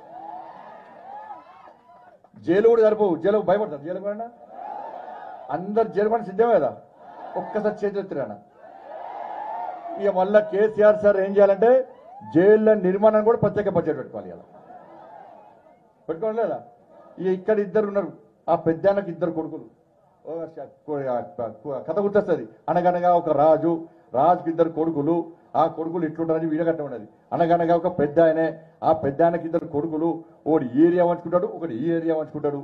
జైలు కూడా సరిపోవు, జైలు భయపడతారు. జైలు కూడా అందరు జైలు కూడా సిద్ధమే కదా, ఒక్కసారి చేతులెత్తిరానా. ఇక మళ్ళా కేసీఆర్ సార్ ఏం చేయాలంటే జైళ్ళ నిర్మాణం కూడా ప్రత్యేక బడ్జెట్ పెట్టుకోవాలి. ఇలా పెట్టుకోవాలి లేదా. ఇక ఇక్కడ ఇద్దరు ఉన్నారు, ఆ పెద్దానికి ఇద్దరు కొడుకులు. కథ గుర్తొస్తుంది. అనగనగా ఒక రాజు, రాజుకి ఇద్దరు కొడుకులు, ఆ కొడుకులు ఇట్లుంటారని వీడగట్ట ఉన్నది. అనగనగా ఒక పెద్ద ఆయనే, ఆ పెద్ద ఆయనకి ఇద్దరు కొడుకులు, ఒకటి ఈ ఏరియా పంచుకుంటాడు, ఒకటి ఈ ఏరియా పంచుకుంటాడు.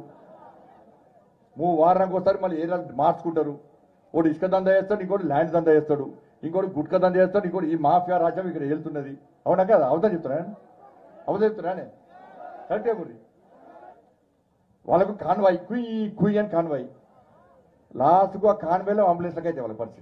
మూడు వారానికి ఒకసారి మళ్ళీ ఏరియా మార్చుకుంటారు. ఒకటి ఇసుక దందా చేస్తాడు, ఇంకోటి ల్యాండ్ దందా చేస్తాడు. ఇంకోటి గుట్కా దండ చేస్తాడు, ఇంకోటి ఈ మాఫియా రాజ్యం ఇక్కడ వెళ్తున్నది. అవునా కదా? అవుతా చెప్తున్నా అవుతా చెప్తున్నానే కరెక్టే గురి. వాళ్ళకు కాన్వాయ్ కుయ్ కుయ్ అని కాన్వాయ్, లాస్ట్కు ఆ కాన్వాయ్లో అంబులెన్స్లకు అయితే వాళ్ళ పరిస్థితి.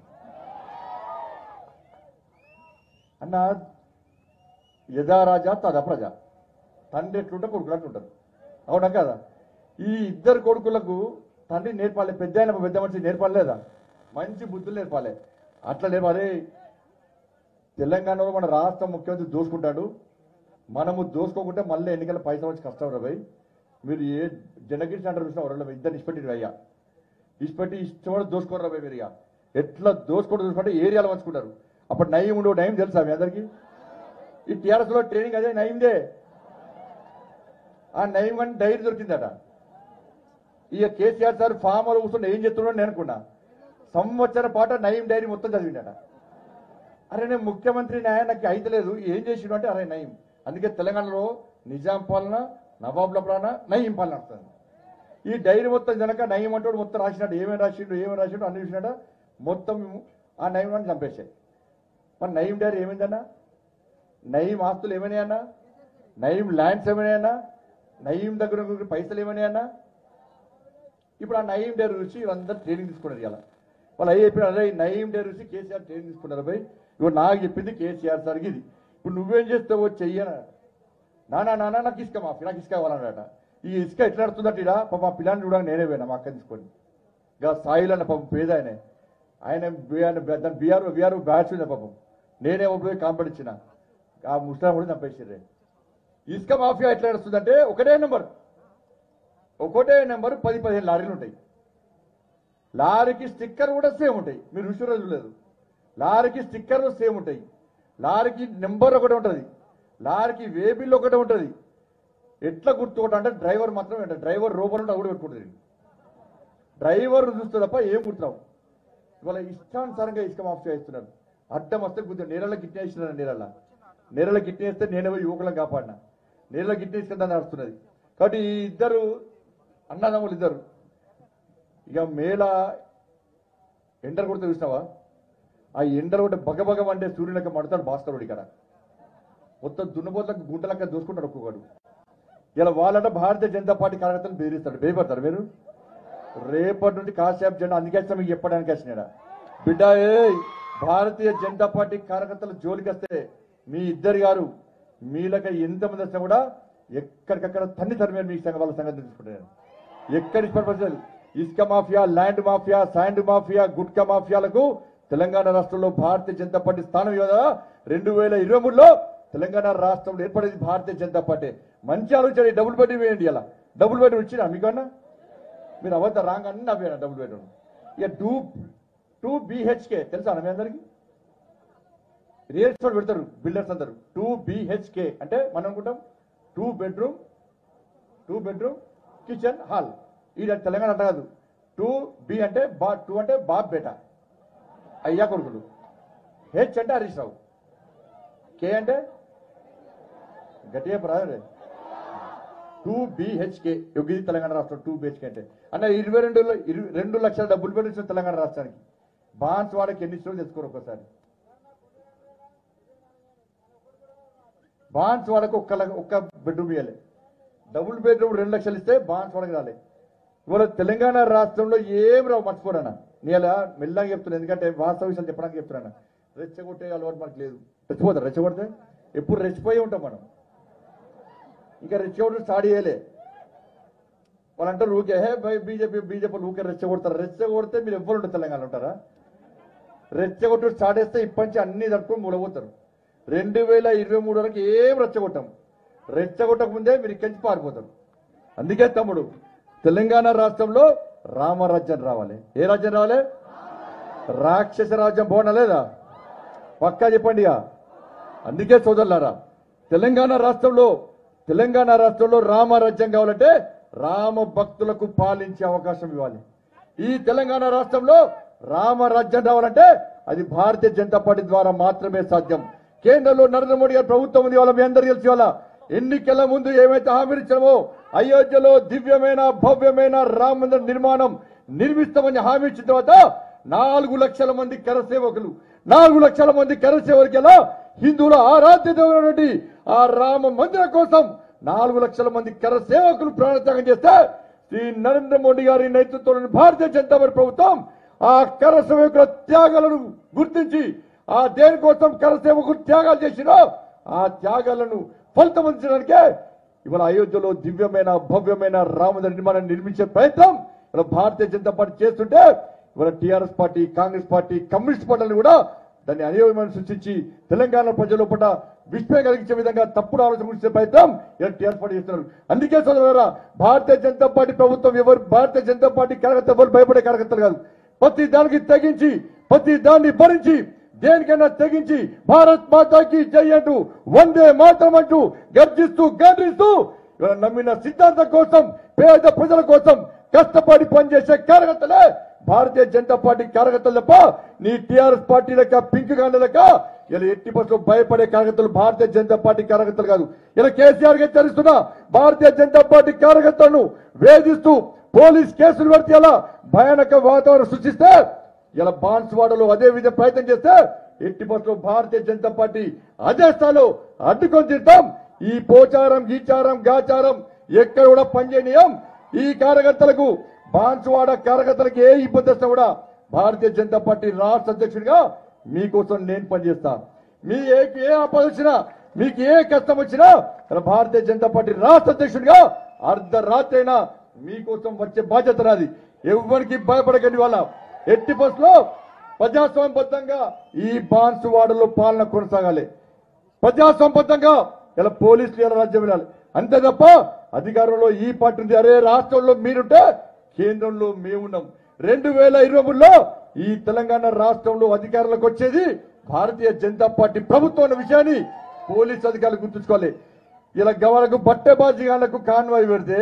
అన్న యథా రాజా తదా ప్రజ, తండ్రి ఎట్లుంటే కొడుకులు అట్లుంటారు. అవునా కదా? ఈ ఇద్దరు కొడుకులకు తండ్రి నేర్పాలి, పెద్ద అయిన పెద్ద మనిషి నేర్పాలేదా? మంచి బుద్ధులు నేర్పాలి. అట్లా నేర్పాలి. తెలంగాణలో మన రాష్ట్ర ముఖ్యమంత్రి దోసుకుంటాడు, మనము దోసుకోకుంటే మళ్ళీ ఎన్నికల పైసలు వచ్చి కష్టం రా భయ్. మీరు ఏ జనగిరి సెంటర్ చూసినా ఎవరు ఇద్దరు ఇష్టపెట్టి అయ్యా, ఇష్టపెట్టి ఇష్టం దోసుకోరు భయ్. మీరు ఇక ఎట్లా దోసుకోవడం దోసుకుంటే ఏరియాలో పంచుకుంటారు. అప్పుడు నయం ఉండవు. నయం తెలుసా మీ అందరికీ? ఈ టీఆర్ఎస్ లో ట్రైనింగ్ అదే నయందే. ఆ నయం కానీ డైరీ దొరికిందట. ఇక కేసీఆర్ సార్ ఫామ్ లో కూర్చొని ఏం చెప్తున్నాడు నేను అనుకున్నా. సంవత్సరం పాటు నయం డైరీ మొత్తం చదివిందట. అరే నేను ముఖ్యమంత్రి న్యాయం నాకు అయితే లేదు, ఏం చేసిండు అంటే అరే నయం. అందుకే తెలంగాణలో నిజాం పాలన, నవాబుల పాలన, నయం పాలన వస్తుంది. ఈ డైరీ మొత్తం జనక నయం అంటాడు మొత్తం రాసినట్టు, ఏమేమి రాసిండు ఏమేమి రాసిండు అన్ని చూసినట్ట మొత్తం ఆ నయం అని చంపేశాయి. మరి నయం డైరీ ఏమైందన్నా? నయం ఆస్తులు ఏమైనాయన్నా? నయం ల్యాండ్స్ ఏమైనాయన్నా? నయం దగ్గర పైసలు ఏమైనాయన్నా? ఇప్పుడు ఆ నయం డైరీ రుచి వీళ్ళందరూ ట్రైనింగ్ తీసుకున్నారు. ఇలా వాళ్ళు అయ్యి చెప్పిన అదే నయం డైరీ రుచి కేసీఆర్ ట్రైనింగ్ తీసుకున్నారు. భయ్ ఇప్పుడు నాకు చెప్పింది కేసీఆర్ సార్కి ఇది. ఇప్పుడు నువ్వేం చేస్తావో చెయ్యన నానా నానా నాకు ఇసుక మాఫీ, నాకు ఇసుక కావాలన్నాడట. ఈ ఇసుక ఎట్లా నడుతుందట ఇడా పాప మా పిల్లని చూడడానికి నేనే పోయినా మా అక్క తీసుకొని. ఇంకా సాయిల్ అన్న పాపం పేద ఆయన, ఆయన దాని బీఆర్ బీఆర్ బ్యాచ్ ఉండే పాపం, నేనే పోయి కాంపిటీ ఇచ్చిన ఆ ముస్లిం కూడా చంపేసిర్రే. ఇసుక మాఫియా ఎట్లా నడుస్తుందంటే ఒకటే నెంబర్ ఒకటే నెంబర్ పది పదిహేను లారీలు ఉంటాయి. లారీకి స్టిక్కర్ కూడా సేమ్ ఉంటాయి. మీరు రుచి రోజు లేదు, లారీకి స్టిక్కర్లు సేమ్ ఉంటాయి. లారీకి నెంబర్ ఒకటి ఉంటుంది, లారీకి వేబిల్ ఒకటి ఉంటుంది. ఎట్లా గుర్తుకోవటం అంటే డ్రైవర్ మాత్రం ఏంటంటే డ్రైవర్ రోబర్ ఉంటే కూడా పెట్టుకుంటుంది. డ్రైవర్ చూస్తే తప్ప ఏం గుర్తున్నావు. ఇవాళ ఇష్టానుసారంగా ఇసుక మాఫియా ఇస్తున్నారు. అడ్డం వస్తే గుర్తు నేరలో గిట్నే ఇస్తున్నారు. నేరల నేరలో గిట్నే ఇస్తే నేనే యువకులను కాపాడినా, నేరలో గిట్నే ఇస్తే దాన్ని నడుస్తున్నది. కాబట్టి ఈ ఇద్దరు అన్నదమ్ములు ఇద్దరు ఇక మేళ ఎండలు కొడితే చూసినావా? ఆ ఎండలు కొట్టే బగబగ అంటే సూర్యులకి మడతాడు భాస్కరుడు. ఇక్కడ మొత్తం దున్నపోతలకు గుంటలక్క దూసుకుంటాడు ఒక్కొక్కడు. ఇలా వాళ్ళంటే భారతీయ జనతా పార్టీ కార్యకర్తలు బెదిరిస్తాడు. భయపడతారు మీరు? రేపటి నుండి కాసేపు జెండా అందుకే మీకు చెప్పడానికి వచ్చినాడా బిడ్డ, ఏ భారతీయ జనతా పార్టీ కార్యకర్తలు జోలికి వస్తే మీ ఇద్దరు గారు మీలక ఎంతమంది వస్తే కూడా ఎక్కడికక్కడ తన్ని తరిమేరు మీ సంఘ వాళ్ళ సంగతి తెలుసుకుంటారు. ఎక్కడి ప్రజలు ఇసుక mafia, land mafia, sand mafia, gutka మాఫియాలకు తెలంగాణ రాష్ట్రంలో భారతీయ జనతా పార్టీ స్థానం కదా. రెండు వేల ఇరవై మూడులో తెలంగాణ రాష్ట్రంలో ఏర్పడేది భారతీయ జనతా పార్టీ. మంచి ఆలోచన. డబుల్ బెడ్రూమ్ వేయండి. ఇలా డబుల్ బెడ్రూమ్ ఇచ్చినా మీకన్నా మీరు అవద్ద రాంగ్ అన్ని అవేనా డబుల్ బెడ్రూమ్. ఇక టూ టూ బిహెచ్కే తెలుసా మీ అందరికి? రియల్ ఎస్టేట్ పెడతారు బిల్డర్స్ అందరు. టూ బిహెచ్కే అంటే మనం అనుకుంటాం two bedroom two bedroom kitchen hall. ఇది తెలంగాణ అంట కాదు. టూ బి అంటే బా టూ అంటే బాబ్ బేట అయ్యా కొడుకులు. హెచ్ అంటే హరీష్ రావు. కే అంటే గట్టిగా రాదే టూ బిహెచ్కే. ఇది తెలంగాణ రాష్ట్రం టూ బిహెచ్కే అంటే అంటే ఇరవై రెండు రెండు లక్షల డబ్బులు పెట్టి తెలంగాణ రాష్ట్రానికి. బాన్స్ వాడకి ఎన్ని ఇష్టం తెచ్చుకోరు ఒక్కసారి. బాన్స్ వాడకు ఒక్క ఒక్క బెడ్రూమ్ ఇవ్వాలి. డబుల్ బెడ్రూమ్ రెండు లక్షలు ఇస్తే బాన్స్ వాడకి రాలే. ఇవాళ తెలంగాణ రాష్ట్రంలో ఏం రావు మర్చిపోరానా. నేను మెల్లగా చెప్తున్నాను, ఎందుకంటే వాస్తవ విషయాలు చెప్పడానికి చెప్తున్నాను. రెచ్చగొట్టే అలవాటు మనకు లేదు. రెచ్చిపోతారు. రెచ్చగొడితే ఎప్పుడు రెచ్చిపోయి ఉంటాం మనం. ఇంకా రెచ్చగొట్టు స్టార్ట్ చేయలే. వాళ్ళంటారు ఊకే హే బై బీజేపీ బీజేపీ ఊకే రెచ్చగొడతారు. రెచ్చగొడితే మీరు ఎవ్వరు ఉంటారు తెలంగాణ ఉంటారా? రెచ్చగొట్టు స్టార్ట్ చేస్తే ఇప్పటి నుంచి అన్ని తట్టుకొని మూడబోతారు. రెండు వేల ఇరవై మూడు వరకు ఏం రెచ్చగొట్టాం. రెచ్చగొట్టక ముందే మీరు ఇక్కడి నుంచి పారిపోతారు. అందుకే తమ్ముడు తెలంగాణ రాష్ట్రంలో రామరాజ్యం రావాలి. ఏ రాజ్యం రావాలి? రాక్షస రాజ్యం పోనా లేదా? పక్కా చెప్పండి. అందుకే సోదరులారా తెలంగాణ రాష్ట్రంలో తెలంగాణ రాష్ట్రంలో రామరాజ్యం కావాలంటే రామ భక్తులకు పాలించే అవకాశం ఇవ్వాలి. ఈ తెలంగాణ రాష్ట్రంలో రామరాజ్యం రావాలంటే అది భారతీయ జనతా పార్టీ ద్వారా మాత్రమే సాధ్యం. కేంద్రంలో నరేంద్ర మోడీ గారి ప్రభుత్వం ఉంది. వాళ్ళ మీ అందరూ తెలిసి వాళ్ళ ఎన్నికల ముందు ఏమైతే హామీలు ఇచ్చామో అయోధ్యలో దివ్యమైన భవ్యమైన రామ మందిర నిర్మాణం నిర్మిస్తామని హామీ ఇచ్చిన తర్వాత నాలుగు లక్షల మంది కరసేవకులు, నాలుగు లక్షల మంది కరసేవరికి ఎలా హిందువుల ఆరాధ్య దేవుడు ఆ రామ మందిరం కోసం నాలుగు లక్షల మంది కరసేవకులు ప్రాణత్యాగం చేస్తే శ్రీ నరేంద్ర మోడీ గారి నేతృత్వంలోని భారతీయ జనతా పార్టీ ప్రభుత్వం ఆ కరసేవకుల త్యాగాలను గుర్తించి ఆ దేనికోసం కరసేవకులు త్యాగాలు చేసినో ఆ త్యాగాలను ఫలితమందించడానికే ఇవాళ అయోధ్యలో దివ్యమైన భవ్యమైన రామ నిర్మాణాన్ని నిర్మించే ప్రయత్నం ఇవాళ భారతీయ జనతా పార్టీ చేస్తుంటే ఇవాళ TRS party Congress party communist పార్టీలు కూడా దాన్ని అనియోగమైన సృష్టించి తెలంగాణ ప్రజల పట్ల విస్మయం కలిగించే విధంగా తప్పుడు ఆలోచన గురించే ప్రయత్నం ఇలా టీఆర్ఎస్ పార్టీ చేస్తున్నారు. అందుకే సోదరులారా భారతీయ జనతా పార్టీ ప్రభుత్వం ఎవరు భారతీయ జనతా పార్టీ కార్యకర్త ఎవరు భయపడే కార్యకర్తలు కాదు. ప్రతి దానికి తెగించి ప్రతి దాన్ని భరించి దేనికైనా తెగించి భారత్ మాతాకి జై అంటూ వందే మాత్రం అంటూ గర్జిస్తూ గర్జిస్తూ నమ్మిన సిద్ధాంతం కోసం పేద ప్రజల కోసం కష్టపడి పనిచేసే కార్యకర్తలే భారతీయ జనతా పార్టీ కార్యకర్తలు తప్ప నీ టీఆర్ఎస్ పార్టీ లెక్క పింక్ గాండ్ల లెక్క ఇలా ఎట్టి బస్సులో భయపడే కార్యకర్తలు భారతీయ జనతా పార్టీ కార్యకర్తలు కాదు. ఇలా కేసీఆర్ గా హెచ్చరిస్తున్న భారతీయ జనతా పార్టీ కార్యకర్తలను వేధిస్తూ పోలీస్ కేసులు పెడితే ఇలా భయానక వాతావరణం సృష్టిస్తే ఇలా బాన్స్వాడలో అదే విధంగా ప్రయత్నం చేస్తే ఎట్టి బస్సులో భారతీయ జనతా పార్టీ అదే స్థాయిలో అడ్డుకొని తింటాం. ఈ పోచారం గీచారం గాచారం ఎక్కడ కూడా పనిచేయనీయం. ఈ కార్యకర్తలకు బాన్స్వాడ కార్యకర్తలకు ఏ ఇబ్బంది వస్తే కూడా భారతీయ జనతా పార్టీ రాష్ట్ర అధ్యక్షుడిగా మీకోసం నేను పనిచేస్తా. మీ ఏ ఏ ఆపద వచ్చినా మీకు ఏ కష్టం వచ్చినా భారతీయ జనతా పార్టీ రాష్ట్ర అధ్యక్షుడిగా అర్ధరాత్రి అయినా మీకోసం వచ్చే బాధ్యత నాది. ఎవరికి భయపడకండి. వాళ్ళ ఎట్టి బస్సులో ప్రజాస్వామ్యబద్ధంగా ఈ బాన్స్వాడలో పాలన కొనసాగాలి. ప్రజాస్వామ్యబద్ధంగా ఇలా పోలీసులు ఇలా రాజ్యం వెళ్ళాలి. అంతే తప్ప అధికారంలో ఈ పార్టీ ఉంది. అరే రాష్ట్రంలో మీరుంటే కేంద్రంలో మేమున్నాం. రెండు వేల ఇరవై మూడులో ఈ తెలంగాణ రాష్ట్రంలో అధికారంలోకి వచ్చేది భారతీయ జనతా పార్టీ ప్రభుత్వం అన్న విషయాన్ని పోలీసు అధికారులు గుర్తుంచుకోవాలి. ఇలా గవర్నకు బట్టెబాజీగాళ్లకు కాన్వాయ్ పెడితే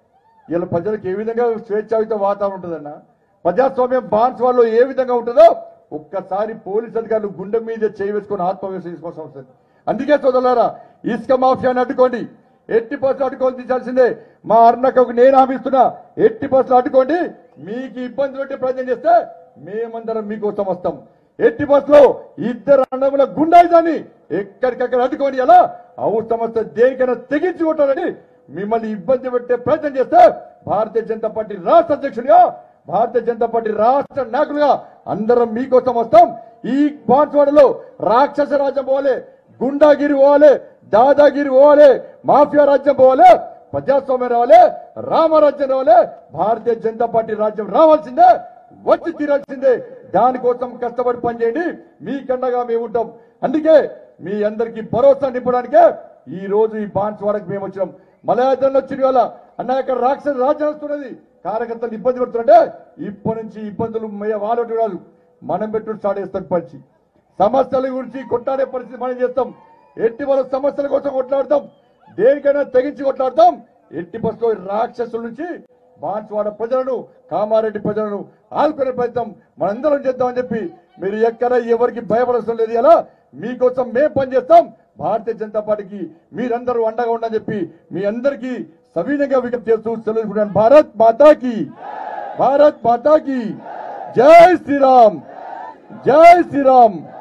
ఇలా ప్రజలకు ఏ విధంగా స్వేచ్ఛాయుత వాతావరణం ఉంటుందన్న ప్రజాస్వామ్యం బాన్స్వాడలో ఏ విధంగా ఉంటుందో ఒక్కసారి పోలీసు అధికారులు గుండె మీద చేయి వేసుకొని ఆత్మవిశ్వాసం తీసుకోవాల్సిన అవసరం. అందుకే సోదరులారా ఇసుక మాఫియాని అడ్డుకోండి. ఎట్టి బస్సులు అడ్డుకొని తీసాల్సిందే. మా అర్ణకు నేను హామీస్తున్నా ఎట్టి బస్సులు అడ్డుకోండి. మీకు ఇబ్బంది పెట్టే ప్రయత్నం చేస్తే మేమందరం మీకోసం వస్తాం. ఎట్టి బస్సులో ఇద్దరు అన్నముల గుండాయిదాన్ని ఎక్కడికక్కడ అడ్డుకోండి. ఎలా అవసరం వస్తే దేనికైనా తెగించి కొట్టాలని మిమ్మల్ని ఇబ్బంది పెట్టే ప్రయత్నం చేస్తే భారతీయ జనతా పార్టీ రాష్ట్ర అధ్యక్షుడిగా భారతీయ జనతా పార్టీ రాష్ట్ర నాయకులుగా అందరం మీకోసం వస్తాం. ఈ బాన్స్వాడలో రాక్షస రాజ్యం పోవాలి, గుండాగిరి పోవాలి, దాదాగిరి పోవాలి, మాఫియా రాజ్యం పోవాలి, ప్రజాస్వామ్యం రావాలి, రామరాజ్యం రావాలి. భారతీయ జనతా పార్టీ రాజ్యం రావాల్సిందే, వచ్చి తీరాల్సిందే. దానికోసం కష్టపడి పనిచేయండి. మీకండగా మేము ఉంటాం. అందుకే మీ అందరికీ భరోసా నింపడానికే ఈ రోజు ఈ బాన్స్వాడకు మేము వచ్చినాం. మలయాళంలో వచ్చిన వాళ్ళ అన్న ఇక్కడ రాక్షస రాజ్యం వస్తున్నది, కార్యకర్తలు ఇబ్బంది పెడుతుంటే ఇప్పటి నుంచి ఇబ్బందులు వాళ్ళటి కాదు మనం పెట్టు స్టార్ట్ చేస్తాం. పరిచి సమస్యల గురించి కొట్లాడే పరిస్థితి మనం చేస్తాం. ఎట్టి వాళ్ళ సమస్యల కోసం కొట్లాడతాం, దేనికైనా తెగించి కొట్లాడతాం. ఎట్టి బస్సులో రాక్షసుల నుంచి బాన్స్వాడ ప్రజలను కామారెడ్డి ప్రజలను ఆల్కొనే ప్రయత్నం మనందరం చేద్దామని చెప్పి మీరు ఎక్కడ ఎవరికి భయపడవలసిన లేదు. ఎలా మీకోసం మేము పనిచేస్తాం. భారతీయ జనతా పార్టీకి మీరందరూ అండగా ఉండని చెప్పి మీ అందరికీ సవినయంగా విజ్ఞప్తి చేస్తూ సెలవు. భారత్ మాతాకి భారత్ మాతాకి జై శ్రీరామ్, జై శ్రీరామ్.